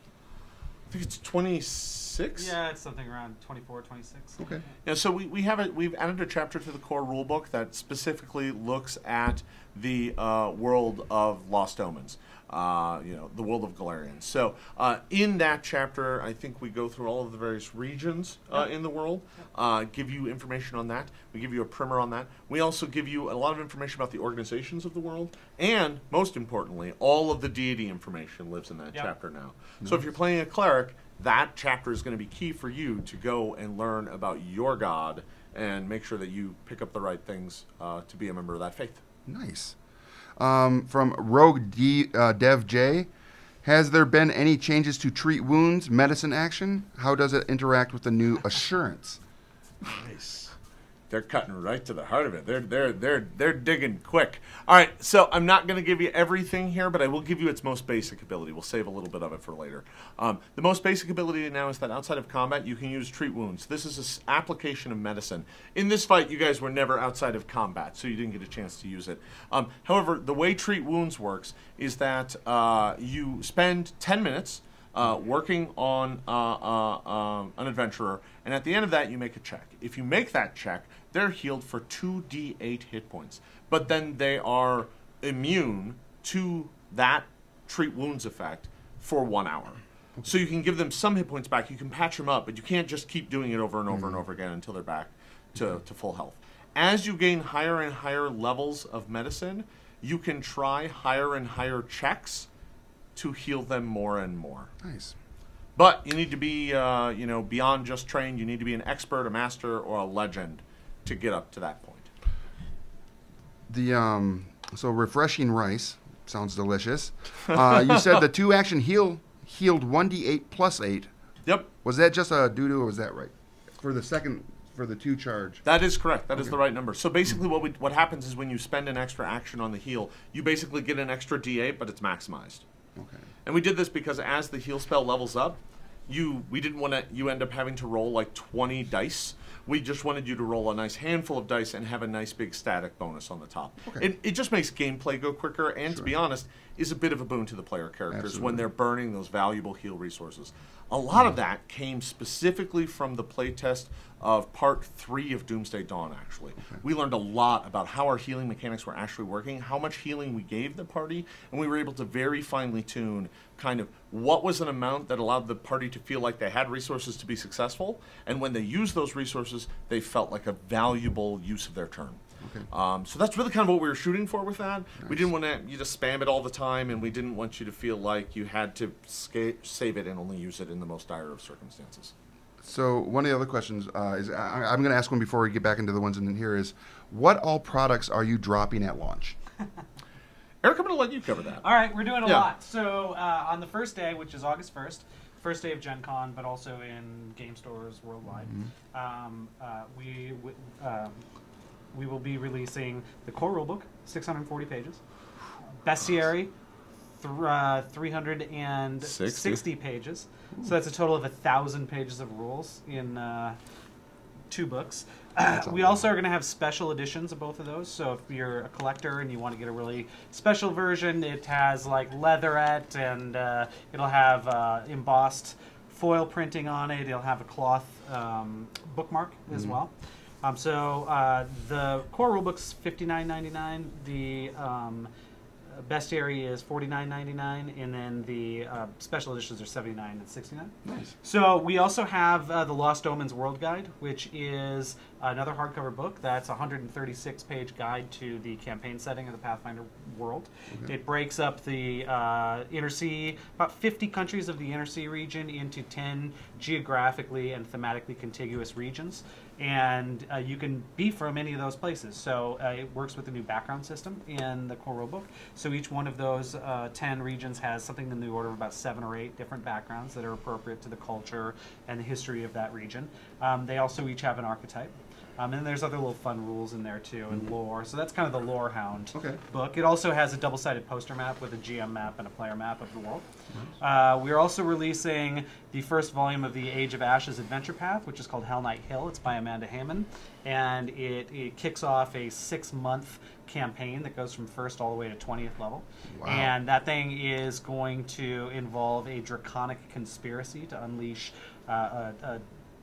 S1: I think it's twenty-six.
S6: Yeah, it's something around twenty-four, twenty-six.
S2: Okay.
S1: Yeah, so we, we have a, we've added a chapter to the core rulebook that specifically looks at the uh, world of Lost Omens, uh, you know, the world of Galarian. So uh, in that chapter, I think we go through all of the various regions uh, in the world, uh, give you information on that. We give you a primer on that. We also give you a lot of information about the organizations of the world, and most importantly, all of the deity information lives in that
S6: Yep.
S1: chapter now. So if you're playing a cleric, that chapter is going to be key for you to go and learn about your god and make sure that you pick up the right things uh, to be a member of that faith.
S2: Nice. Um, from Rogue D, uh, Dev J, has there been any changes to treat wounds, medicine action? How does it interact with the new assurance?
S1: Nice. They're cutting right to the heart of it. They're they're they're they're digging quick. All right, so I'm not going to give you everything here, but I will give you its most basic ability. We'll save a little bit of it for later. Um, the most basic ability now is that outside of combat, you can use treat wounds. This is an s- application of medicine. In this fight, you guys were never outside of combat, so you didn't get a chance to use it. Um, however, the way treat wounds works is that uh, you spend ten minutes. Uh, working on uh, uh, um, an adventurer, and at the end of that, you make a check. If you make that check, they're healed for two d eight hit points, but then they are immune to that treat wounds effect for one hour. So you can give them some hit points back, you can patch them up, but you can't just keep doing it over and over and over again until they're back to, to full health. As you gain higher and higher levels of medicine, you can try higher and higher checks to heal them more and more.
S2: Nice.
S1: But you need to be, uh, you know, beyond just trained. You need to be an expert, a master, or a legend to get up to that point.
S2: The um, so refreshing rice sounds delicious. Uh, you said the two action heal healed one d eight plus eight.
S1: Yep,
S2: Was that just a doo doo, or was that right? For the second, for the two charge.
S1: that is correct. That is
S2: Okay.
S1: the right number. So basically, what we, what happens is when you spend an extra action on the heal, you basically get an extra d eight, but it's maximized.
S2: Okay.
S1: And we did this because as the heal spell levels up, you we didn't want to you end up having to roll like twenty dice We just wanted you to roll a nice handful of dice and have a nice big static bonus on the top.
S2: Okay.
S1: It, it just makes gameplay go quicker, and to be honest, is a bit of a boon to the player characters
S2: Absolutely.
S1: when they're burning those valuable heal resources. A lot of that came specifically from the playtest of part three of Doomsday Dawn, actually.
S2: Okay.
S1: We learned a lot about how our healing mechanics were actually working, how much healing we gave the party, and we were able to very finely tune kind of what was an amount that allowed the party to feel like they had resources to be successful, and when they used those resources, they felt like a valuable use of their turn.
S2: Okay.
S1: Um, so that's really kind of what we were shooting for with that.
S2: Nice.
S1: We didn't want to you to spam it all the time, and we didn't want you to feel like you had to sca- save it and only use it in the most dire of circumstances.
S2: So one of the other questions uh, is, I, I'm going to ask one before we get back into the ones in here, is what all products are you dropping at launch?
S1: Eric, I'm going to let you cover that.
S6: All right, we're doing a
S1: Yeah.
S6: lot. So uh, on the first day, which is August first, first day of Gen Con, but also in game stores worldwide,
S2: Mm-hmm.
S6: um, uh, we w- um, we will be releasing the core rulebook, six hundred forty pages, Bestiary, th- uh, three hundred sixty
S1: sixty.
S6: pages. So that's a total of a thousand pages of rules in uh, two books.
S2: That's a
S6: we
S2: lot.
S6: also are going to have special editions of both of those. So if you're a collector and you want to get a really special version, it has like leatherette, and uh, it'll have uh, embossed foil printing on it. It'll have a cloth um, bookmark as
S2: Mhm.
S6: well. Um, so uh, the core rulebook's fifty-nine ninety-nine. The um, Bestiary is forty-nine ninety-nine, and then the uh, special editions are seventy-nine and sixty-nine.
S2: Nice.
S6: So we also have uh, the Lost Omens World Guide, which is another hardcover book. That's a one hundred thirty-six page guide to the campaign setting of the Pathfinder world.
S2: Okay.
S6: It breaks up the uh, Inner Sea, about fifty countries of the Inner Sea region, into ten geographically and thematically contiguous regions. And uh, you can be from any of those places. So uh, it works with the new background system in the core rulebook. So each one of those uh, ten regions has something in the order of about seven or eight different backgrounds that are appropriate to the culture and the history of that region. Um, they also each have an archetype. Um, and there's other little fun rules in there too, and lore. So that's kind of the Lore Hound
S2: Okay.
S6: book. It also has a double-sided poster map with a G M map and a player map of the world. Uh, we're also releasing the first volume of the Age of Ashes adventure path, which is called Hell Knight Hill. It's by Amanda Heyman, and it, it kicks off a six-month campaign that goes from first all the way to twentieth level.
S2: Wow.
S6: And that thing is going to involve a draconic conspiracy to unleash uh, a, a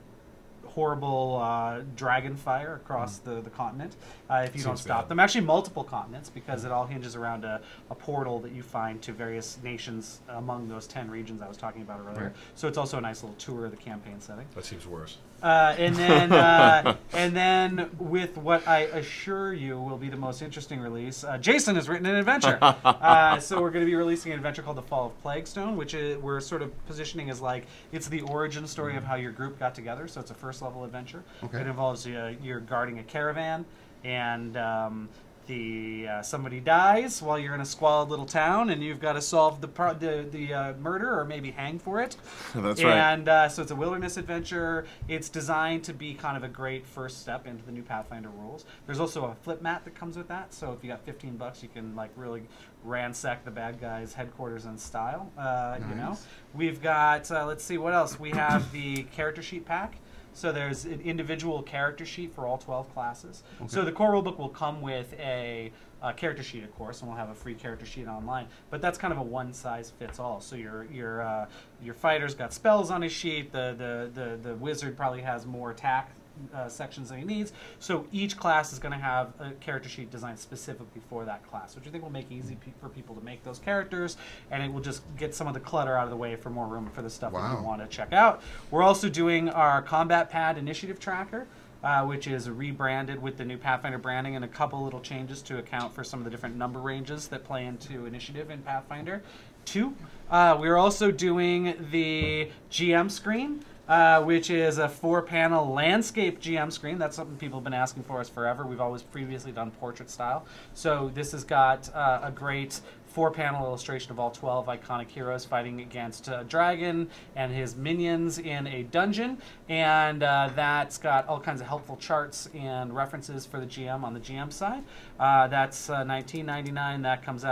S6: horrible uh, dragon fire across the, the continent uh, if you don't
S3: Seems
S6: stop
S3: bad.
S6: them. Actually, multiple continents, because it all hinges around a, a portal that you find to various nations among those ten regions I was talking about earlier.
S2: Right.
S6: So it's also a nice little tour of the campaign setting.
S3: That seems worse.
S6: Uh, and then, uh, and then, with what I assure you will be the most interesting release, uh, Jason has written an adventure. uh, so we're going to be releasing an adventure called The Fall of Plaguestone, which is, we're sort of positioning as like it's the origin story of how your group got together. So it's a first level adventure.
S2: Okay.
S6: It involves uh, you're guarding a caravan, and um, the uh, somebody dies while you're in a squalid little town, and you've got to solve the pro- the, the uh, murder or maybe hang for it.
S1: That's right.
S6: And uh, so it's a wilderness adventure. It's designed to be kind of a great first step into the new Pathfinder rules. There's also a flip mat that comes with that. So if you got fifteen bucks, you can like really ransack the bad guys' headquarters in style. Uh, You know,
S2: Nice.
S6: we've got. Uh, let's see what else. We have the character sheet pack. So there's an individual character sheet for all twelve classes. So the core rulebook will come with a, a character sheet, of course, and we'll have a free character sheet online. But that's kind of a one-size-fits-all. So your your uh, your fighter's got spells on his sheet. The the the, the wizard probably has more attack uh, sections than he needs. So each class is going to have a character sheet designed specifically for that class, which I think will make it easy pe- for people to make those characters, and it will just get some of the clutter out of the way for more room for the stuff that
S2: Wow.
S6: you want to check out. We're also doing our Combat Pad Initiative Tracker, uh, which is rebranded with the new Pathfinder branding and a couple little changes to account for some of the different number ranges that play into initiative in Pathfinder two. Uh, we're also doing the G M screen, uh, which is a four-panel landscape G M screen. That's something people have been asking for us forever. We've always previously done portrait style. So this has got uh, a great four-panel illustration of all twelve iconic heroes fighting against a dragon and his minions in a dungeon, and uh, that's got all kinds of helpful charts and references for the G M on the G M side. Uh, that's uh, nineteen ninety-nine. That comes out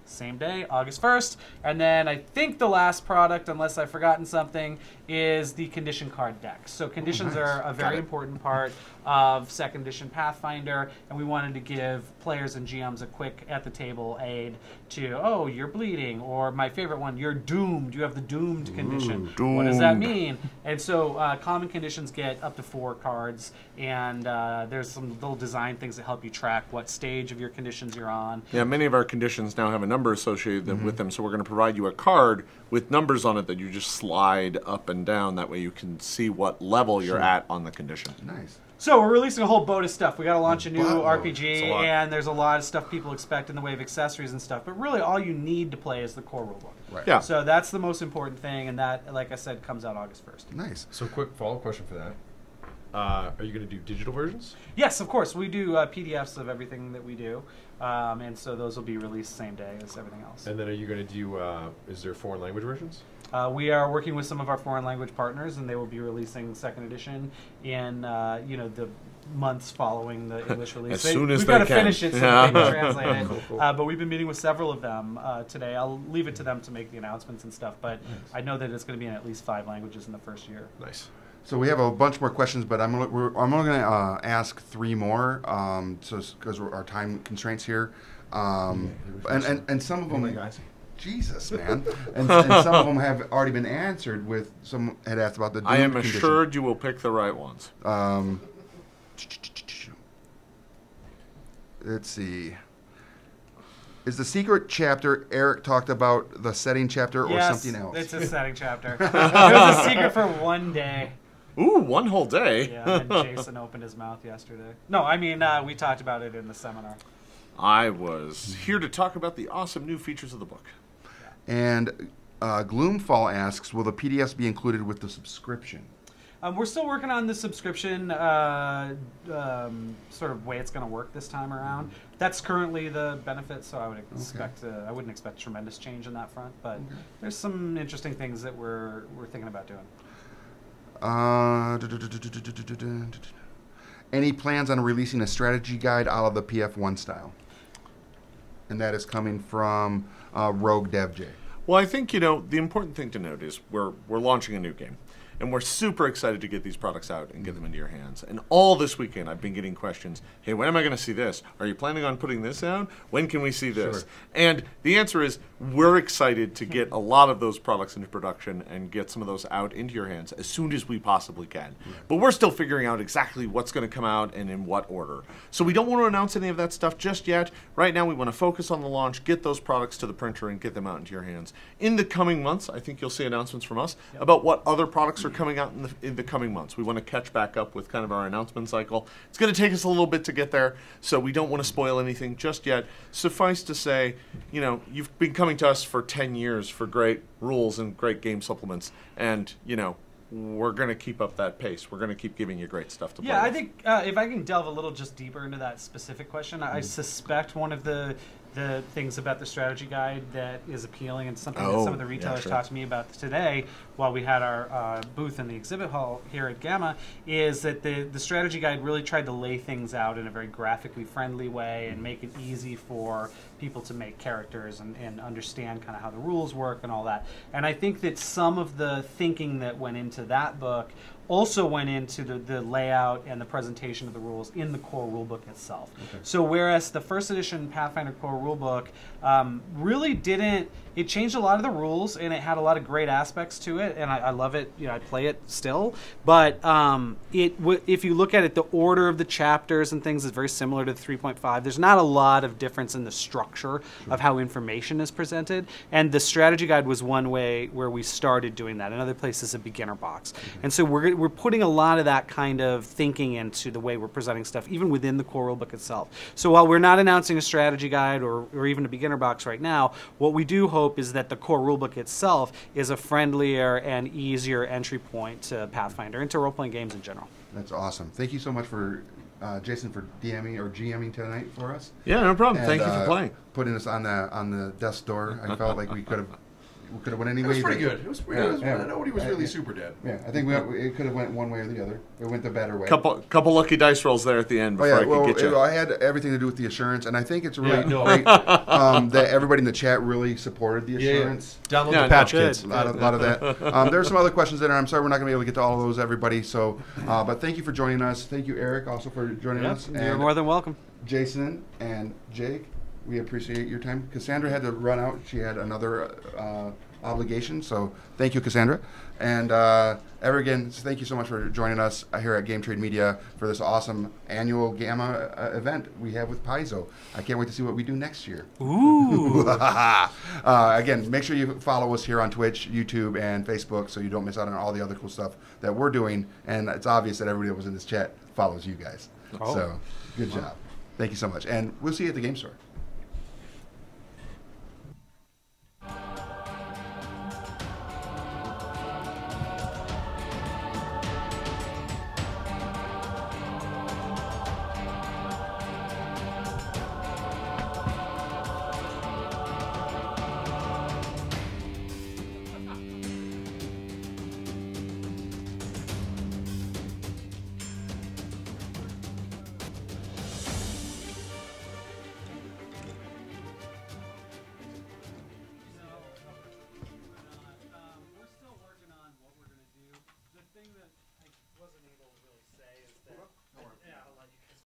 S6: same day, August first. And then I think the last product, unless I've forgotten something, is the condition card deck. So conditions
S2: oh, nice.
S6: are a very important part of second edition Pathfinder, and we wanted to give players and G Ms a quick at the table aid to, oh, you're bleeding, or my favorite one, you're doomed. You have the doomed condition.
S1: Ooh,
S6: what does that
S1: doomed.
S6: mean? And so uh, common conditions get up to four cards, and uh, there's some little design things that help you track what stage of your conditions you're on.
S1: Yeah, many of our conditions now have a number associated them with them, so we're going to provide you a card with numbers on it that you just slide up and down. That way you can see what level you're
S2: Sure.
S1: at on the condition.
S2: Nice.
S6: So we're releasing a whole boat of stuff. We got to launch a new
S2: Boatload.
S6: R P
S3: It's
S6: G,
S3: a lot.
S6: and there's a lot of stuff people expect in the way of accessories and stuff. But really, all you need to play is the core rulebook.
S2: Right.
S1: Yeah.
S6: So that's the most important thing, and that, like I said, comes out August first.
S2: Nice.
S3: So, quick follow-up question for that. Uh, are you going to do digital versions?
S6: Yes, of course. We do uh, P D Fs of everything that we do, um, and so those will be released same day as everything else.
S3: And then are you going to do, uh, is there foreign language versions?
S6: Uh, we are working with some of our foreign language partners, and they will be releasing second edition in uh, you know the months following the English release.
S1: As
S6: They-
S1: soon as
S6: we've
S1: they
S6: got to
S1: can.
S6: finish it so
S1: Yeah.
S6: they can translate it.
S3: Cool, cool.
S6: Uh, but we've been meeting with several of them uh, today. I'll leave it to them to make the announcements and stuff. But I know that it's going to be in at least five languages in the first year.
S3: Nice.
S2: So we have a bunch more questions, but I'm gonna, we're, I'm only going to uh, ask three more, um, so because our time constraints here, um, and, and and some of them,
S3: guys.
S2: Jesus, man, and, and some of them have already been answered. With some had asked about the.
S1: I am
S2: doomed condition.
S1: assured you will pick the right ones.
S2: Um, let's see. Is the secret chapter Eric talked about the setting chapter or
S6: yes,
S2: something else?
S6: it's a setting chapter. It was a secret for one day.
S1: Ooh, one whole day.
S6: Yeah, and Jason opened his mouth yesterday. No, I mean, uh, we talked about it in the seminar.
S1: I was here to talk about the awesome new features of the book.
S2: And uh, Gloomfall asks, will the P D Fs be included with the subscription?
S6: Um, we're still working on the subscription uh, um, sort of way it's going to work this time around. That's currently the benefit, so I would expect uh, I wouldn't expect tremendous change on that front. But
S2: Okay.
S6: there's some interesting things that we're we're thinking about doing.
S2: Uh, any plans on releasing a strategy guide out of the P F one style? And that is coming from uh, Rogue DevJ.
S1: Well, I think, you know, the important thing to note is we're we're launching a new game. And we're super excited to get these products out and get them into your hands. And all this weekend, I've been getting questions. Hey, when am I going to see this? Are you planning on putting this out? When can we see this?
S2: Sure.
S1: And the answer is we're excited to get a lot of those products into production and get some of those out into your hands as soon as we possibly can. But we're still figuring out exactly what's going to come out and in what order. So we don't want to announce any of that stuff just yet. Right now, we want to focus on the launch, get those products to the printer, and get them out into your hands. In the coming months, I think you'll see announcements from us
S6: Yep.
S1: about what other products are coming out in the, in the coming months. We want to catch back up with kind of our announcement cycle. It's going to take us a little bit to get there, so we don't want to spoil anything just yet. Suffice to say, you know, you've been coming to us for ten years for great rules and great game supplements, and, you know, we're going to keep up that pace. We're going to keep giving you great stuff to play
S6: Yeah, I
S1: with.
S6: think uh, if I can delve a little just deeper into that specific question, I
S1: Mm.
S6: suspect one of the the things about the strategy guide that is appealing and something that
S1: Oh,
S6: some of the
S1: yeah,
S6: retailers
S1: sure.
S6: talked to me about today while we had our uh, booth in the exhibit hall here at GAMA is that the, the strategy guide really tried to lay things out in a very graphically friendly way and make it easy for people to make characters and, and understand kind of how the rules work and all that. And I think that some of the thinking that went into that book also went into the, the layout and the presentation of the rules in the core rulebook itself.
S2: Okay.
S6: So whereas the first edition Pathfinder core rulebook um, really didn't, it changed a lot of the rules and it had a lot of great aspects to it, and I, I love it. You know, I play it still. But um, it, w if you look at it, the order of the chapters and things is very similar to the three point five. There's not a lot of difference in the structure of how information is presented, and the strategy guide was one way where we started doing that. Another place is a beginner box, and so we're we're putting a lot of that kind of thinking into the way we're presenting stuff, even within the core rulebook itself. So while we're not announcing a strategy guide or, or even a beginner box right now, what we do hope is that the core rulebook itself is a friendlier and easier entry point to Pathfinder and to role-playing games in general.
S2: That's awesome. Thank you so much for uh, Jason for DMing or GMing tonight for us.
S1: Yeah, no problem.
S2: And,
S1: Thank you for
S2: uh,
S1: playing.
S2: Putting us on the on the desk door. I felt like we could have we could have went any
S3: It
S2: way.
S3: was pretty
S2: but-
S3: good. It was,
S2: Yeah,
S3: it was,
S2: yeah.
S3: nobody was
S2: Yeah,
S3: really
S2: yeah.
S3: super dead.
S2: Yeah, I think we, it could have went one way or the other. It went the better way.
S1: Couple couple lucky dice rolls there at the end
S2: Oh
S1: before
S2: yeah,
S1: I could
S2: well,
S1: get you.
S2: it, I had everything to do with the assurance, and I think it's really
S3: Yeah, no.
S2: great um, that everybody in the chat really supported the
S3: Yeah, yeah.
S2: assurance.
S3: Download
S1: Yeah,
S3: the patch
S1: no,
S3: kits.
S2: A lot, of, lot of that. Um, there are some other questions in there. I'm sorry we're not going to be able to get to all of those, everybody. So, uh, but thank you for joining us. Thank you, Eric, also for joining
S6: Yep,
S2: us.
S6: you're
S2: And
S6: more than welcome.
S2: Jason and Jake, we appreciate your time. Cassandra had to run out. She had another uh, obligation. So thank you, Cassandra. And uh, ever again, thank you so much for joining us here at Game Trade Media for this awesome annual GAMA uh, event we have with Paizo. I can't wait to see what we do next year.
S6: Ooh.
S2: uh, again, make sure you follow us here on Twitch, YouTube, and Facebook so you don't miss out on all the other cool stuff that we're doing. And it's obvious that everybody that was in this chat follows you guys.
S6: Oh.
S2: So good job. Thank you so much. And we'll see you at the game store.